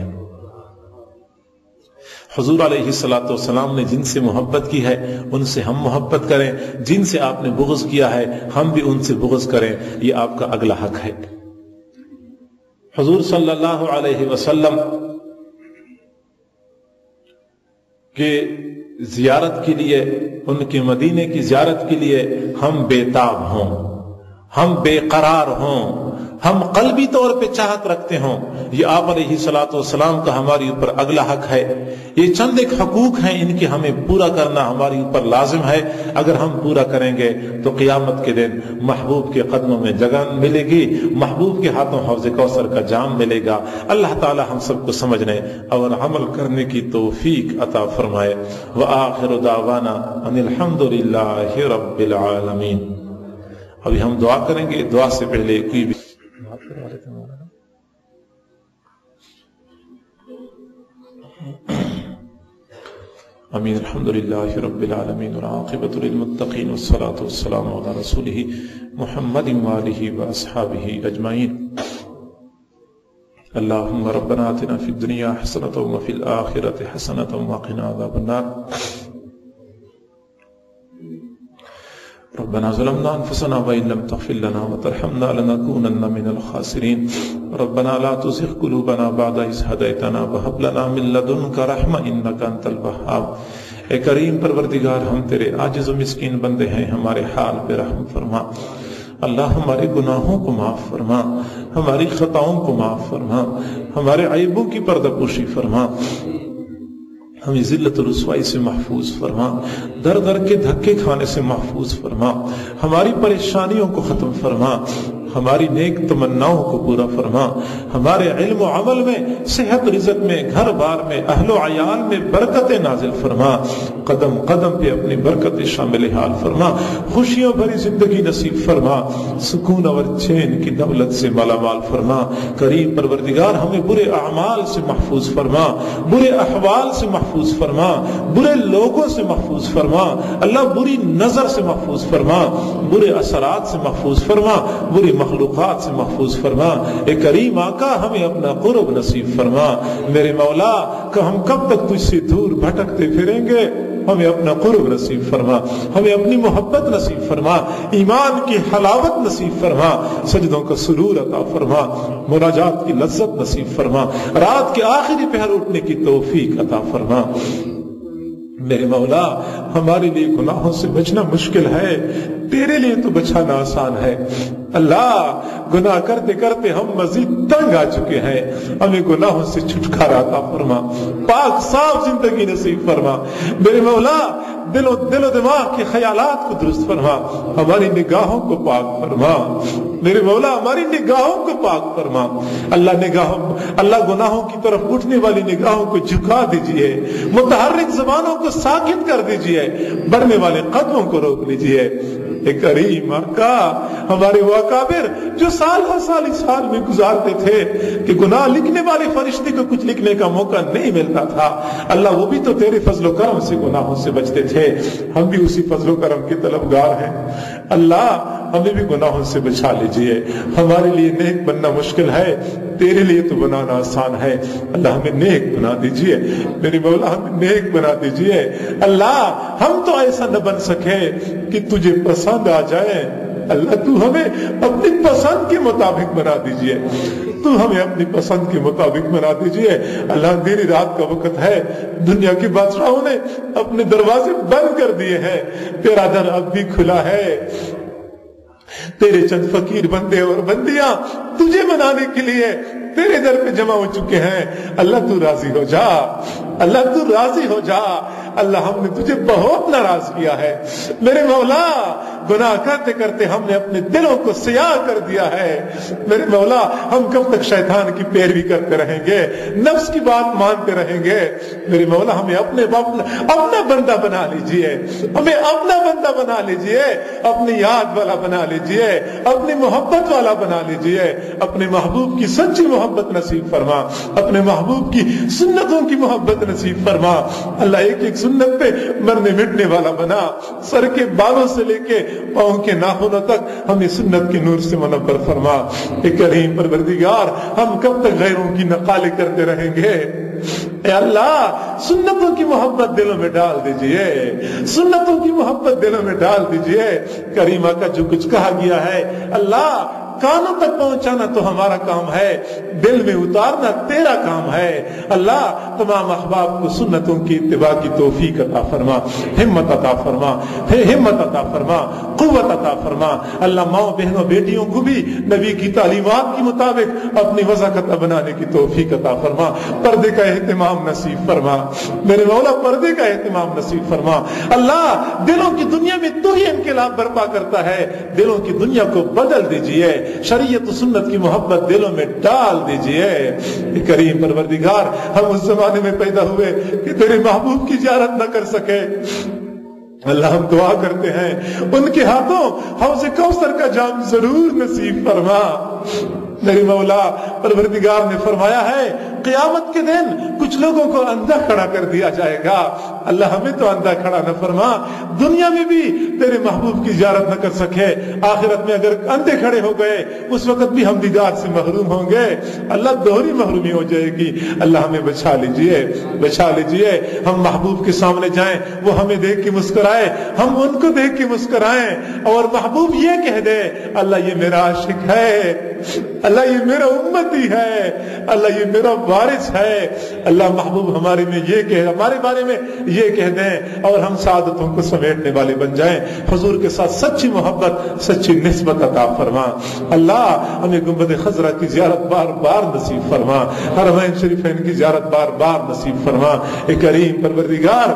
حضور علیہ الصلوۃ والسلام نے جن سے محبت کی ہے ان سے ہم محبت کریں، جن سے آپ نے بغض کیا ہے ہم بھی ان سے بغض کریں، یہ آپ کا اگلا حق ہے. حضور صلی اللہ علیہ وسلم کے زیارت کے لیے، ان کے مدینے کی زیارت کے لیے ہم بےتاب ہوں، ہم بے قرار ہوں، ہم قلبی طور پہ چاہت رکھتے ہوں، یہ آپ علیہ الصلوۃ والسلام کا ہمارے اوپر اگلا حق ہے. یہ چند ایک حقوق ہیں، ان کی ہمیں پورا کرنا ہمارے اوپر لازم ہے. اگر ہم پورا کریں گے تو قیامت کے دن محبوب کے قدموں میں جگہ ملے گی، محبوب کے ہاتھوں حوض کوثر کا جام ملے گا. اللہ تعالی ہم سب کو سمجھنے اور عمل کرنے کی توفیق عطا فرمائے. وآخر دعوانا ان الحمد للہ رب العالمین. ابھی ہم دعا کریں گے، دعا سے پہلے کوئی بھی امین. الحمد للہ رب العالمین والعاقبۃ للمتقین والصلاۃ والسلام علی رسولہ محمد وآلہ واصحابہ اجمعین. اللہم ربنا آتنا فی الدنیا حسنۃ وفی الآخرۃ حسنۃ وقنا عذاب النار. ربنا ظلمنا انفسنا وان لم تغفر لنا وترحمنا لنكونن من الخاسرين. ربنا لا تزغ قلوبنا بعد إذ هديتنا وهب لنا من لدنك رحمة انك انت الوهاب. اے کریم پروردگار، ہم تیرے عاجز و مسکین بندے ہیں، ہمارے حال پہ رحم فرما. اللہ ہمارے گناہوں کو معاف فرما، ہماری خطاؤں کو معاف فرما، ہمارے عیبوں کی پردہ پوشی فرما، ہمیں ذلت و رسوائی سے محفوظ فرما، در در کے دھکے کھانے سے محفوظ فرما، ہماری پریشانیوں کو ختم فرما، ہماری نیک تمناؤں کو پورا فرما، ہمارے علم و عمل میں، صحت رزق میں، گھر بار میں، اہل و عیال میں برکت نازل فرما. قدم قدم پہ اپنی برکت شامل حال فرما، خوشیوں بھری زندگی نصیب فرما، سکون اور چین کی دولت سے مالا مال فرما. کریم پروردگار ہمیں برے اعمال سے محفوظ فرما، برے احوال سے محفوظ فرما، برے لوگوں سے محفوظ فرما. اللہ بری نظر سے محفوظ فرما، برے اثرات سے محفوظ فرما، بری مخلوقات سے محفوظ فرما. اے کریم آقا ہمیں اپنا قرب نصیب فرما. میرے مولا کہ ہم کب تک تجھ سے دور بھٹکتے پھریں گے، ہمیں اپنا قرب نصیب فرما، ہمیں اپنی محبت نصیب فرما، ایمان کی حلاوت نصیب فرما، سجدوں کا سرور عطا فرما، مناجات کی لذت نصیب فرما، رات کے آخری پہر اٹھنے کی توفیق عطا فرما. میرے مولا ہمارے لیے گناہوں سے بچنا مشکل ہے، تیرے لیے تو بچانا آسان ہے. اللہ گناہ کرتے کرتے ہم مزید تنگ آ چکے ہیں، ہمیں گناہوں سے چھٹکارا عطا فرما، پاک صاف زندگی نصیب فرما. میرے مولا دل و دماغ کے خیالات کو درست فرما، ہماری نگاہوں کو پاک فرما. میرے مولا ہماری نگاہوں کو پاک فرما. اللہ گناہوں کی طرف اٹھنے والی نگاہوں کو جھکا دیجئے، متحرک زبانوں کو ساکت کر دیجئے، بڑھنے والے قدموں کو روک لیجئے. اے کریم آقا ہمارے وہ اکابر جو سال ہر سال اس حال میں گزارتے تھے کہ گناہ لکھنے والے فرشتے کو کچھ لکھنے کا موقع نہیں ملتا تھا، اللہ وہ بھی تو تیرے فضل و کرم سے گناہوں سے بچتے تھے، ہم بھی اسی فضل و کرم کے طلبگار ہیں۔ اللہ ہمیں بھی گناہوں سے بچا لیجئے، ہمارے لیے نیک بننا مشکل ہے، تیرے لیے تو بنانا آسان ہے۔ اللہ ہمیں نیک بنا دیجئے، میری مولا ہمیں نیک بنا دیجئے۔ اللہ ہم تو ایسا نہ بن سکے کہ تجھے پسند آ جائے، اللہ تو ہمیں اپنی پسند کے مطابق بنا دیجئے، تو ہمیں اپنی پسند کے مطابق بنا دیجئے۔ اللہ اندھیری رات کا وقت ہے، دنیا کے بادشاہوں نے اپنے دروازے بند کر دیے ہیں، تیرا در اب بھی کھلا ہے۔ تیرے چند فقیر بندے اور بندیاں تجھے منانے کے لیے تیرے در پہ جمع ہو چکے ہیں۔ اللہ تو راضی ہو جا، اللہ تو راضی ہو جا۔ اللہ ہم نے تجھے بہت ناراض کیا ہے میرے مولا، گناہ کرتے کرتے ہم نے اپنے دلوں کو سیاہ کر دیا ہے میرے مولا۔ ہم کب تک شیطان کی پیروی کرتے رہیں گے، نفس کی بات مانتے رہیں گے میرے مولا؟ ہمیں اپنا بندہ بنا لیجئے، ہمیں اپنا بندہ بنا لیجئے، اپنی یاد والا بنا لیجئے، اپنی محبت والا بنا لیجئے۔ اپنے محبوب کی سچی محبت نصیب فرما، اپنے محبوب کی سنتوں کی محبت نصیب فرما۔ اللہ ایک ایک سنت پہ مرنے مٹنے والا بنا، سر کے بالوں سے لے کے پاؤں کے ناخنوں تک ہمیں سنت کے نور سے منور فرما۔ اے کریم پروردگار، ہم کب تک غیروں کی نقالیں کرتے رہیں گے؟ اے اللہ سنتوں کی محبت دلوں میں ڈال دیجئے، سنتوں کی محبت دلوں میں ڈال دیجئے۔ کریمہ کا جو کچھ کہا گیا ہے اللہ کانوں تک پہنچانا تو ہمارا کام ہے، دل میں اتارنا تیرا کام ہے۔ اللہ تمام احباب کو سنتوں کی اتباع کی توفیق عطا فرما، ہمت عطا فرما، ہمت عطا فرما، قوت عطا فرما۔ اللہ ماں بہنوں بیٹیوں کو بھی نبی کی تعلیمات کے مطابق اپنی وضاحت بنانے کی توفیق عطا فرما، پردے کا اہتمام نصیب فرما میرے مولا، پردے کا اہتمام نصیب فرما۔ اللہ دلوں کی دنیا میں تو ہی انقلاب برپا کرتا ہے، دلوں کی دنیا کو بدل دیجئے، شریعت و سنت کی محبت دلوں میں ڈال دیجئے۔ کریم پروردگار، ہم اس زمانے میں پیدا ہوئے کہ تیرے محبوب کی زیارت نہ کر سکے، اللہ ہم دعا کرتے ہیں ان کے ہاتھوں حوض کوثر کا جام ضرور نصیب فرما میرے مولا۔ پروردگار نے فرمایا ہے قیامت کے دن کچھ لوگوں کو اندھا کھڑا کر دیا جائے گا، اللہ ہمیں تو اندھا کھڑا نہ فرما، دنیا میں بھی تیرے محبوب کی زیارت نہ کر سکے، آخرت میں اگر اندھے کھڑے ہو گئے اس وقت بھی ہم دیدار سے محروم ہوں گے، اللہ دوہری محرومی ہو جائے گی۔ اللہ ہمیں بچا لیجئے، بچا لیجئے۔ ہم محبوب کے سامنے جائیں، وہ ہمیں دیکھ کے مسکرائے، ہم ان کو دیکھ کے مسکرائیں، اور محبوب یہ کہہ دے اللہ یہ میرا عاشق ہے، اللہ یہ میرا امتی ہے، اللہ یہ میرا وارث ہے۔ اللہ محبوب ہمارے بارے میں یہ کہہ دیں، اور ہم سعادتوں کو سمیٹنے والے بن جائیں۔ حضور کے ساتھ سچی محبت، سچی نسبت عطا فرما۔ اللہ ہمیں گنبد خضرا کی زیارت بار بار نصیب فرما، حرمین شریفین کی زیارت بار بار نصیب فرما۔ اے کریم پروردگار،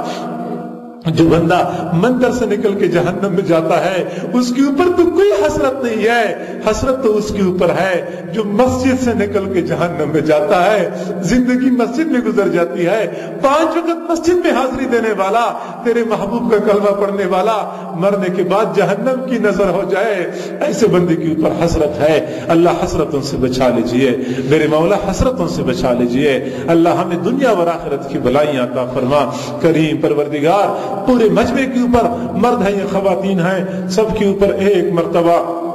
جو بندہ مندر سے نکل کے جہنم میں جاتا ہے اس کے اوپر تو کوئی حسرت نہیں ہے، حسرت تو اس کے اوپر ہے جو مسجد سے نکل کے جہنم میں جاتا ہے، زندگی مسجد میں گزر جاتی ہے، 5 وقت مسجد میں حاضری دینے والا، تیرے محبوب کا کلمہ پڑھنے والا، مرنے کے بعد جہنم کی نظر ہو جائے، ایسے بندے کے اوپر حسرت ہے۔ اللہ حسرتوں سے بچا لیجئے میرے مولا، حسرتوں سے بچا لیجئے۔ اللہ ہمیں دنیا و آخرت کی بھلائیاں عطا فرما۔ کریم پروردگار، پورے مجمع کے اوپر مرد ہیں یا خواتین ہیں، سب کے اوپر ایک مرتبہ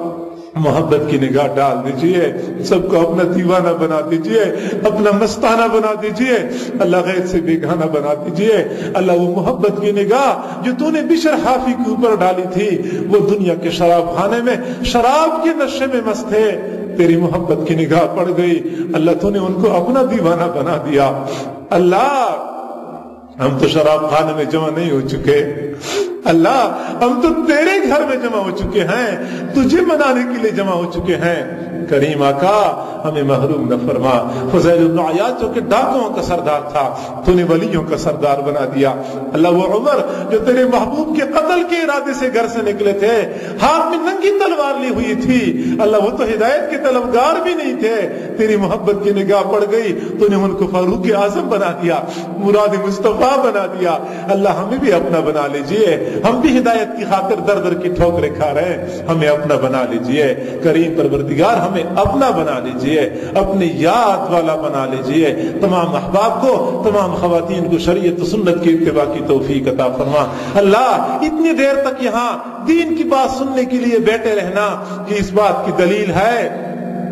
محبت کی نگاہ ڈال دیجئے، سب کو اپنا دیوانہ بنا دیجئے، اپنا مستانہ بنا دیجئے، اللہ غیر سے بیگانہ بنا دیجئے۔ اللہ وہ محبت کی نگاہ جو تو نے بشر حافی کے اوپر ڈالی تھی، وہ دنیا کے شراب خانے میں شراب کے نشے میں مست تھے، تیری محبت کی نگاہ پڑ گئی، اللہ تو نے ان کو اپنا دیوانہ بنا دیا۔ اللہ ہم تو شراب خانے میں جمع نہیں ہو چکے، اللہ ہم تو تیرے گھر میں جمع ہو چکے ہیں، تجھے منانے کے لیے جمع ہو چکے ہیں۔ کریم آقا ہمیں محروم نہ فرما۔ فضیل بن عیاض جو کہ ڈاکوؤں کا سردار تھا، تو نے ولیوں کا سردار بنا دیا۔ اللہ وہ عمر جو تیرے محبوب کے قتل کے ارادے سے گھر سے نکلے تھے، ہاتھ میں ننگی تلوار لی ہوئی تھی، اللہ وہ تو ہدایت کے طلبگار بھی نہیں تھے، تیری محبت کی نگاہ پڑ گئی، تو نے ان کو فاروق اعظم بنا دیا، مراد مصطفیٰ بنا دیا۔ اللہ ہمیں بھی اپنا بنا لیجئے، ہم بھی ہدایت کی خاطر در در کی ٹھوکریں کھا رہے ہیں، ہمیں اپنا بنا لیجئے کریم پروردگار، ہمیں اپنا بنا لیجئے، اپنی یاد والا بنا لیجئے، تمام احباب کو، تمام خواتین کو شریعت و سنت کی اتباع کی توفیق عطا فرما۔ اللہ اتنی دیر تک یہاں دین کی بات سننے کے لیے بیٹھے رہنا کہ اس بات کی دلیل ہے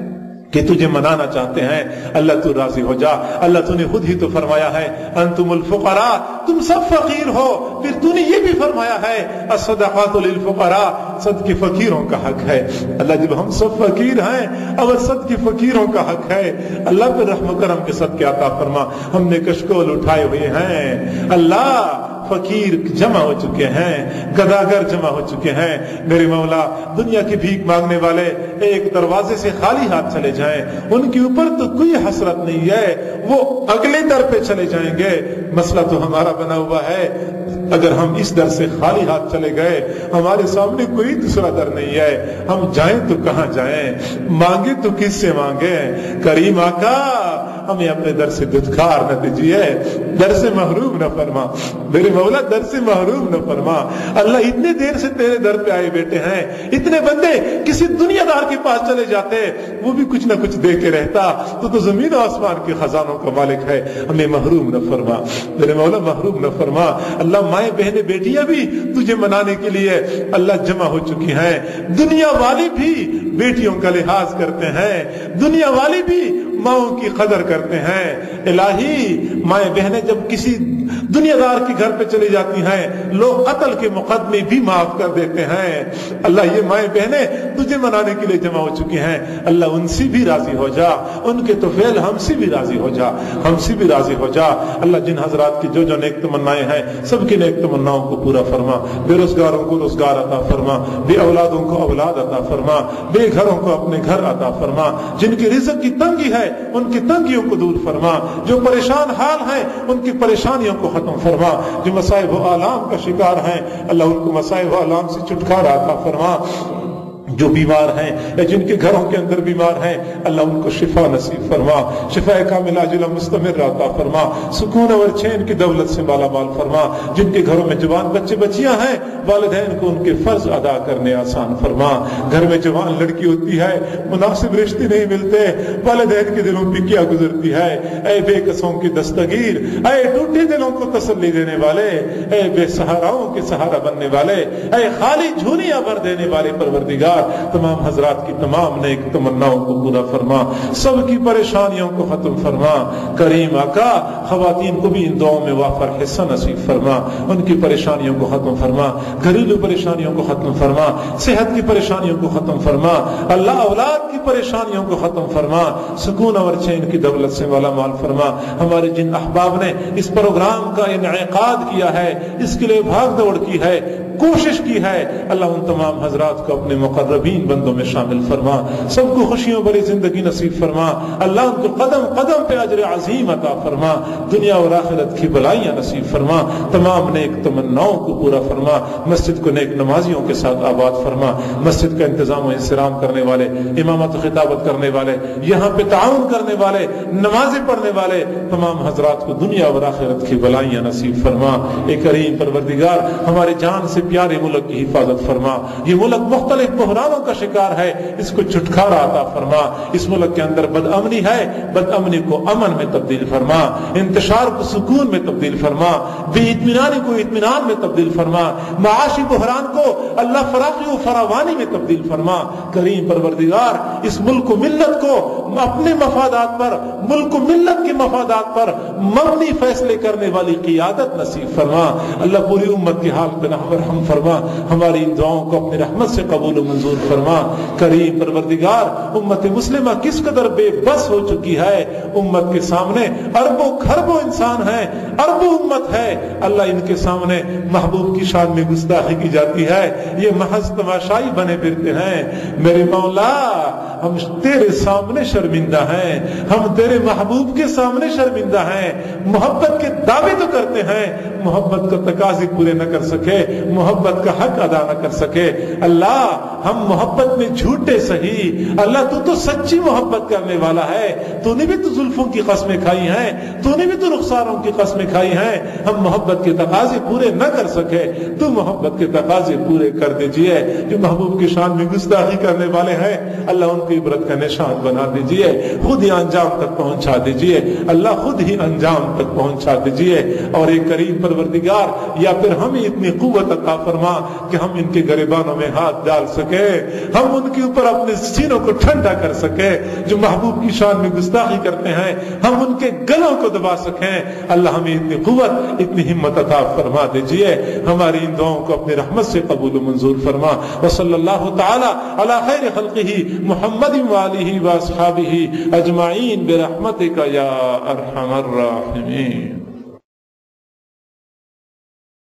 کہ تجھے منانا چاہتے ہیں، اللہ تو راضی ہو جا۔ اللہ تو نے خود ہی تو فرمایا ہے انتم الفقراء، تم سب فقیر ہو، پھر تو نے یہ بھی فرمایا ہے الصدقات للفقراء، صدقے فقیروں کا حق ہے۔ اللہ جب ہم سب فقیر ہیں، اور صدقے فقیروں کا حق ہے، اللہ پہ رحم و کرم کے صدقے عطا فرما۔ ہم نے کشکول اٹھائے ہوئے ہیں، اللہ فقیر جمع ہو چکے ہیں، گداگر جمع ہو چکے ہیں، میرے مولا دنیا کی بھیک مانگنے والے ایک دروازے سے خالی ہاتھ چلے جائیں، ان کے اوپر تو کوئی حسرت نہیں ہے، وہ اگلے در پہ چلے جائیں گے۔ مسئلہ تو ہمارا بنا ہوا ہے، اگر ہم اس در سے خالی ہاتھ چلے گئے، ہمارے سامنے کوئی دوسرا در نہیں ہے، ہم جائیں تو کہاں جائیں، مانگے تو کس سے مانگیں؟ کریم آقا ہمیں اپنے در سے دھتکار نہ دیجیے، در سے محروم نہ فرما، میرے مولا در سے محروم نہ فرما۔ اللہ اتنے دیر سے تیرے در پہ آئے بیٹھے ہیں، اتنے بندے کسی دنیا دار کے پاس چلے جاتے، وہ بھی کچھ نہ کچھ دے کے رہتا، تو زمین و آسمان کے خزانوں کا مالک ہے، ہمیں محروم نہ فرما میرے مولا، محروم نہ فرما۔ اللہ مائیں بہنیں بیٹیاں بھی تجھے منانے کے لیے اللہ جمع ہو چکی ہیں، دنیا والی بھی بیٹیوں کا لحاظ کرتے ہیں، دنیا والی بھی ماؤں کی قدر کرتے ہیں۔ الہی مائیں بہنیں جب کسی دنیا دار کے گھر پہ چلی جاتی ہیں، لوگ قتل کے مقدمے بھی معاف کر دیتے ہیں۔ اللہ یہ مائیں بہنیں تجھے منانے کے لیے جمع ہو چکی ہیں، اللہ ان سے بھی راضی ہو جا، ان کے طفیل ہم سے بھی راضی ہو جا، ہم سے بھی راضی ہو جا۔ اللہ جن حضرات کی جو جو نیک تمنائیں ہیں، سب کی نیک تمناؤں کو پورا فرما، بے روزگاروں کو روزگار عطا فرما، بے اولادوں کو اولاد عطا فرما، بے گھروں کو اپنے گھر عطا فرما، جن کی رزق کی تنگی ہے ان کی تنگیوں کو دور فرما، جو پریشان حال ہیں ان کی پریشانیوں کو ختم فرما، جو مصائب و آلام کا شکار ہیں اللہ ان کو مصائب و آلام سے چھٹکارا عطا فرما، جو بیمار ہیں یا جن کے گھروں کے اندر بیمار ہیں اللہ ان کو شفا نصیب فرما، شفا کاملہ عاجلہ مستمر عطا فرما، سکون اور چین کی دولت سے مالا مال فرما، جن کے گھروں میں جوان بچے بچیاں ہیں والدین کو ان کے فرض ادا کرنے آسان فرما، گھر میں جوان لڑکی ہوتی ہے مناسب رشتے نہیں ملتے، والدین کے دلوں پہ کیا گزرتی ہے، اے بے کسوں کی دستگیر، اے ٹوٹے دلوں کو تسلی دینے والے، اے بے سہاراؤں کے سہارا بننے والے، اے خالی جھولیاں بھر دینے والے پروردگار، تمام حضرات کی تمام نیک تمناؤں کو پورا فرما، سب کی پریشانیوں کو ختم فرما۔ کریم آقا خواتین کو بھی ان دعاؤں میں وافر حصہ نصیب فرما، ان کی پریشانیوں کو ختم فرما، گھریلو پریشانیوں کو ختم فرما، صحت کی پریشانیوں کو ختم فرما، اللہ اولاد کی پریشانیوں کو ختم فرما، سکون اور چین کی دولت سے والا مال فرما۔ ہمارے جن احباب نے اس پروگرام کا انعقاد کیا ہے، اس کے لیے بھاگ دوڑ کی ہے، کوشش کی ہے، اللہ ان تمام حضرات کو اپنے مقربین بندوں میں شامل فرما، سب کو خوشیوں بھری زندگی نصیب فرما، اللہ ان کو قدم قدم پہ اجر عظیم عطا فرما، دنیا اور آخرت کی بلائیاں نصیب فرما، تمام نیک تمناؤں کو پورا فرما، مسجد کو نیک نمازیوں کے ساتھ آباد فرما، مسجد کا انتظام و انصرام کرنے والے، امامت و خطابت کرنے والے، یہاں پہ تعاون کرنے والے، نمازیں پڑھنے والے تمام حضرات کو دنیا اور آخرت کی بلائیاں نصیب فرما۔ اے کریم پروردگار ہمارے جان سے پیارے ملک کی حفاظت فرما، یہ ملک مختلف بحرانوں کا شکار ہے، اس کو چھٹکارا عطا فرما، اس ملک کے اندر بد امنی ہے، بد امنی کو امن میں تبدیل فرما، انتشار کو سکون میں تبدیل فرما، بے اطمینانی کو اطمینان میں تبدیل فرما، معاشی بحران کو اللہ فراخی و فراوانی میں تبدیل فرما۔ کریم پروردگار اس ملک و ملت کو اپنے مفادات پر، ملک و ملت کے مفادات پر مبنی فیصلے کرنے والی قیادت نصیب فرما، اللہ پوری امت کی حال پہ رحم فرما، ہماری ان دعاؤں کو اپنی رحمت سے قبول و منظور فرما۔ کریم پروردگار امت مسلمہ کس قدر بے بس ہو چکی ہے، امت کے سامنے اربوں کھربوں انسان ہیں، اربوں امت ہے، اللہ ان کے سامنے محبوب کی شان میں گستاخی کی جاتی ہے، یہ محض تماشائی بنے پھرتے ہیں۔ میرے مولا ہم تیرے سامنے شرمندہ ہیں، ہم تیرے محبوب کے سامنے شرمندہ ہیں، محبت کے دعوے تو کرتے ہیں محبت کا تقاضے پورے نہ کر سکے، محبت کا حق ادا نہ کر سکے۔ اللہ ہم محبت میں جھوٹے صحیح، اللہ تو سچی محبت کرنے والا ہے، تو نے بھی تو زلفوں کی قسمیں کھائی ہیں، تو نے بھی تو رخساروں کی قسمیں کھائی ہیں، ہم محبت کے تقاضے پورے نہ کر سکے، تو محبت کے تقاضے پورے کر دیجئے۔ جو محبوب کی شان میں گستاخی کرنے والے ہیں اللہ ان کو عبرت کا نشان بنا دیجئے، خود ہی انجام تک پہنچا دیجئے، اللہ خود ہی انجام تک پہنچا دیجئے۔ اور ایک کریم پروردگار یا پھر ہمیں اتنی قوت عطا فرما کہ ہم ان کے گریبانوں میں ہاتھ ڈال سکے، ہم ان کے اوپر اپنے سینوں کو ٹھنڈا کر سکے، جو محبوب کی شان میں گستاخی کرتے ہیں ہم ان کے گلوں کو دبا سکیں۔ اللہ ہمیں اتنی قوت اتنی ہمت عطا فرما دیجئے، ہماری ان دعاؤں کو اپنی رحمت سے قبول و منظور فرما۔ وصلی اللہ تعالی علی خیر خلقہ محمد وآلہ واصحابہ اجمعین برحمتک یا ارحم الراحمین۔